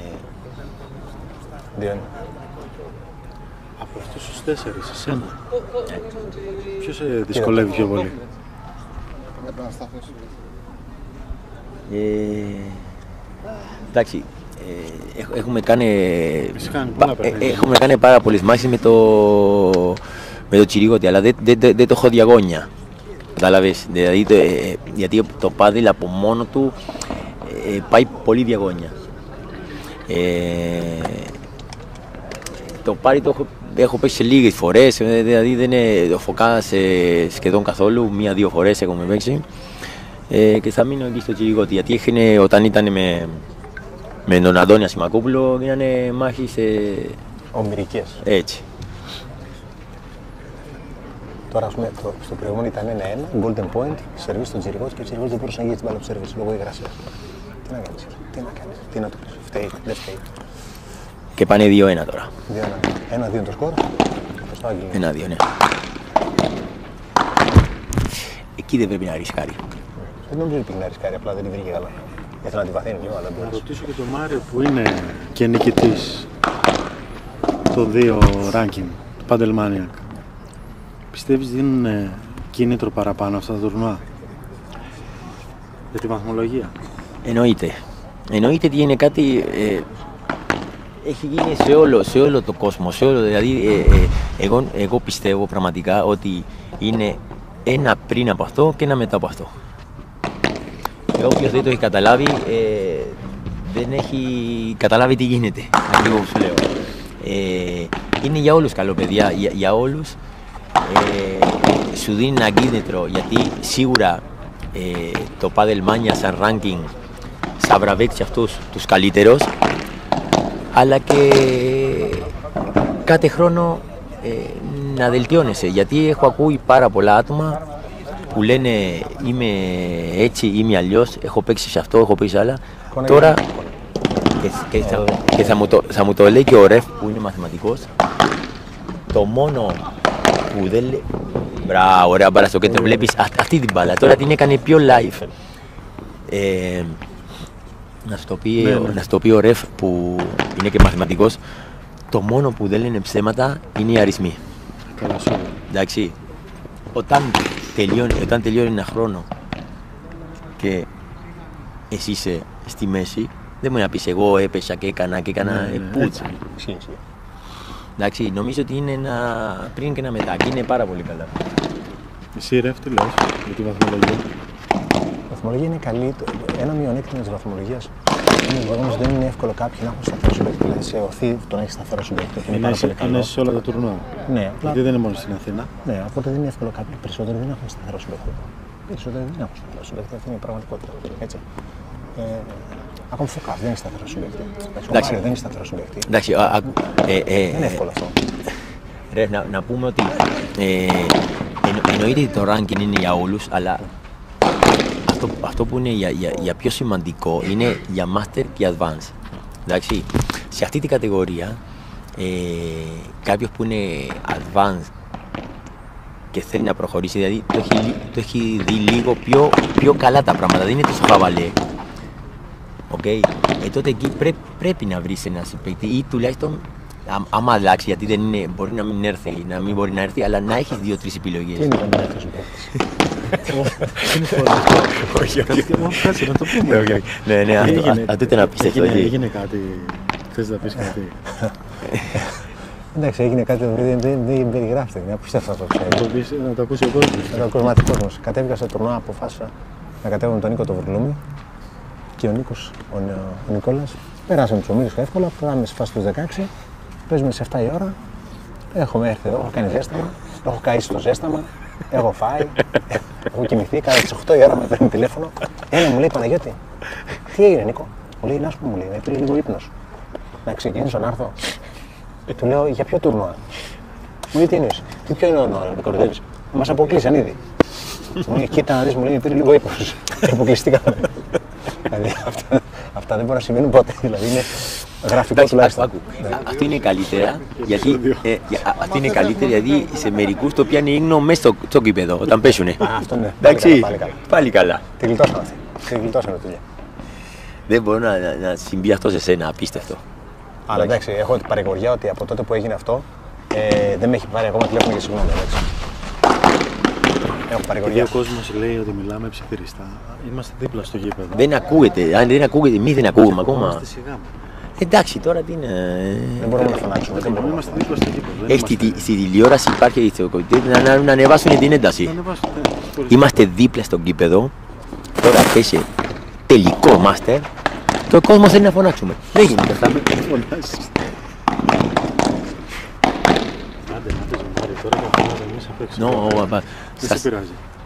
Από αυτούς τους 4, εσένα. Ποιος σε δυσκολεύει πιο πολύ? Εντάξει, έχουμε κάνει πάρα πολλές μάχες με το Τσιριγώτη, αλλά δεν το έχω διαγώνια. Κατάλαβες, δηλαδή γιατί το πάδελ από μόνο του πάει πολύ διαγώνια. Το Πάρη το έχω παίξει σε λίγες φορές, δηλαδή δεν είναι το Φωκά σχεδόν καθόλου, 1-2 φορές έχουμε παίξει και θα μείνω εκεί στο Τσιριγώτη, γιατί όταν ήταν με τον Αντώνη Ασημακόπουλο γίνανε μάχες ομηρικές. Έτσι. Τώρα, ας πούμε, στο προηγούμενο ήταν 1-1, golden point, σερβίς στον Τσιριγώτη και ο Τσιριγώτης δεν μπορούσε να γίνει την μπάλα του σερβίς λόγω υγρασίας. Τι να κάνεις, τι να του πεις, φταίει, δεν φταίει. Και πάνε 2-1 τώρα. 1-2 είναι το σκορ. 1-2, ναι. Εκεί δεν πρέπει να ρισκάρει. Δεν νομίζω ότι πήγε να ρισκάρει, απλά δεν την βρήκε καλά. Ήθελα να τη βαθύνει λίγο, αλλά δεν μπορούσε. Να ρωτήσω και τον Μάριο που είναι και νικητής το 2 ranking, του Padel Maniac. Πιστεύεις δίνουν κίνητρο παραπάνω αυτά τα τουρνουά για τη βαθμολογία? Εννοείται. Εννοείται ότι είναι κάτι... έχει γίνει σε όλο το κόσμο. Δηλαδή, εγώ πιστεύω πραγματικά ότι είναι ένα πριν από αυτό και ένα μετά από αυτό. Όποιος δεν το έχει καταλάβει, δεν έχει καταλάβει τι γίνεται. Ακριβώς που σου λέω. Είναι για όλους καλό, παιδιά. Για όλους. Σου δίνει ένα κίνητρο, γιατί σίγουρα το Padel Mania σαν ranking θα βραβεύσει αυτούς τους καλύτερους, αλλά και κάθε χρόνο να βελτιώνεσαι, γιατί έχω ακούει πάρα πολλά άτομα που λένε είμαι έτσι, είμαι αλλιώς, έχω παίξει σε αυτό, έχω παίξει σε άλλα. Τώρα και θα μου το λέει και ο Ρεφ που είναι μαθηματικός, το μόνο που δεν λέει... Μπράβο, ωραία μπάλα στο κέντρο, βλέπεις αυτή την μπάλα, τώρα την έκανε πιο live. Να στο πει ο Ρεφ που είναι και μαθηματικός, το μόνο που δεν λένε ψέματα είναι οι αριθμοί. Καλά σου. Εντάξει, όταν τελειώνει ένα χρόνο και εσύ είσαι στη μέση, δεν μπορεί να πεις εγώ έπεσα και έκανα πούτσα. Εντάξει, νομίζω ότι είναι ένα πριν και ένα μετά και είναι πάρα πολύ καλά. Εσύ Ρεφ, τι λες για τη βαθμολογία? Η βαθμολογία είναι καλή. Ένα μειονέκτημα της βαθμολογίας είναι ότι όμως δεν είναι εύκολο κάποιοι να έχουν σταθερό συμπαίκτη. Δηλαδή σε οθεί το να έχει σταθερό συμπαίκτη. Είναι σε όλα τα τουρνουά. Ναι, απλά. Γιατί δεν είναι μόνο στην Αθήνα. Ναι, οπότε δεν είναι εύκολο κάποιοι. Περισσότεροι δεν έχουν σταθερό συμπαίκτη. Περισσότεροι δεν έχουν σταθερό συμπαίκτη. Αυτή είναι η πραγματικότητα. Έτσι. Ακόμα Φωκάς δεν είναι σταθερό συμπαίκτη. Ο Μάριο δεν είναι σταθερό συμπαίκτη. Δεν είναι εύκολο αυτό. Ρε, να πούμε ότι εννοείται ότι το ranking είναι για όλους, αλλά αυτό που είναι για πιο σημαντικό είναι για master και advance. Εντάξει, σε αυτή την κατηγορία κάποιος που είναι advance και θέλει να προχωρήσει, δηλαδή το έχει δει λίγο πιο καλά τα πράγματα, δεν είναι τόσο χαβαλέ. Okay. Τότε εκεί πρέπει να βρεις ένα συμπαίκτη ή τουλάχιστον άμα αλλάξει, γιατί δεν είναι, μπορεί να μην έρθει, να μην μπορεί να έρθει, αλλά να έχεις 2-3 επιλογές. Τι είναι να μην έρθει ο συμπαίκτης? Όχι, κάτσε να το πούμε. Ναι, αυτό ήταν απίστευτο. Έγινε κάτι, θες να πεις κάτι? Εντάξει, έγινε κάτι που δεν περιγράφεται, είναι απίστευτο αυτό που ξέρει. Να το ακούσει ο κόσμος. Να το ακούσει ο κόσμος. Κατέβηκα στο τουρνουά, αποφάσισα να κατέβω με τον Νίκο το Βουρλούμι και ο Νίκος, ο Νικόλας. Περάσαμε τους ομίλους εύκολα, προχωράμε στη φάση τους 16, παίζουμε σε 7 η ώρα. Έχουμε έρθει εδώ, έχω κάνει ζέσταμα, έχω καήσει στο ζέσταμα, έχω φάει, έχω κοιμηθεί, κάνα τις 8 η ώρα με παίρνει τηλέφωνο. Ένα μου λέει Παναγιώτη, τι έγινε Νίκο? Μου λέει να σου πω, μου λέει, με πήρε λίγο ύπνος. Να ξεκινήσω να έρθω. Του λέω για ποιο τουρνουά? Μου λέει τι εννοείς? Τι ποιο είναι ο τουρνουά, με κοροϊδεύεις? Μας αποκλείσαν ήδη. Μου λέει κοίτα να δεις, μου λέει, με πήρε λίγο ύπνος. Αποκλειστήκαμε. Δηλαδή αυτά δεν μπορεί να συμβαίνουν ποτέ. Δηλαδή είναι γραφικό τουλάχιστον. Αυτό είναι καλύτερα, γιατί σε μερικούς το πιάνει ίγνο μέσα στο κήπεδο όταν πέσουνε. Αυτό ναι. Εντάξει, πάλι καλά. Τη γλιτώσαμε αυτή. Τη γλιτώσαμε τη δουλειά. Δεν μπορεί να συμβεί αυτό σε σένα, απίστευτο. Αλλά εντάξει, έχω την παρηγοριά ότι από τότε που έγινε αυτό δεν με έχει πάρει ακόμα τηλέφωνο για συγγνώμη. Ο κόσμος λέει ότι μιλάμε ψιθυριστά. Είμαστε δίπλα στο γήπεδο. Δεν ακούγεται. Αν δεν ακούγεται, εμείς δεν ακούμε ακόμα. Εντάξει, τώρα τι είναι. Δεν μπορούμε να φωνάξουμε. Είμαστε δίπλα στο γήπεδο. Στη τηλεόραση υπάρχει να ανεβάσουν την ένταση. Είμαστε δίπλα στο γήπεδο. Τώρα πέσει τελικό μάστερ. Το κόσμο θέλει να φωνάξουμε. Δεν γίνεται αυτά. Δεν σε πειράζει.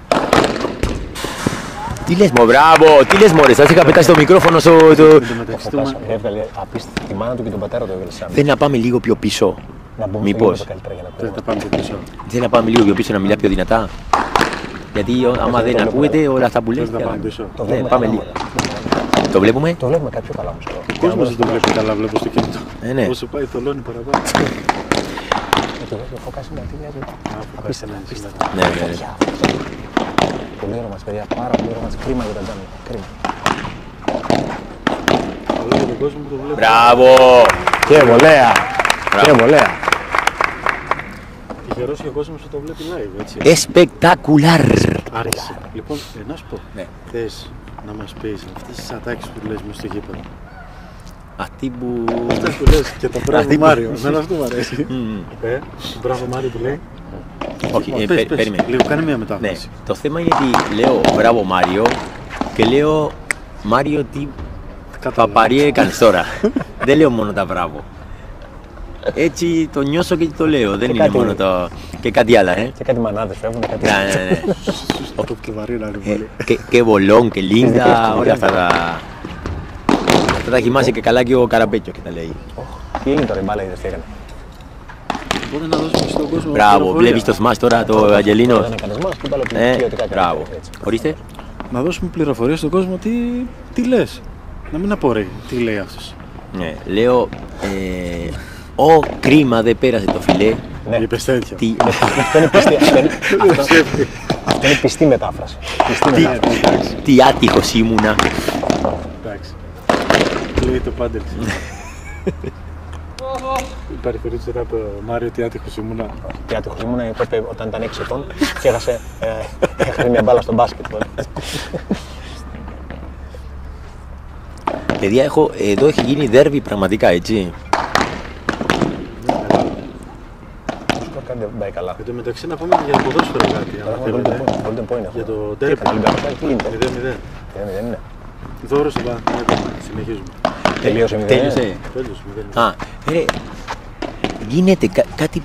Τι λες μου, μπράβο, τι λες μωρέ, σας είχα πετάσει το μικρόφωνο στο... Έβγαλε απίστευτη τη μάνα του και τον πατέρα του έβγαλε σαν. Θέλει να πάμε λίγο πιο πίσω. Μήπως. Θέλει να πάμε λίγο πιο πίσω, να μιλά πιο δυνατά. Γιατί άμα δεν ακούγεται όλα αυτά που λες. Πάμε πίσω. Πάμε λίγο. Το βλέπουμε. Το βλέπουμε κάτι πιο καλά όμως. Ο κόσμος δεν το βλέπει καλά, βλέπω στο κινητό. Ναι. Όσο πάει θολώνει παραπάνω. Το φωκάς είναι απίστευτα. Ναι. Πολύ ωραίο μας, παιδιά. Πάρα πολύ ωραίο μας. Κρίμα για τα τζάμια. Κρίμα. Αλλά για τον κόσμο που το βλέπει. Μπράβο! Και βολέα. Και βολέα. Τυχερός και ο κόσμος που το βλέπει live, έτσι. Espectacular! Άρχισε. Λοιπόν, να σου πω. Ναι. Θες να μας πεις αυτές τις ατάκες που λες μες στο γήπεδο. Αυτή που. Αυτές που λες και το μπράβο Μάριο. Εμένα αυτό μου αρέσει. Το μπράβο Μάριο που λέει. Όχι, περίμενε. Λίγο, κάνε μια Ναι, μετάφραση. το θέμα είναι ότι λέω μπράβο Μάριο και λέω Μάριο τι παπαρία έκανες τώρα. Δεν λέω μόνο τα μπράβο. Έτσι το νιώσω και το λέω, δεν είναι κάτι- μόνο το... και κάτι άλλο, Και κάτι μανάδες φεύγουν, κάτι. Ναι. Το κλειδαρί να είναι πολύ. Και Βολόν και Λίντα, όλα αυτά τα... Αυτά τα θυμάσαι και καλά και ο Καραπέτσιο και τα λέει. Τι έγινε τώρα η μπάλα, είδες τι έκανε. Μπορεί να δώσουμε στον κόσμο. Μπράβο, πληροφορία. βλέπεις το smash τώρα το Αγγελίνο. Δεν έκανε μας και η μπάλα ποιοτικά έκανε. Μπράβο. Έτσι. Ορίστε. Να δώσουμε πληροφορία στον κόσμο τι λες. Να μην απορρέει τι λέει αυτός. Ναι, λέω ο κρίμα δεν πέρασε το φιλέ. Ναι. Είπες τέτοια. Τι, Αυτό είναι πιστή, αυτό είναι πιστή μετάφραση. Πιστή μετάφραση. τι άτυχος ήμουνα. Εντάξει. Λέει το πάντελ. Παρηφορήσε τώρα το Μάριο τι άτυχος ήμουνα. Τι άτυχος ήμουν, τότε όταν ήταν 6 ετών και έχασε μια μπάλα στο μπάσκετ. Παιδιά, εδώ έχει γίνει δέρβι πραγματικά, έτσι. Κάτι δεν πάει καλά. Εν τω μεταξύ να πούμε και για το ποδόσφαιρο κάτι. άμα θέλετε. Golden point Για έχουμε. το Τι ντέρμπι. έκανε, Ολυμπιακός, τι γίνεται. 0-0. Δεν είναι. Δώρο στο Παναθηναϊκό. Συνεχίζουμε. Τελείωσε 0. Τέλειωσε. Τέλος 0-0. Α, γίνεται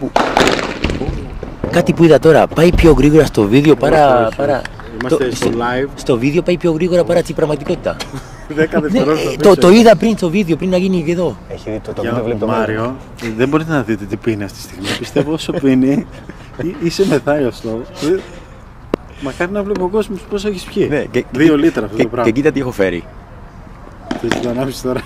κάτι που είδα τώρα. Πάει πιο γρήγορα στο βίντεο παρά... Είμαστε στο live. Στο βίντεο πάει πιο γρήγορα παρά στην πραγματικότητα. 10 Ναι, δευτερόλεπτα. το είδα πριν στο βίντεο, πριν να γίνει και εδώ. Έχει δει το Για βίντεο, βλέπει το Μάριο, δεν μπορείτε να δείτε τι πίνει αυτή τη στιγμή. Πιστεύω όσο πίνει, είσαι μεθάιος τώρα. Μακάρι να βλέπει ο κόσμος πώς έχεις πιει. Ναι, 2 λίτρα αυτό το Και πράγμα. κοίτα τι έχω φέρει. Θες να ανάψεις τώρα.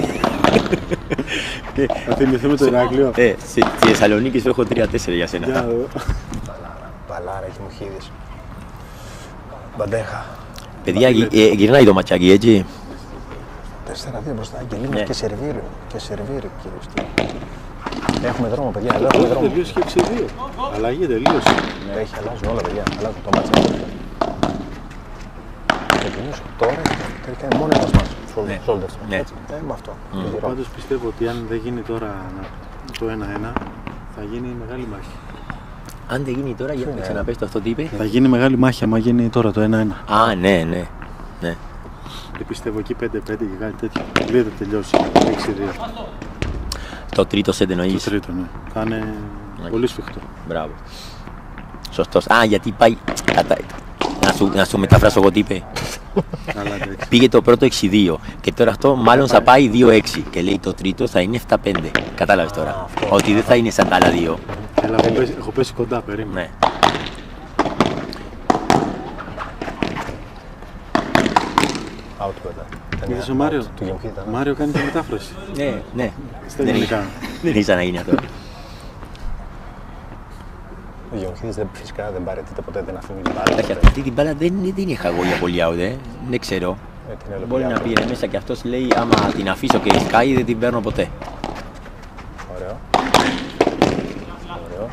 Θα θυμηθούμε το Ηράκλειο. Στη Θεσσαλονίκη σου έχω 3-4 για Για σένα. να δω. Παλάρα, έχει μουχίδης. Μπαντέχα. Παιδιά, γυρνάει το ματσάκι, έτσι. 4-2 μπροστά, Αγγελίνος Ναι. και σερβίρει. Και σερβίρει, κύριε Στήλη. Έχουμε δρόμο, παιδιά, εδώ έχουμε Όχι, δρόμο. τελείωσε και 6-2. Αλλαγή τελείωσε. Έχει αλλάζουν όλα, παιδιά. Αλλάζουν το μάτσα. Ξεκινήσω τώρα και τελικά είναι μόνο ένας μάτς. Ναι. Shoulders. Ναι. Έτσι. Με αυτό. Γυρώ. Πάντως πιστεύω ότι αν δεν γίνει τώρα το 1-1, θα γίνει μεγάλη μάχη. Αν δεν γίνει τώρα, για να ξαναπες το αυτό τι είπε. Θα γίνει μεγάλη μάχη άμα γίνει τώρα το 1-1. Α, ναι. Δεν πιστεύω εκεί 5-5 και κάτι τέτοιο. Λέει θα τελειώσει. 6-2. Το τρίτο σετ Το εννοείς. τρίτο, ναι. Θα είναι πολύ σφιχτό. Μπράβο. Σωστός. Α, γιατί πάει. Να σου μεταφράσω εγώ τι είπε. Καλά, εντάξει. Πήγε το πρώτο 6-2 και τώρα αυτό μάλλον θα πάει 2-6 και λέει το τρίτο θα είναι 7-5. Κατάλαβες τώρα. Ότι δεν θα είναι σαν τα άλλα δύο. Έλα, έχω πέσει κοντά, περίμενε. Ναι. Out μετά. Είδες ο Μάριο. Του Γεμχή ήταν. Ο Μάριο κάνει τη μετάφραση. Ναι. Στα ελληνικά. Δεν έχει να γίνει αυτό. Ο Γεμχής φυσικά δεν παρετείται ποτέ, δεν αφήνει την μπάλα. Εντάξει, αυτή την μπάλα δεν είχα εγώ για πολύ out, δεν ξέρω. Την άλλη Μπορεί πολύ να out. πήγαινε μέσα και αυτός λέει άμα την αφήσω και σκάει δεν την παίρνω ποτέ. Ωραίο. Ωραίο.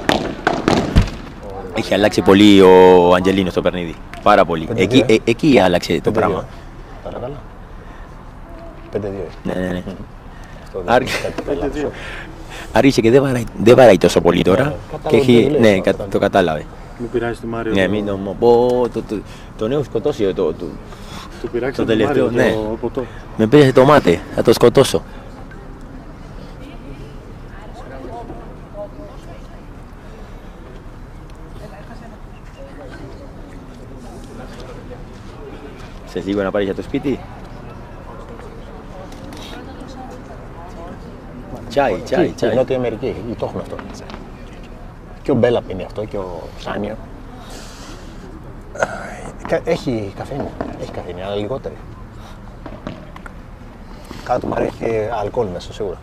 Έχει αλλάξει πολύ ο Αγγελίνος στο παιχνίδι. Πάρα πολύ. 5-2, Εκεί άλλαξε το 5-2. πράγμα. Παρακαλώ. 5-2. Ναι. Αυτό δεν είναι κάτι καλά. Άρχισε και δεν βαράει τόσο πολύ τώρα. κατάλαβε Και τι έχει, λες, ναι, κατάλαβε. το κατάλαβε. Μην πειράζει το Μάριο. Ναι, μην το πω. Τον έχω σκοτώσει. Το πειράξει το το τελευταίο, Μάριο, ναι. το ποτό. Με πήρε το μάτι, θα το σκοτώσω. Σε λίγο να πάρεις για το σπίτι. Τσάι. Στη Νότια Αμερική, το έχουν αυτό. Και ο Μπέλα πίνει αυτό και ο Σάνιο. Έχει καφέινη, αλλά λιγότερη. Κάτω μ' έχει αλκοόλ μέσα, σίγουρα.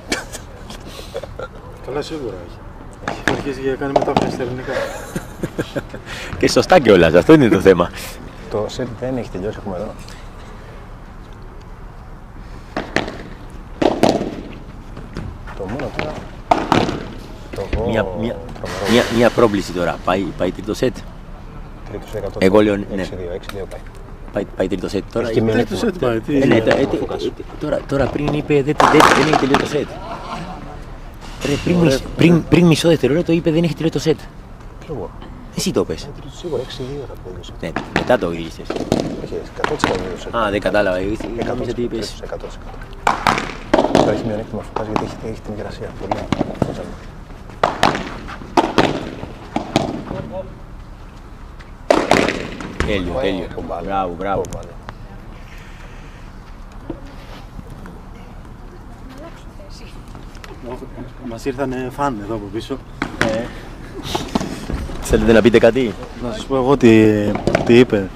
Καλά, σίγουρα έχει. Έχει αρχίσει και κάνει μετάφραση στα ελληνικά. Και σωστά κιόλας, αυτό είναι το θέμα. Το σετ δεν έχει τελειώσει, έχουμε εδώ. Το μόνο τώρα. Μια πρόβληση τώρα. Πάει τρίτο σετ. Τρίτο σε 100. Εγώ λέω ναι. 6-2 πάει. Πάει τρίτο σετ τώρα. Έχει Τρίτο σετ πάει. Τώρα πριν είπε δεν έχει τελειώσει το σετ. Πριν μισό δευτερόλεπτο είπε δεν έχει τελειώσει το σετ. Ποιο εγώ. Εσύ το πες. Σίγουρα 6-2 θα πω. Ναι, μετά το γύρισες. Όχι, 100% σετ. Α, δεν κατάλαβα. 100%. Νόμιζα τι είπες. Τώρα έχει μειονέκτημα φωτάς γιατί έχει την υγρασία. Πολύ. Τέλειο. Μπράβο. Μας ήρθανε φαν εδώ από πίσω. Θέλετε να πείτε κάτι? Να σας πω εγώ τι είπε.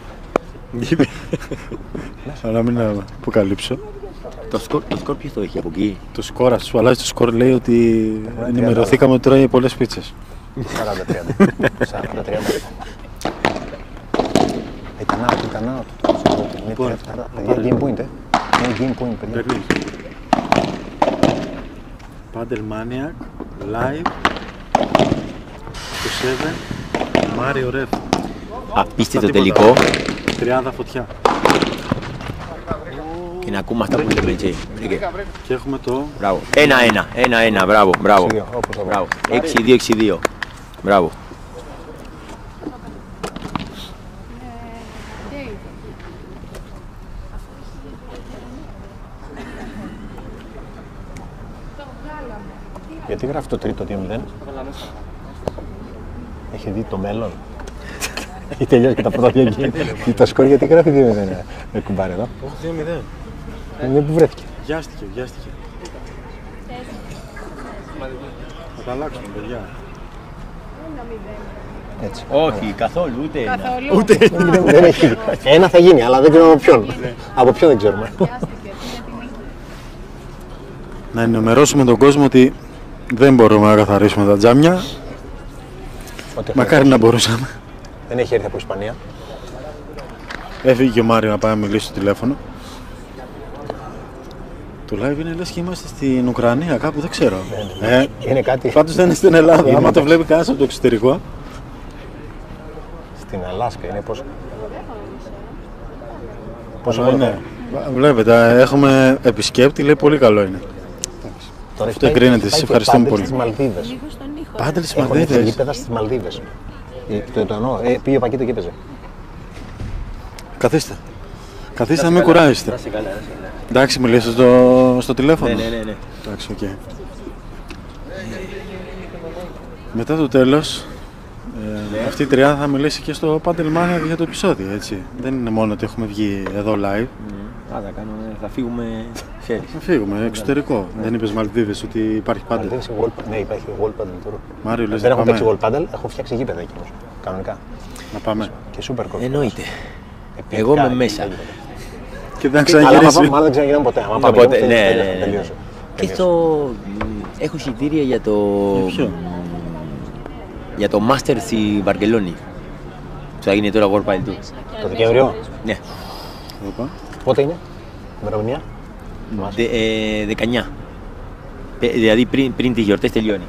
Αλλά μην αποκαλύψω. Το σκορ ποιος το έχει από εκεί? Το σκορ, ας σου αλλάζει το σκορ, λέει ότι ενημερωθήκαμε ότι τρώει πολλές πίτσες. 40-30. Ήταν out. Λοιπόν, Game point, Game point, παιδιά. Περνείς. Padel Maniac, live, το 7, Mario Ref. Απίστευτο τελικό. Τριάδα φωτιά. Και να ακούμε αυτά που λέμε, έτσι. Και έχουμε το... Μπράβο. 1-1, μπράβο. 6-2. Μπράβο. Γιατί γράφει το τρίτο 2-0. Έχει δει το μέλλον. Έχει τελειώσει και τα πρώτα δύο γκέιμ. Το σκορ γιατί γράφει 2-0. Με κουμπάρε εδώ. Όχι 2-0. Είναι που βρέθηκε. Βιάστηκε. Θα τα αλλάξουμε, παιδιά. Έτσι. Όχι, καθόλου, ούτε. Δεν έχει. Ένα θα γίνει, αλλά δεν ξέρουμε από ποιον. Από ποιον δεν ξέρουμε. Να ενημερώσουμε τον κόσμο ότι δεν μπορούμε να καθαρίσουμε τα τζάμια. Μακάρι να μπορούσαμε. Δεν έχει έρθει από Ισπανία. Έφυγε και ο Μάριο να πάει να μιλήσει στο τηλέφωνο. Το live είναι λες και είμαστε στην Ουκρανία, κάπου δεν ξέρω. Είναι κάτι. Πάντως δεν είναι στην Ελλάδα. Άμα το βλέπει κανένας από το εξωτερικό. Στην Αλάσκα είναι πώς. Πόσο είναι. Βλέπετε, έχουμε επισκέπτη, λέει πολύ καλό είναι. Αυτό εγκρίνεται, σας ευχαριστούμε πολύ. Πάντελ στις Μαλδίβες. Έχουν γήπεδα στις Μαλδίβες. Το εννοώ, πήγε ο Πακίτο και έπαιζε. Καθίστε. Καθίστε να μην κουράζεστε. Εντάξει, μιλήσατε στο τηλέφωνο. Ναι. Εντάξει, οκ. Μετά το τέλος, αυτή η τριάδα θα μιλήσει και στο Padel Mania για το επεισόδιο, έτσι. Δεν είναι μόνο ότι έχουμε βγει εδώ live. Θα φύγουμε, ξέρεις. Θα φύγουμε, εξωτερικό. Δεν είπες Μαλδίβες ότι υπάρχει Padel. Ναι, υπάρχει World Padel τώρα. Μάριο, λες δεν να έχω παίξει πάμε. World Padel, έχω φτιάξει γήπεδα εκεί όμως. Κανονικά. Να πάμε. Και super cool. Εννοείται. Εγώ είμαι μέσα. Και δεν Αλλά ξαναγυρίσει. μάλλον δεν ξαναγίναμε ποτέ. Άμα πάμε Ποτέ, εκεί, ναι. τελείωσε. Και έχω εισιτήρια για το... Ποιο? Για το Master στη Βαρκελόνη. Που θα γίνει τώρα World Padel Tour. Το Δεκέμβριο. Ναι. Οπα. Πότε είναι, ημερομηνία. 19. Δηλαδή πριν τις γιορτές τελειώνει.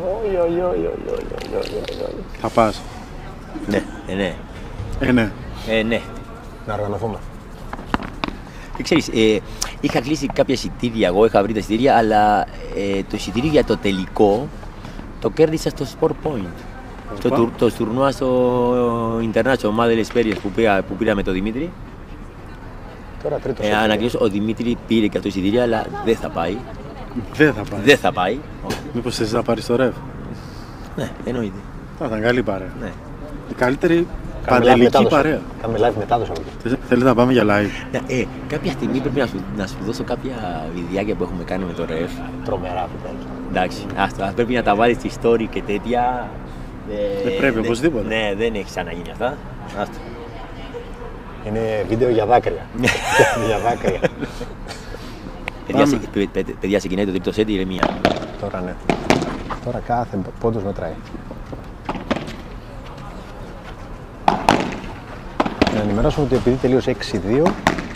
Θα πας. Ναι. Ναι. Ναι. Να οργανωθούμε. Και ξέρεις, είχα κλείσει κάποια εισιτήρια, εγώ είχα βρει τα εισιτήρια, αλλά το εισιτήριο για το τελικό το κέρδισα στο Sport Point. Το τουρνουά στο International Madel Experience που πήρα με τον Δημήτρη. Τώρα τρίτο. Ανακοινώσω, ο Δημήτρη πήρε και αυτό εισιτήρια, αλλά δεν θα πάει. Δεν θα πάει. Όχι. Μήπως θες να πάρεις το ρεύμα. Ναι, εννοείται. Θα ήταν καλή παρέα. Ναι. Η καλύτερη Κάνουμε live παντελική μετάδοση. παρέα. Κάνουμε live μετάδοση από εκεί. Θέλετε να πάμε για live. Κάποια στιγμή πρέπει να σου δώσω κάποια βιντεάκια που έχουμε κάνει με το ρεφ. Τρομερά βιντεάκια. Εντάξει, άστο, πρέπει να τα βάλεις στη story και τέτοια. Δεν πρέπει οπωσδήποτε. Ναι, δεν έχει ξαναγίνει αυτά. Άστο. Είναι βίντεο για δάκρυα. Για δάκρυα. Παιδιά, ξεκινάει το τρίτο σετ, ηρεμία. Τώρα ναι. Τώρα κάθε πόντος μετράει. Να ενημερώσουμε ότι επειδή τελείωσε 6-2,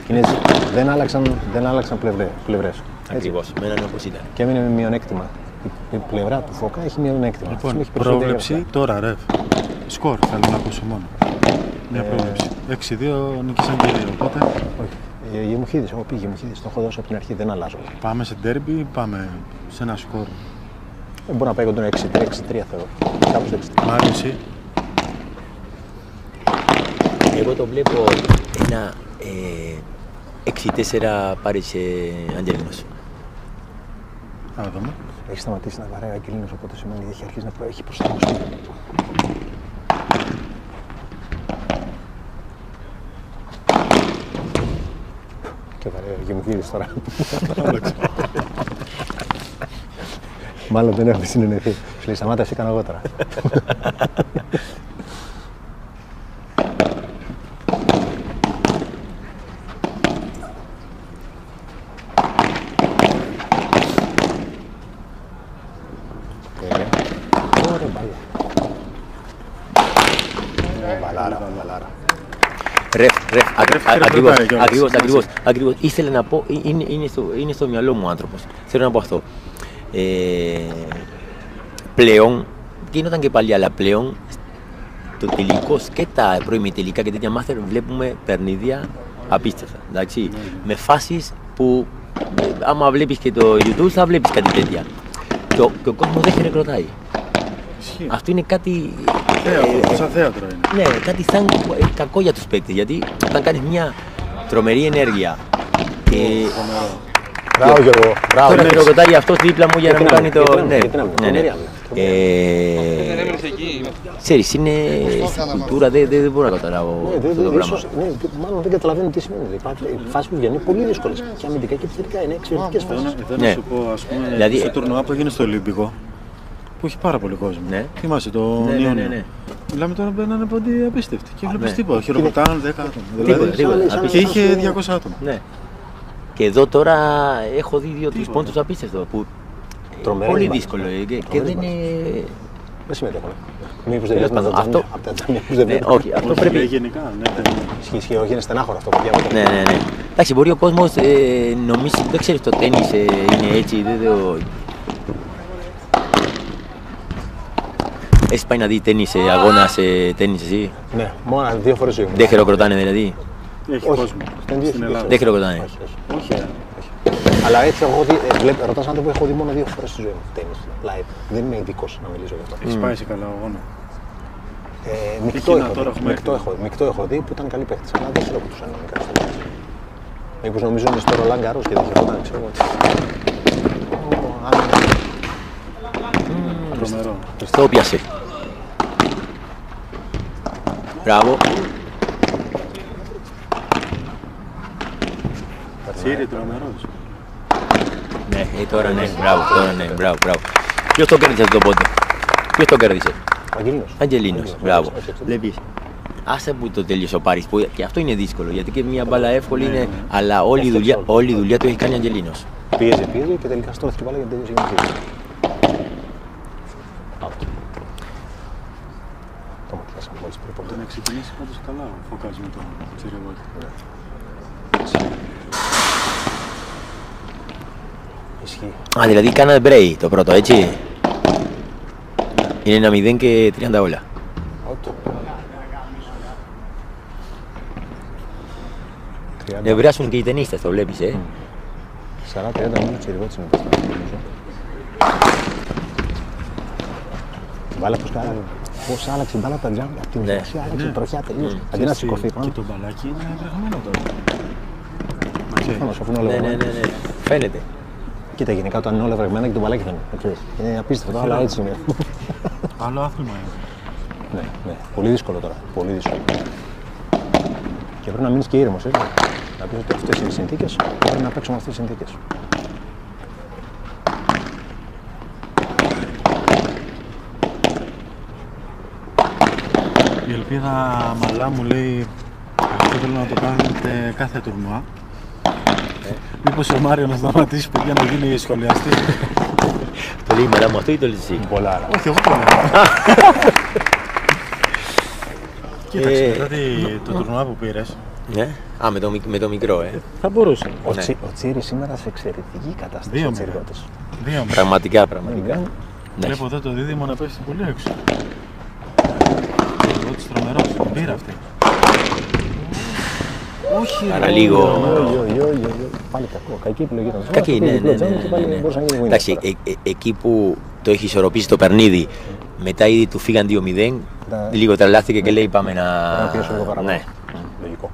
δεν άλλαξαν πλευρές. Ακριβώς, μένανε όπως ήταν. Και έμεινε με μειονέκτημα. Η πλευρά του Φώκα έχει μειονέκτημα. Λοιπόν, πρόβλεψη τώρα, ρεφ. Σκορ θέλω να ακούσω μόνο. Μια πρόβλεψη. 6-2 νίκησαν και οι δύο, οπότε. Όχι. Γεμουχίδης, έχω πει Γεμουχίδης, το έχω δώσει από την αρχή, δεν αλλάζω. Πάμε σε ντέρμπι ή πάμε σε ένα σκορ? Μπορεί να πάει κοντά 6-3 θεωρώ. Κάπως 6-3. Μάριο, εσύ? Εγώ το βλέπω ένα 6-4 Πάρης Αγγελίνος. Να δούμε. Έχει σταματήσει να βαράει ο Αγγελίνος, οπότε σημαίνει ότι έχει αρχίσει να έχει προσαρμοστεί. Και βαράει ο Γεμουχίδης τώρα. Μάλλον δεν έχω συνεννηθεί. Σου λέει σταμάτα, εσύ κάνω εγώ τώρα. Ακριβώς. Ήθελα να πω, είναι στο μυαλό μου ο άνθρωπος. Θέλω να πω αυτό. Πλέον, γίνονταν και παλιά, αλλά πλέον το τελικό και τα προημιτελικά και τέτοια μάστερ βλέπουμε παιχνίδια απίστευτα. Εντάξει, με φάσεις που άμα βλέπεις και το YouTube θα βλέπεις κάτι τέτοια. Και ο κόσμος δεν χειροκροτάει. Αυτό είναι κάτι. Σαν θέατρο είναι. Ναι, κάτι σαν κακό για τους παίκτες. Γιατί όταν κάνεις μια τρομερή ενέργεια και. Μπράβο Γιώργο. Τώρα χειροκροτάει αυτός δίπλα μου για να μου κάνει το. Ναι. Ξέρεις, είναι στην κουλτούρα, δεν μπορώ να καταλάβω αυτό το πράγμα. Μάλλον δεν καταλαβαίνω τι σημαίνει. Οι φάσεις που βγαίνουν είναι πολύ δύσκολες. Και αμυντικά και επιθετικά είναι εξαιρετικές φάσεις. Εδώ να σου πω, ας πούμε, στο τουρνουά που έγινε στο Ολυμπικό, που έχει πάρα πολύ κόσμο. Θυμάσαι το Ιόνιο. Μιλάμε τώρα μπαίνανε πόντι απίστευτοι και βλέπεις τίποτα. Χειροκροτάνε 10 άτομα. Και είχε 200 άτομα. Και εδώ τώρα έχω δει 2-3 πόντους απίστευτο. Πολύ δύσκολο και δεν είναι. Δεν συμμετέχω. Μήπως δεν είναι αυτό. Από τα τζάμια που δεν βλέπω. Όχι, αυτό πρέπει. Γενικά, Ισχύει, όχι, είναι στενάχωρο αυτό που διάβασα. Ναι. Εντάξει, μπορεί ο κόσμος νομίζει, δεν ξέρει το τένις είναι έτσι, δεν το. Έχεις πάει να δει τένις, αγώνα σε τένις εσύ? Ναι, μόνο 2 φορές ζωή μου. Δεν χειροκροτάνε δηλαδή? Έχει κόσμο. Στην Ελλάδα. Δεν χειροκροτάνε. Όχι. Αλλά έτσι έχω δει, ρωτάς άνθρωπο που έχω δει μόνο 2 φορές στη ζωή μου τένις, live. Δεν είμαι ειδικός να μιλήσω γι' αυτό. Έχεις πάει σε καλά αγώνα? Μεικτό έχω δει που ήταν καλή παίκτης, αλλά δεν χειροκροτούσαν νομικά στο μάτι. Μήπως νομίζω είναι στο Ρολάν Γκαρός και δεν χειροκροτάνε, ξέρω εγώ. Τρομερό. Το πιάσε. Μπράβο. Τσίρι, τρομερός. Ναι, τώρα ναι, μπράβο. Ποιος το κέρδισε αυτό το πόντο? Ποιος το κέρδισε? Αγγελίνος, μπράβο. Βλέπεις, άσε που το τέλειωσε ο Πάρης, που και αυτό είναι δύσκολο, γιατί και μια μπάλα εύκολη είναι, αλλά όλη η δουλειά του έχει κάνει Αγγελίνος. Πίεζε και τελικά στο έθιξε μπάλα γιατί τελείωσε η Γεμουχίδη. Το ματιάσαμε μόλις πριν. Το να ξεκινήσει πάντως καλά ο Φωκάς με τον Τσιρεβότη. Α, δηλαδή κάνατε break το πρώτο, έτσι. Είναι 1-0 και 30 όλα. Νευριάσουν και οι ταινίστες, το βλέπεις, 40-30 μήνες Τσιρεβότης είναι μπροστά. Βάλε πώς άλλαξε η μπάλα από τα τζάμια, από την ουσία άλλαξε τροχιά τελείως. Αντί να σηκωθεί πάνω. Και το μπαλάκι είναι βρεγμένο τώρα. Ναι, φαίνεται. Κοίτα, γενικά όταν είναι όλα βρεγμένα και το μπαλάκι φαίνεται. Είναι απίστευτο, αλλά έτσι είναι. Άλλο άθλημα είναι. Ναι, πολύ δύσκολο τώρα. Πολύ δύσκολο. Και πρέπει να μείνεις και ήρεμος, έτσι. Να πεις ότι αυτές είναι οι συνθήκες και πρέπει να παίξουμε αυτές τις συνθήκες. Η Ελπίδα Μαλά μου λέει αυτό θέλω να το κάνετε κάθε τουρνουά. Μήπως ο Μάριο να σταματήσει παιδιά να γίνει σχολιαστή. Το λέει η μαδά μου αυτό ή το λες εσύ? Πολλά. Όχι, εγώ το λέω. Κοίταξε, μετά το τουρνουά που πήρες. Ναι. Α, με το μικρό, Θα μπορούσε. Ο Τσίρις σήμερα σε εξαιρετική κατάσταση. 2-0. Πραγματικά. Βλέπω εδώ το δίδυμο να πέφτει πολύ έξω. Εγώ της τρομερός, την πήρα αυτή. Όχι, παραλίγο. Πάλι κακό, κακή επιλογή ήταν. Κακή, ναι. Εντάξει, εκεί που το έχει ισορροπήσει το παιχνίδι, μετά ήδη του φύγαν 2-0, λίγο τρελάθηκε και λέει πάμε να πιέσω λίγο παραπάνω. Ναι. Λογικό.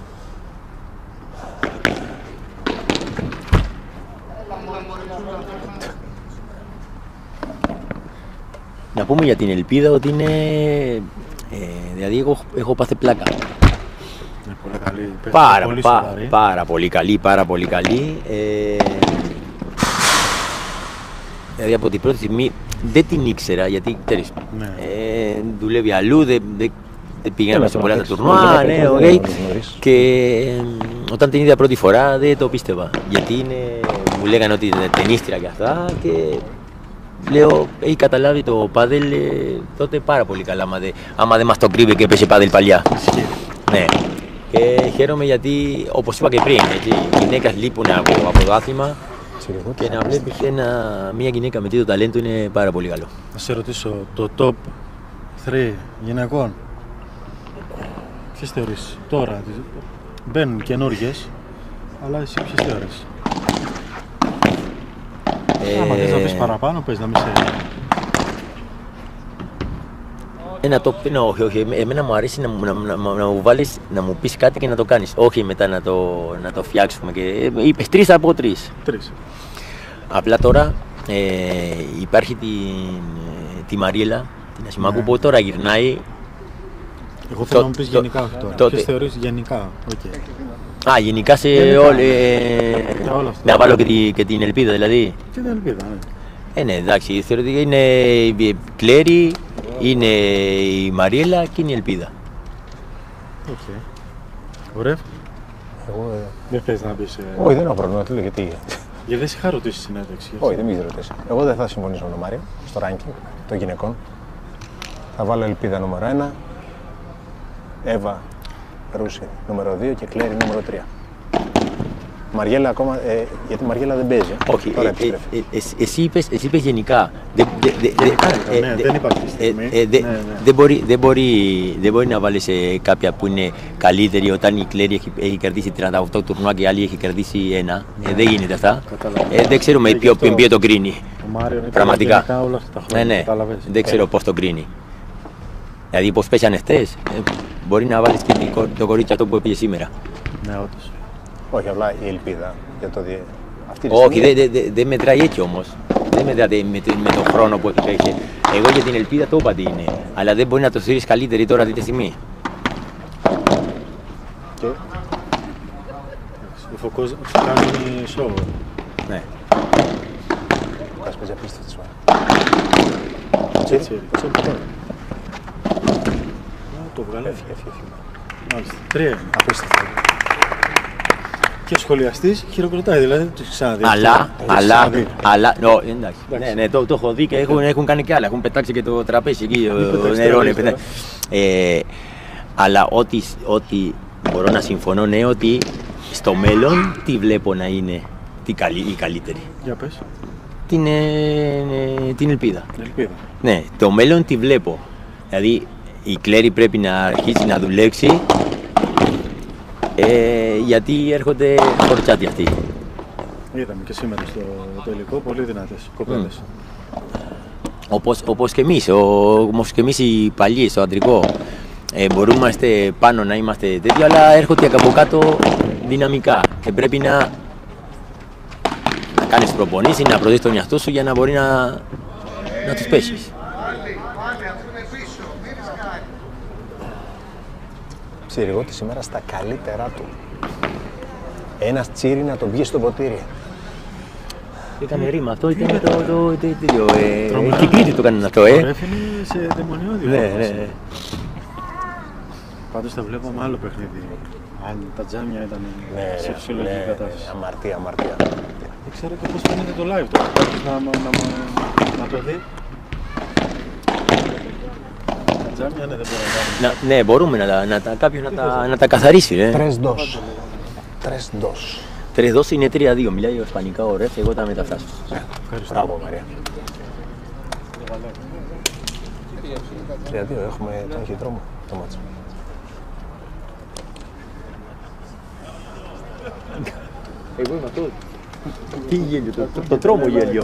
Να πούμε για την ελπίδα ότι είναι. Δηλαδή, εγώ έχω πάθει πλάκα. Είναι πολύ καλή. Πάρα πολύ καλή. Δηλαδή, από την πρώτη στιγμή δεν την ήξερα γιατί ξέρεις, δουλεύει αλλού, δεν πηγαίναμε σε πολλά τα τουρνουά. Και όταν την είδα πρώτη φορά δεν το πίστευα. Γιατί μου λέγανε ότι είναι ταινίστρια και αυτά. Και λέω, έχει καταλάβει το πάδελ τότε πάρα πολύ καλά. Άμα δεν μας το κρύβε και έπαιζε πάδελ παλιά. Ναι. Και χαίρομαι γιατί, όπως είπα και πριν, οι γυναίκες λείπουν από το άθλημα. Και να βλέπεις μια γυναίκα με τέτοιο ταλέντο είναι πάρα πολύ καλό. Να σε ρωτήσω, το top 3 γυναικών, ποιες θεωρείς τώρα? Μπαίνουν καινούργιες, αλλά εσύ ποιες θεωρείς? Άμα θες να πεις παραπάνω, πες να μην σε... Ένα top, όχι, εμένα μου αρέσει να μου βάλεις, να μου πεις κάτι και να το κάνεις. Όχι μετά να το φτιάξουμε. Είπες 3 από 3. Απλά τώρα υπάρχει τη Μαριέλα, την Ασημάκου, που τώρα γυρνάει. Εγώ θέλω να μου πεις γενικά τώρα. Ποιες θεωρείς γενικά? Α, γενικά σε όλα. Να βάλω και την ελπίδα δηλαδή. Και την ελπίδα, ναι. Ναι, εντάξει, θεωρώ ότι είναι η Κλέρι, είναι η Μαριέλα και είναι η ελπίδα. Ωραία. Εγώ δεν θες να πεις... Όχι, δεν έχω πρόβλημα, τι λέω, γιατί... Γιατί δεν σε είχα ρωτήσει συνέντευξη. Όχι, δεν με έχεις ρωτήσει. Εγώ δεν θα συμφωνήσω με τον Μάριο στο ranking των γυναικών. Θα βάλω ελπίδα νούμερο 1, Εύα Ρούση νούμερο 2 και Κλέρι νούμερο 3. Μαριέλα ακόμα, γιατί η Μαριέλα δεν παίζει. Όχι, εσύ είπες γενικά. Δεν υπάρχει αυτή τη στιγμή. Δεν μπορεί να βάλεις κάποια που είναι καλύτερη όταν η Κλέρι έχει κερδίσει 38 τουρνουά και η άλλη έχει κερδίσει 1. Δεν γίνεται αυτά. Δεν ξέρουμε ποιο το κρίνει. Πραγματικά. Δεν ξέρω πώς το κρίνει. Δηλαδή πώς πέσανε χτες, μπορεί να βάλεις και το κορίτσι αυτό που έπαιζε σήμερα. Ναι, όντως. Όχι, απλά η ελπίδα για το Όχι, δεν μετράει έτσι όμως. Δεν μετράει με τον χρόνο που έχει παίξει. Εγώ για την ελπίδα το είπα τι είναι. Αλλά δεν μπορεί να το στείλεις καλύτερη τώρα αυτή τη στιγμή. Και... Ο Φωκός σου κάνει σόου. Ναι. Ο Κάς παίζει απίστευτη σφαίρα. Έτσι. Το βγάλε. Έφυγε. Μάλιστα. 3. Απίστευτη. Και ο σχολιαστής χειροκροτάει, δηλαδή δεν το έχεις ξαναδεί. Αλλά, ναι, το έχω δει και έχουν κάνει και άλλα. Έχουν πετάξει και το τραπέζι εκεί, νερό. Αλλά ό,τι μπορώ να συμφωνώ είναι ότι στο μέλλον τι βλέπω να είναι η καλύτερη. Για πες. Την ελπίδα. Ελπίδα. Ναι, το μέλλον τι βλέπω. Δηλαδή η Κλέρι πρέπει να αρχίσει να δουλέψει. Γιατί έρχονται κορτσάτοι αυτοί. Είδαμε και σήμερα στο τελικό πολύ δυνατές κοπέλες. Όπως και εμείς οι παλιοί στο αντρικό. Μπορούμε να είμαστε πάνω να είμαστε τέτοιο, αλλά έρχονται από κάτω δυναμικά και πρέπει να κάνεις προπονήσεις, να προωθείς τον εαυτό σου για να μπορεί να τους πέσεις. Τσιριγώτη σήμερα στα καλύτερά του. Ένας Τσίρι να τον πιει στο ποτήρι. Έκανε ρήμα αυτό, ήταν το τέτοιο. Κυκλίτη το κάνουν αυτό, Το έφερε σε δαιμονιώδη. Ναι. Πάντως θα βλέπαμε άλλο παιχνίδι. Αν τα τζάμια ήταν σε φυσιολογική κατάσταση. Αμαρτία. Δεν ξέρω και πώς φαίνεται το live τώρα. Κάποιος να το δει. Τα τζάμια ναι, δεν μπορούμε να κάνουμε. Ναι, μπορούμε κάποιος να τα καθαρίσει. 3-2 είναι 3-2. Μιλάει ισπανικά ο ρεφ, εγώ τα μεταφράσω. Ευχαριστώ. Μπράβο, Μαρία. 3-2, το έχει δρόμο το μάτσο. Εγώ είμαι αυτό. Τι γέλιο, το τρόμο γέλιο.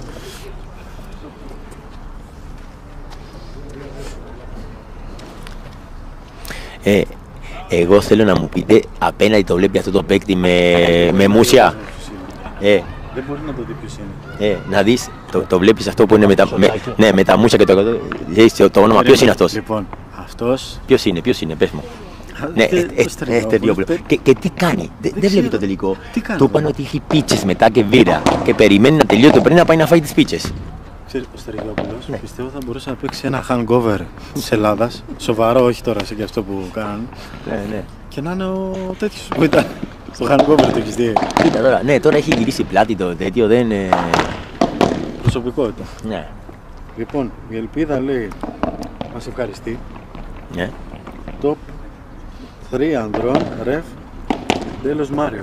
Εγώ θέλω να μου πείτε, απέναντι το βλέπει αυτό το παίκτη με μουσια. Δεν μπορεί να το δει ποιος είναι. Να δεις, το βλέπεις αυτό που είναι με τα μουσια και το όνομα, ποιος είναι αυτός. Λοιπόν, αυτός... Ποιος είναι, πες μου. Ναι, Στεριόπουλο. Και τι κάνει, δεν βλέπει το τελικό. Του είπαν ότι έχει πίτσες μετά και βήρα και περιμένει να τελειώσει πριν να πάει να φάει τις πίτσες. Ξέρεις, ο Στεριόπουλος πιστεύω θα μπορούσε να παίξει ένα hangover της Ελλάδας. Σοβαρό, όχι τώρα σε και αυτό που κάνανε. Ναι. Και να είναι ο τέτοιος που ήταν στο hangover, το έχεις δει. Κοίτα τώρα, ναι, τώρα έχει γυρίσει πλάτη το τέτοιο, δεν είναι... Προσωπικότητα. Ναι. Λοιπόν, η Ελπίδα λέει, μας ευχαριστεί. Ναι. Top 3 ανδρών, ρεφ, τέλος Μάριο.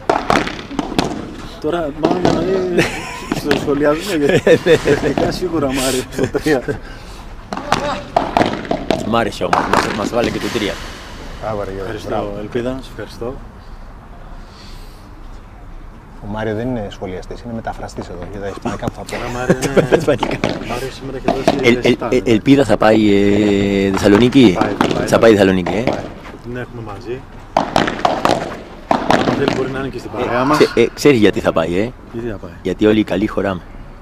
Τώρα, μάλλον για να δει, στο σχολιάζουμε, γιατί τεχνικά σίγουρα Μάριο στο 3. Μ' άρεσε όμως, μας βάλε και το 3. Ευχαριστώ, Ελπίδα, σε ευχαριστώ. Ο Μάριο δεν είναι σχολιαστής, είναι μεταφραστής εδώ για τα ισπανικά που θα πω. Μάριο σήμερα έχει δώσει Ελπίδα θα πάει Θεσσαλονίκη. Θα πάει Θεσσαλονίκη. Την έχουμε μαζί. Αν θέλει μπορεί να είναι και στην παρέα μας. Ξέρεις γιατί θα πάει, Γιατί θα πάει. Γιατί όλοι οι καλοί χωράμε.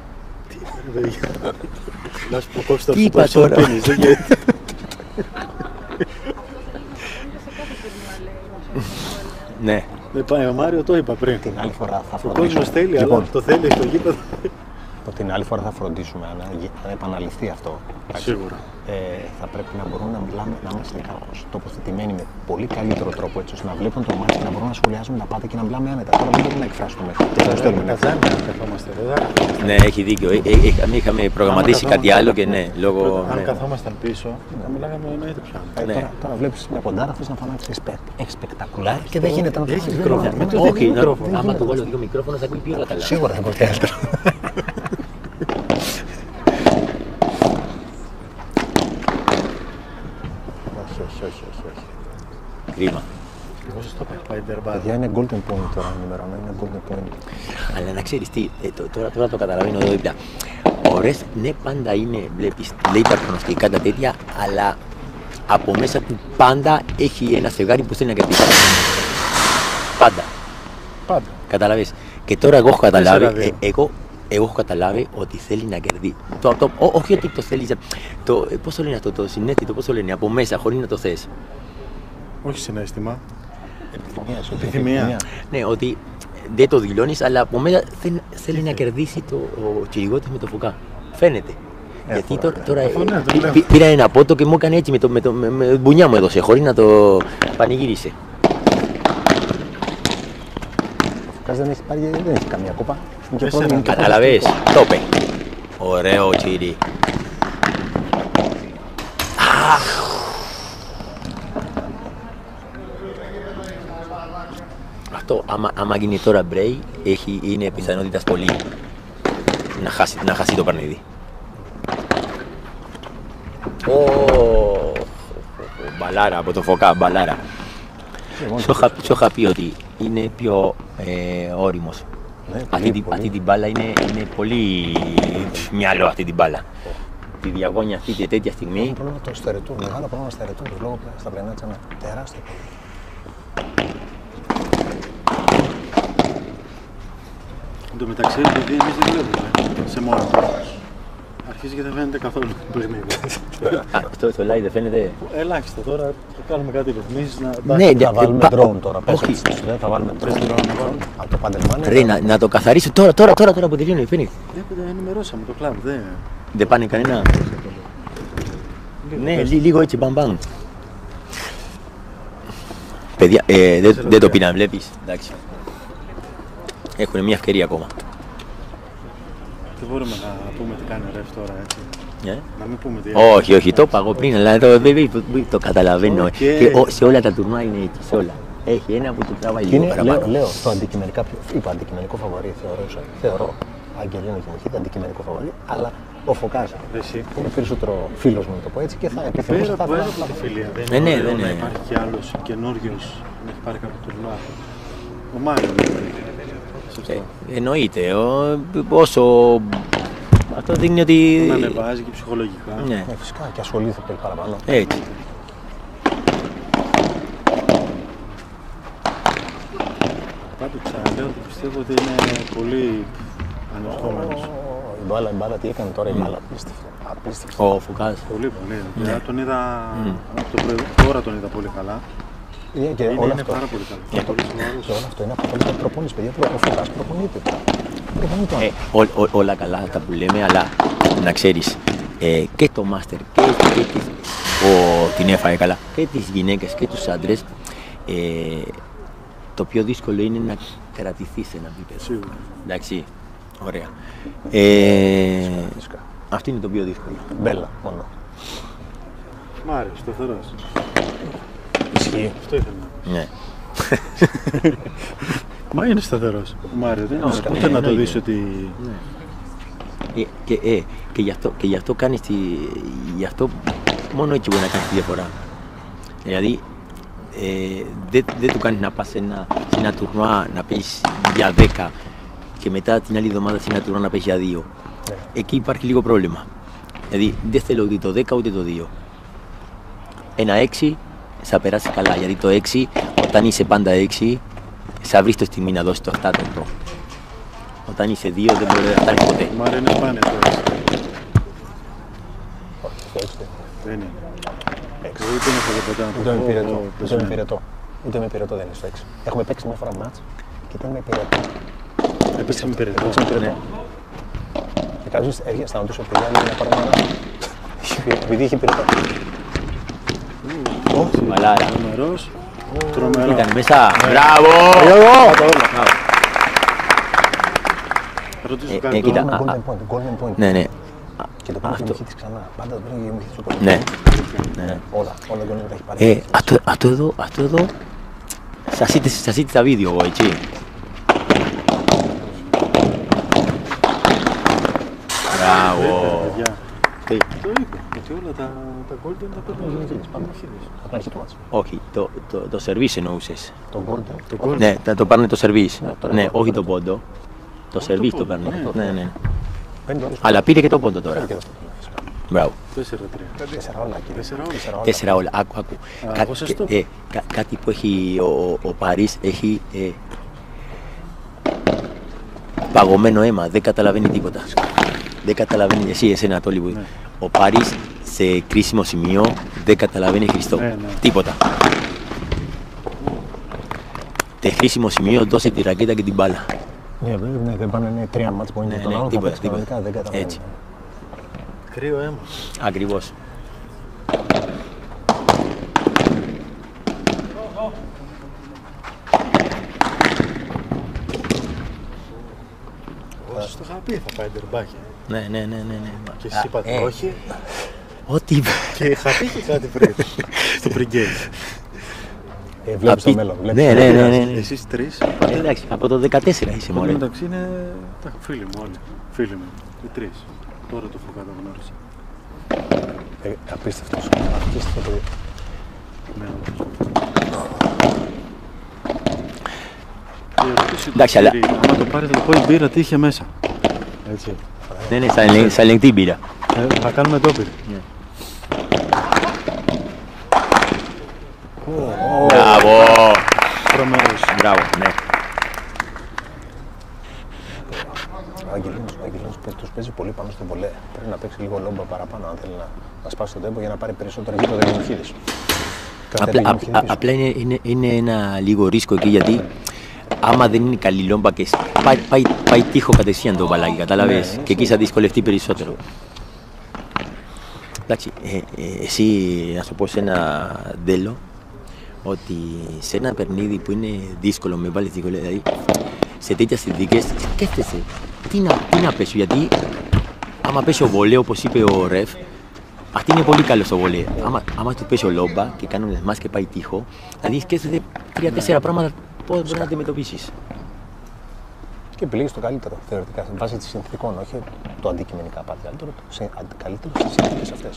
Τι είπα τώρα. Ναι. Δεν πάει ο Μάριο, το είπα πριν. Την άλλη φορά θα φροντίσουμε. Ο κόσμος θέλει, αλλά το θέλει στο γήπεδο. Την άλλη φορά θα φροντίσουμε αν επαναληφθεί αυτό. Σίγουρα. Θα πρέπει να μπορούμε να μιλάμε, να είμαστε κάπως τοποθετημένοι με πολύ καλύτερο τρόπο έτσι ώστε να βλέπουν το μάτι και να μπορούμε να σχολιάζουμε τα πάντα και να μιλάμε άνετα. Τώρα δεν μπορούμε να εκφράσουμε. Καθόμαστε εδώ. Ναι, έχει δίκιο. Είχαμε προγραμματίσει κάτι άλλο και ναι, λόγω. Αν καθόμασταν πίσω, θα μιλάγαμε εννοείται πια. Τώρα βλέπεις μια ποντάρα, θες να φανάξεις σπεκτακουλάρ και δεν γίνεται να έχει μικρόφωνο. Όχι, άμα του βάλω δύο μικρόφωνα θα ακούει πιο καλά. Σίγουρα θα ακούει καλύτερο. Όχι. Κρίμα. Παιδιά είναι golden point τώρα, νούμερο 1 είναι golden point. Αλλά να ξέρεις τι, τώρα το καταλαβαίνω εδώ δίπλα. Ο Ρεφ, ναι, πάντα είναι, βλέπεις, λέει τα προγνωστικά τα τέτοια, αλλά από μέσα του πάντα έχει ένα ζευγάρι που θέλει να κερδίσει. Πάντα. Καταλαβες. Και τώρα εγώ έχω καταλάβει, εγώ έχω καταλάβει ότι θέλει να κερδίσει. Όχι ότι το θέλει. Πώς το λένε αυτό, το συνέστητο, πώς το λένε, από μέσα, χωρίς να το θες. Όχι συναίσθημα. Επιθυμία. Ναι, ότι δεν το δηλώνεις, αλλά από μέσα θέλει να κερδίσει ο Τσιριγώτης με το Φωκά. Φαίνεται. Γιατί τώρα πήρα ένα πότο και μου έκανε έτσι με μπουνιά μου έδωσε, χωρίς να το πανηγύρισε. Ο Φωκάς δεν έχει καμία κούπα. Καταλαβες, το είπε. Ωραίο Τσίρι. Αυτό, άμα γίνει τώρα break, είναι πιθανότητας πολύ να χάσει το παιχνίδι. Μπαλάρα από το Φωκά, μπαλάρα. Σου είχα πει ότι είναι πιο όριμος. Αυτή την μπάλα είναι πολύ μυαλό αυτή την μπάλα. Τη διαγώνια αυτή και τέτοια στιγμή. Μεγάλο πρόβλημα το στερετού, μεγάλο πρόβλημα στερετού, λόγω στα πλενάτσα είναι τεράστιο. Εν τω μεταξύ, επειδή εμείς δεν βλέπουμε σε μόνο. Αρχίζει και δεν φαίνεται καθόλου το παιχνίδι. Στο live δεν φαίνεται. Ελάχιστα τώρα θα κάνουμε κάτι ρυθμίσεις. Θα βάλουμε drone τώρα. Όχι. Θα βάλουμε drone από το Πάντελμαν. Να το καθαρίσω τώρα που τελειώνει. Φαίνεται. Ενημερώσαμε το κλαμπ. Δεν πάνε κανένα. Ναι, λίγο έτσι μπαμπάν. παιδιά, δεν το πήραν, βλέπεις. Εντάξει. Έχουν μια ευκαιρία ακόμα. Δεν μπορούμε να πούμε τι κάνει ο Ρεφ τώρα, έτσι. Να μην πούμε τι. Όχι, το είπα εγώ πριν, αλλά το καταλαβαίνω. Και σε όλα τα τουρνουά είναι έτσι, σε όλα. Έχει ένα που του τραβάει λίγο παραπάνω. Λέω, το αντικειμενικό φαβορί θεωρώ Αγγελίνο και Μιχίδη αντικειμενικό φαβορί, αλλά ο Φωκάς είναι περισσότερο φίλος μου, να το πω έτσι, και θα επιθυμούσα πέρα από τη φιλία. Δεν υπάρχει κι άλλος καινούριος να έχει πάρει κάποιο τουρνουά. Ο Μάριο. Εννοείται. Όσο. Αυτό δείχνει ότι. Να ανεβάζει και ψυχολογικά. Ναι. Φυσικά και ασχολείται πολύ παραπάνω. Έτσι. Πάντως ξαναλέω ότι πιστεύω ότι είναι πολύ ανερχόμενος. Η μπάλα τι έκανε τώρα, η μπάλα. Απίστευτο. Ο Φωκάς. Πολύ. Τον είδα. Τώρα τον είδα πολύ καλά. Και όλο είναι αυτό. πάρα πολύ καλό. Και όλο αυτό είναι αποτέλεσμα προπόνησης, παιδιά. Ο Φωκάς προπονείται. Όλα καλά αυτά που λέμε, αλλά να ξέρεις, και το μάστερ και την έφαγε καλά, και τις γυναίκες και τους άντρες, το πιο δύσκολο είναι να κρατηθείς σε ένα επίπεδο. Σίγουρα. Εντάξει, ωραία. Αυτό είναι το πιο δύσκολο. Μπέλα μόνο. Μ' άρεσε, σταθερός. Ισχύει. Αυτό ήθελα. Ναι. Μα είναι σταθερός. Μ' άρεσε. Ούτε να το δεις ότι. Και γι' αυτό κάνεις γι' αυτό μόνο έτσι μπορεί να κάνεις τη διαφορά. Δηλαδή, δεν του κάνεις να πας σε ένα τουρνουά να παίζεις για 10 και μετά την άλλη εβδομάδα σε ένα τουρνουά να παίζεις για 2. Εκεί υπάρχει λίγο πρόβλημα. Δηλαδή, δεν θέλω ούτε το 10 ούτε το 2. Ένα 6 θα περάσει καλά, γιατί το 6, όταν είσαι πάντα 6, θα βρεις το στιγμή να δώσεις το 7 το 8. Όταν είσαι 2 δεν μπορεί να φτάνει ποτέ. Μα είναι σπάνια τώρα. Δεν είναι. Ούτε με πυρετό. Ούτε με πυρετό δεν είναι στο 6. Έχουμε παίξει μια φορά μάτς και ήταν με πυρετό. Έπαιξε με πυρετό. Και κάποιος έρχεται να ρωτήσω παιδιά να πάρουμε ένα. Επειδή είχε πυρετό. Μαλάρα. Τρομερό. Ήταν μέσα. Μπράβο! Ρωτήσω κάτι. Golden point. Ναι. Και το παίρνει και Μιχίτης ξανά. Πάντα το παίρνει και Μιχίτης ο Golden. Ναι. Όλα Golden τα έχει πάρει. Αυτό εδώ, σας είδε τα βίντεο εγώ, έτσι. Μπράβο. Το είπε, ότι όλα τα Golden τα παίρνουν ο Μιχίτης. Πάντα Μιχίτης. Από την αρχή του μάτσα. Όχι, το σερβίς εννοούσες. Το Golden. Ναι, το πάρνε το σερβίς. Ναι, όχι το πόντο. Το σερβίς το παίρνει. Ναι. Αλλά πήρε και το πόντο τώρα. Μπράβο. 4 όλα. Άκου. Κάτι που έχει ο Πάρης έχει παγωμένο αίμα. Δεν καταλαβαίνει τίποτα. Δεν καταλαβαίνει εσένα το λίγο. Ο Πάρης σε κρίσιμο σημείο δεν καταλαβαίνει Χριστό. Τίποτα. Σε κρίσιμο σημείο δώσε τη ρακέτα και την μπάλα. Ναι, δεν πάνε 3 μάτς που είναι τον άλλο, θα παίξει κανονικά, δεν καταλαβαίνει. Έτσι. Κρύο αίμα. Ακριβώς. Όσους το είχα πει θα πάει ντερμπάκι. Ναι. Και εσείς είπατε όχι. Ό,τι είπε. Και είχα πει και κάτι πριν. Στο pre-game. Βλέπεις το μέλλον. Ναι. Εσείς τρεις. Εντάξει, από το 14 είσαι μωρέ. Εντάξει είναι φίλοι μου όλοι. Φίλοι μου. Οι τρεις. Τώρα το Φωκά το γνώρισα. Απίστευτος. Απίστευτο παιδί. Εντάξει, αλλά... άμα το πάρει θα το πω η μπύρα τι είχε μέσα. Έτσι. Ναι, θα ελεγχτεί η μπύρα. Θα κάνουμε ντόπιρ. Μπράβο! Τρομερός. Μπράβο, ναι. Ο Αγγελίνος τους παίζει πολύ πάνω στο βολέ. Πρέπει να παίξει λίγο λόμπα παραπάνω αν θέλει να σπάσει το τέμπο για να πάρει περισσότερο γήπεδο για Μιχίδης. Απλά είναι ένα λίγο ρίσκο εκεί, γιατί άμα δεν είναι καλή λόμπα και πάει τείχο κατευθείαν το μπαλάκι, κατάλαβες, και εκεί θα δυσκολευτεί περισσότερο. Εντάξει, εσύ να σου πω σε ένα ντέλο, ότι σε ένα παιχνίδι που είναι δύσκολο, με βάλει δύσκολο, δηλαδή σε τέτοιες συνθήκες σκέφτεσαι τι να πέσει. Γιατί άμα πέσει ο βολέ, όπως είπε ο Ρεφ, αυτή είναι πολύ καλό στο βολέ. Άμα του πέσει ο λόμπα και κάνουν εμάς και πάει τείχο, δηλαδή σκέφτεσαι 3-4 πράγματα πώς μπορεί να αντιμετωπίσεις. Και επιλέγεις το καλύτερο θεωρητικά, βάσει της συνθήκων, όχι το αντικειμενικά πάτη, καλύτερο στις συνθήκες αυτές.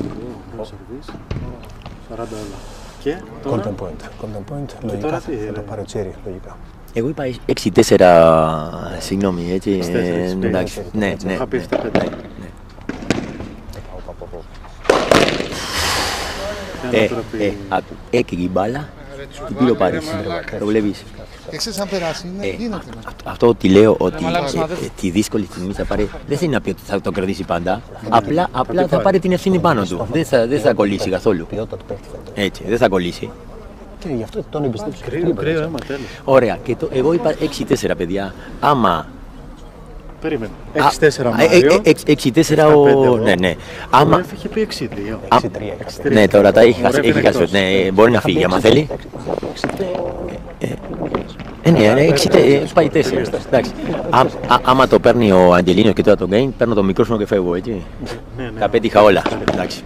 40 όλα. Και τώρα... Golden point, λογικά θα το πάρει ο Τσέρι, λογικά. Εγώ είπα 6-4, συγγνώμη, έτσι. Εντάξει, ναι. Είχα πει 7-5. Έκαιγε η μπάλα, την πήρε ο Πάρης, το βλέπεις. Εξής αν περάσει, γίνεται. Αυτό ότι λέω ότι τη δύσκολη στιγμή θα πάρει, δεν θέλει να πει ότι θα το κρατήσει πάντα, απλά θα πάρει την ευθύνη πάνω του, δεν θα κολλήσει καθόλου. Έτσι, δεν θα κολλήσει. Και γι' αυτό τον εμπιστεύει. Κρύο αίμα, τέλος. Ωραία, και εγώ είπα 6-4 παιδιά, άμα... Περίμενε. 6-4 Μάριο. 6-4 ο... Ναι. Άμα... Είχε πει 6-2. 6-3. Ναι, τώρα τα έχει χάσει. Ναι, μπορεί να φύγει άμα θέλει. Ναι, πάει 4. Εντάξει. Άμα το παίρνει ο Αντζελίνος και τώρα τον Γκέιν, παίρνω το μικρόφωνο και φεύγω, έτσι. Τα πέτυχα όλα. Εντάξει.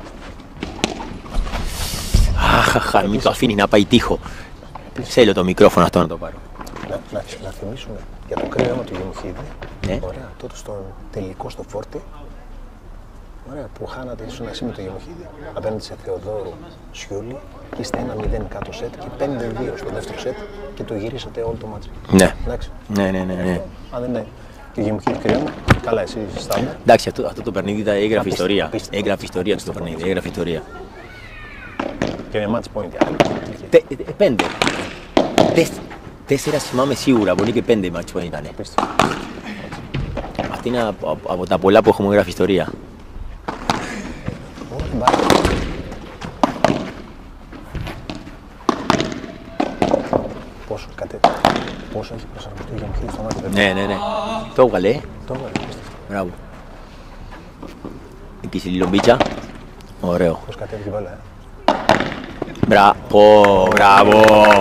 Αχ, μην το αφήνει να πάει τείχο. Θέλω το μικρόφωνο αυτό να το πάρω. Να θυμίσουμε για το κρύο αίμα του Γεμουχίδη. Ωραία, τότε στον τελικό στο Φόρτι. Ωραία, που χάνατε ίσως ένα σημείο το Γεμουχίδη απέναντι σε Θεοδόρου Σιούλη. Και είστε 1-0 κάτω σετ και 5-2 στο δεύτερο σετ και το γυρίσατε όλο το μάτσο. Ναι. Εντάξει. Ναι. Αν δεν είναι το Γεμουχίδη κρύο αίμα, καλά, εσύ στάντα. Εντάξει, αυτό το παιχνίδι θα έγραφε ιστορία. Έγραφε ιστορία στο παιχνίδι, έγραφε ιστορία. Και είναι match point. 5. 4 θυμάμαι σίγουρα, μπορεί και 5 match point ήταν. Αυτή είναι από τα πολλά που έχουμε γράφει ιστορία. Πόσο έχει προσαρμοστεί για να στο μάτι. Ναι. Το έβγαλε. Μπράβο. Εκεί στη Λιλομπίτσα. Ωραίο. Πώς κατέβηκε η μπάλα, Μπράβο.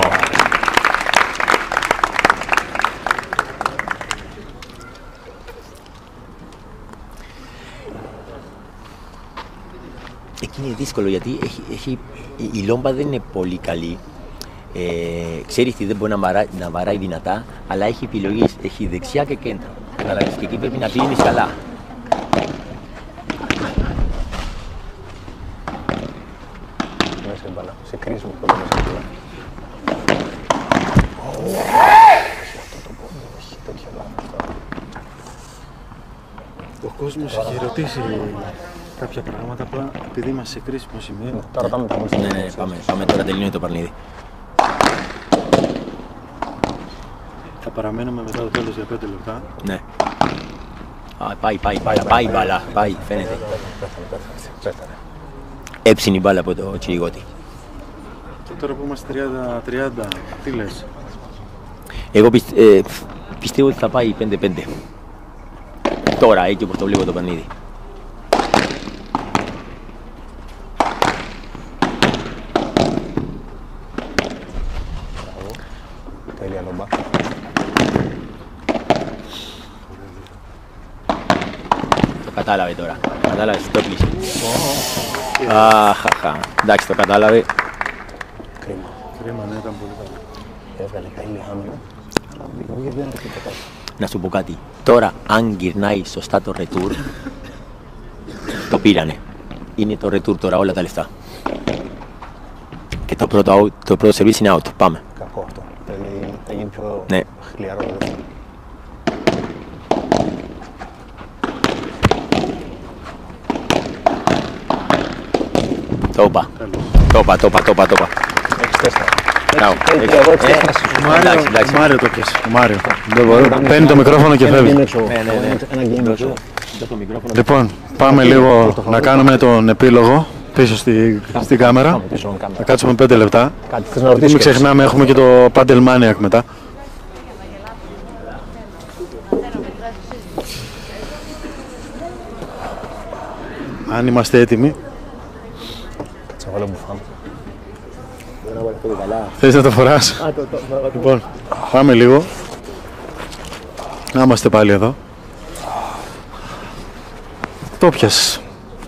Εκεί είναι δύσκολο γιατί η λόμπα δεν είναι πολύ καλή. Ξέρει ότι δεν μπορεί να βαράει δυνατά, αλλά έχει επιλογές, έχει δεξιά και κέντρο. Και εκεί πρέπει να πίνεις καλά. Μέσα μπάλα, σε κρίσιμο που δεν μέσα μπάλα. Ο κόσμος έχει ρωτήσει κάποια πράγματα, απλά επειδή είμαστε σε κρίσιμο σημείο. Τώρα πάμε τα μάτια. Ναι, πάμε τώρα, τελειώνει το παιχνίδι. Θα παραμένουμε μετά το τέλος για 5 λεπτά. Ναι. Πάει η μπάλα, φαίνεται. Πέθανε. Έψινε η μπάλα από το Τσιριγότη. Και τώρα που είμαστε 30, τι λες? Εγώ πιστεύω ότι θα πάει 5-5. Τώρα, έτσι όπως το βλέπω το παιχνίδι. Τέλεια λόμπα. Το κατάλαβε τώρα. Κατάλαβε, το κλείσε. Αχαχα. Εντάξει, το κατάλαβε. Κρίμα, ναι, ήταν πολύ καλό. Έβγαλε καλή άμυνα. Να σου πω κάτι. Τώρα, αν γυρνάει σωστά το retour, το πήρανε. Είναι το retour τώρα όλα τα λεφτά. Και το πρώτο service είναι out. Πάμε. Κακό αυτό. Θα γίνει πιο Ναι. χλιαρό. Το είπα. Ο Μάριο το πιέσει. Ο Μάριο. Παίρνει το μικρόφωνο και φεύγει. Λοιπόν, πάμε λίγο να κάνουμε τον επίλογο πίσω στην κάμερα. Θα κάτσουμε 5 λεπτά. Μην ξεχνάμε, έχουμε και το Padel Maniac μετά. Αν είμαστε έτοιμοι. Κάτσε βάλω μπουφάν. Θες να το φοράς? Λοιπόν, πάμε λίγο. Να είμαστε πάλι εδώ. Το πιασες.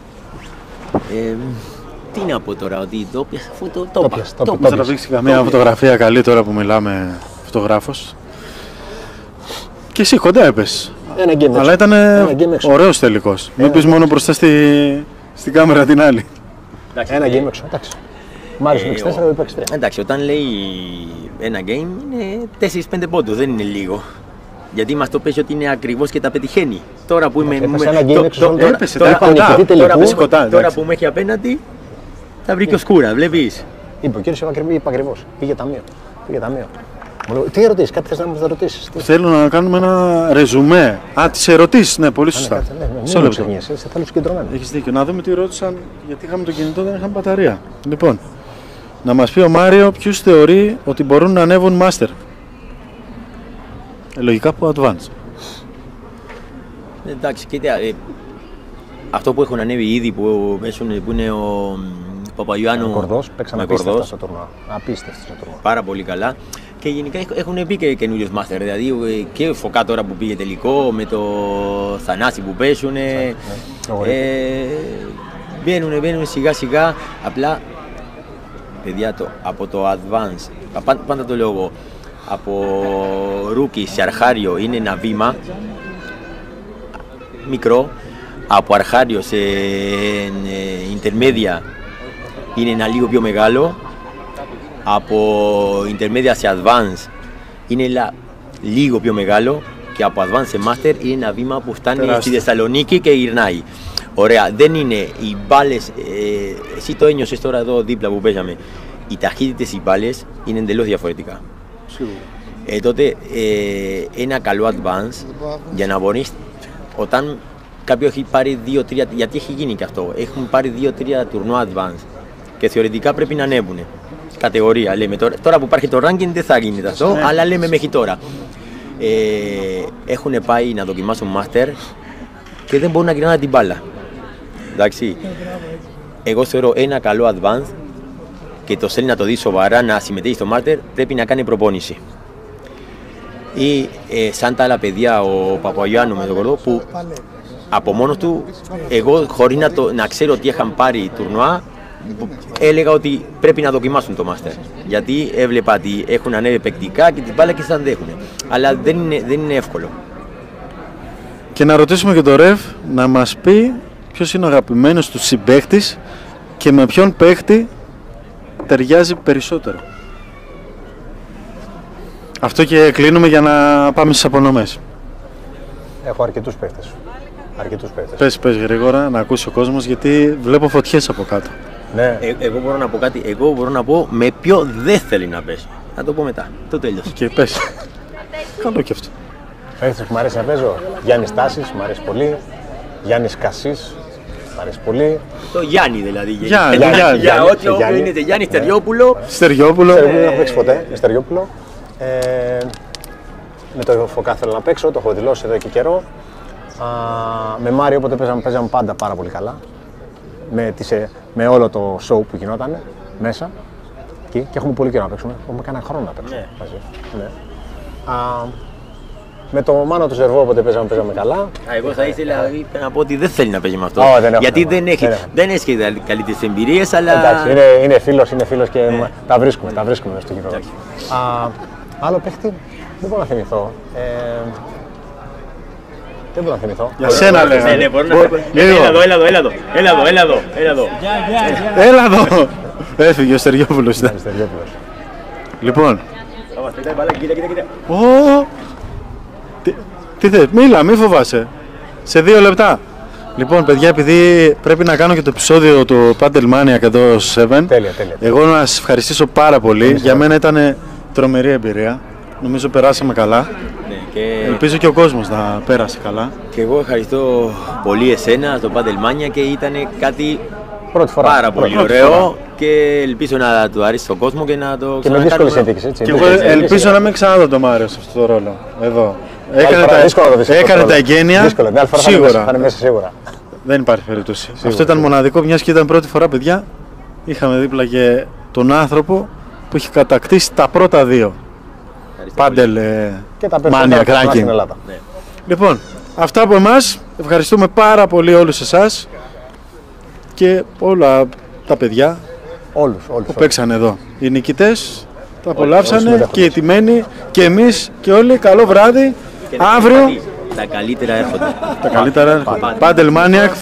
Τι να πω τώρα, ότι το πιάσα αφού το Θα τραβήξει καμία φωτογραφία καλή τώρα που μιλάμε φωτογράφος. Και εσύ κοντά έπες. Αλλά ήταν ωραίος τελικός. Μην πεις μόνο μπροστά στην κάμερα την άλλη. Ένα game έξω, εντάξει. Μ' άρεσε το 64, δεν παίξει 3. Εντάξει, όταν λέει ένα game είναι 4-5 πόντους, δεν είναι λίγο. Γιατί μας το πέσει ότι είναι ακριβώς και τα πετυχαίνει. Τώρα που είμαι. Τώρα που με έχει απέναντι, θα βρει και ο σκούρα, βλέπεις. Είπε ο κύριος είπε ακριβώς. Πήγε ταμείο. Τι ερωτήσεις, κάτι θες να μας ρωτήσεις? Θέλω να κάνουμε ένα ρεζουμέ. Τις ερωτήσεις, ναι, πολύ σωστά. Σε όλο ξεχνιέσαι, σε θέλω συγκεντρωμένο. Έχεις δίκιο. Να δούμε τι ρώτησαν, γιατί είχαμε το κινητό, δεν είχαμε μπαταρία. Λοιπόν, να μας πει ο Μάριο ποιους θεωρεί ότι μπορούν να ανέβουν Master. Λογικά από Advance. Εντάξει, κοίτα, αυτό που έχουν ανέβει ήδη που είναι ο Παπαγιάννου. Κορδός, παίξαμε απίστευτα στο τουρνουά. Απίστευτο στο τουρνουά. Πάρα πολύ καλά. Και γενικά έχουν μπει και καινούριος Master. Δηλαδή και ο Φωκά τώρα που πήγε τελικό, με το Θανάση που πέσουν. Μπαίνουν σιγά σιγά. Απλά, παιδιά, από το Advance, πάντα το λέω εγώ, από ρούκι σε αρχάριο είναι ένα βήμα μικρό, από αρχάριο σε intermedia είναι ένα λίγο πιο μεγάλο, από intermedia σε advance είναι λίγο πιο μεγάλο και από advance σε master είναι ένα βήμα που φτάνει στη Θεσσαλονίκη και γυρνάει. Ωραία, δεν είναι οι μπάλες, εσύ το ένιωσες τώρα εδώ δίπλα που παίζαμε, οι ταχύτητες οι μπάλες είναι εντελώς διαφορετικά. Τότε ένα καλό advance για να μπορείς, όταν κάποιο έχει πάρει 2-3, γιατί έχει γίνει και αυτό, έχουν πάρει 2-3 τουρνουά advance και θεωρητικά πρέπει να ανέβουν κατηγορία, λέμε τώρα που υπάρχει το ranking δεν θα γίνεται αυτό, αλλά λέμε μέχρι τώρα έχουν πάει να δοκιμάσουν master και δεν μπορούν να γυρνάνε την μπάλα. Εντάξει, εγώ θεωρώ ένα καλό advance και το θέλει να το δει σοβαρά, να συμμετέχει στο master, πρέπει να κάνει προπόνηση. Ή σαν τα άλλα παιδιά, ο Παπαγιάννου με τον Κορδό, που από μόνος του, εγώ χωρίς να ξέρω ότι είχαν πάρει τουρνουά, έλεγα ότι πρέπει να δοκιμάσουν το master. Γιατί έβλεπα ότι έχουν ανέβει παικτικά και τις μπάλες και τις αντέχουν. Αλλά δεν είναι εύκολο. Και να ρωτήσουμε και το Ρευ να μας πει ποιος είναι ο αγαπημένος του συμπαίχτης και με ποιον παίχτη ταιριάζει περισσότερο. Αυτό και κλείνουμε για να πάμε στις απονομές. Έχω αρκετούς παίχτες. Πες γρήγορα να ακούσει ο κόσμος, γιατί βλέπω φωτιές από κάτω. Ναι. Εγώ μπορώ να πω κάτι. Εγώ μπορώ να πω με ποιο δεν θέλει να πέσει. Θα το πω μετά. Το τέλειωσε. Και πες. Καλό και αυτό. Παίχτες που μου αρέσει να παίζω. Γιάννης Τάσης, μου αρέσει πολύ. Γιάννης Κασής, μου αρέσει πολύ. Το Γιάννη δηλαδή. Γιάννη. Ό,τι είναι Γιάννη Στεριόπουλο. Στεριόπουλο. Δεν έχω παίξει ποτέ. Στεριόπουλο. Με το Φωκά θέλω να παίξω, το έχω δηλώσει εδώ και καιρό. Με Μάριο όποτε παίζαμε πάντα πάρα πολύ καλά. Με όλο το show που γινόταν μέσα. Και έχουμε πολύ καιρό να παίξουμε. Έχουμε κανένα χρόνο να παίξουμε μαζί. Ναι. Με το Μάνο του Ζερβό όποτε παίζαμε καλά. Εγώ θα ήθελα να πω ότι δεν θέλει να παίζει με αυτό. Γιατί δεν έχει καλύτερες εμπειρίες, αλλά. Εντάξει, είναι φίλος και τα βρίσκουμε στο γήπεδο. Άλλο παίχτη δεν μπορώ να θυμηθώ. Δεν μπορώ να θυμηθώ. Για σένα λέω. Έλα εδώ. Έφυγε ο Στεριόπουλος. Λοιπόν. Τι θες, μίλα, μη φοβάσαι. Σε 2 λεπτά. Λοιπόν, παιδιά, επειδή πρέπει να κάνω και το επεισόδιο του Padel Mania εδώ στο 7. Τέλεια. Εγώ να σας ευχαριστήσω πάρα πολύ. Για μένα ήταν τρομερή εμπειρία. Νομίζω περάσαμε καλά. Ναι, και... Ελπίζω και ο κόσμος να πέρασε καλά. Και εγώ ευχαριστώ πολύ εσένα στο Padel Mania και ήταν κάτι πάρα πολύ ωραίο. Και ελπίζω να του αρέσει στον κόσμο και να το ξανακάνουμε. Και με δύσκολες συνθήκες, έτσι. Και εγώ ελπίζω να μην ξαναδώ τον Μάριο σε αυτό το ρόλο. Εδώ. Έκανε τα εγγένεια. Δύσκολο, μια άλλη φορά σίγουρα. Θα είναι μέσα σίγουρα. Δεν υπάρχει περίπτωση. Αυτό ήταν μοναδικό, μιας και ήταν πρώτη φορά, παιδιά. Είχαμε δίπλα και τον άνθρωπο που έχει κατακτήσει τα πρώτα 2 Πάντελ Maniac Ranking. Ναι. Λοιπόν, αυτά από εμάς. Ευχαριστούμε πάρα πολύ όλους εσάς και όλα τα παιδιά που παίξαν εδώ. Οι νικητές τα απολαύσανε και οι τιμένοι και εμείς και όλοι. Καλό βράδυ. Αύριο τα καλύτερα έρχονται. Τα καλύτερα έρχονται. Πάντελ Maniac.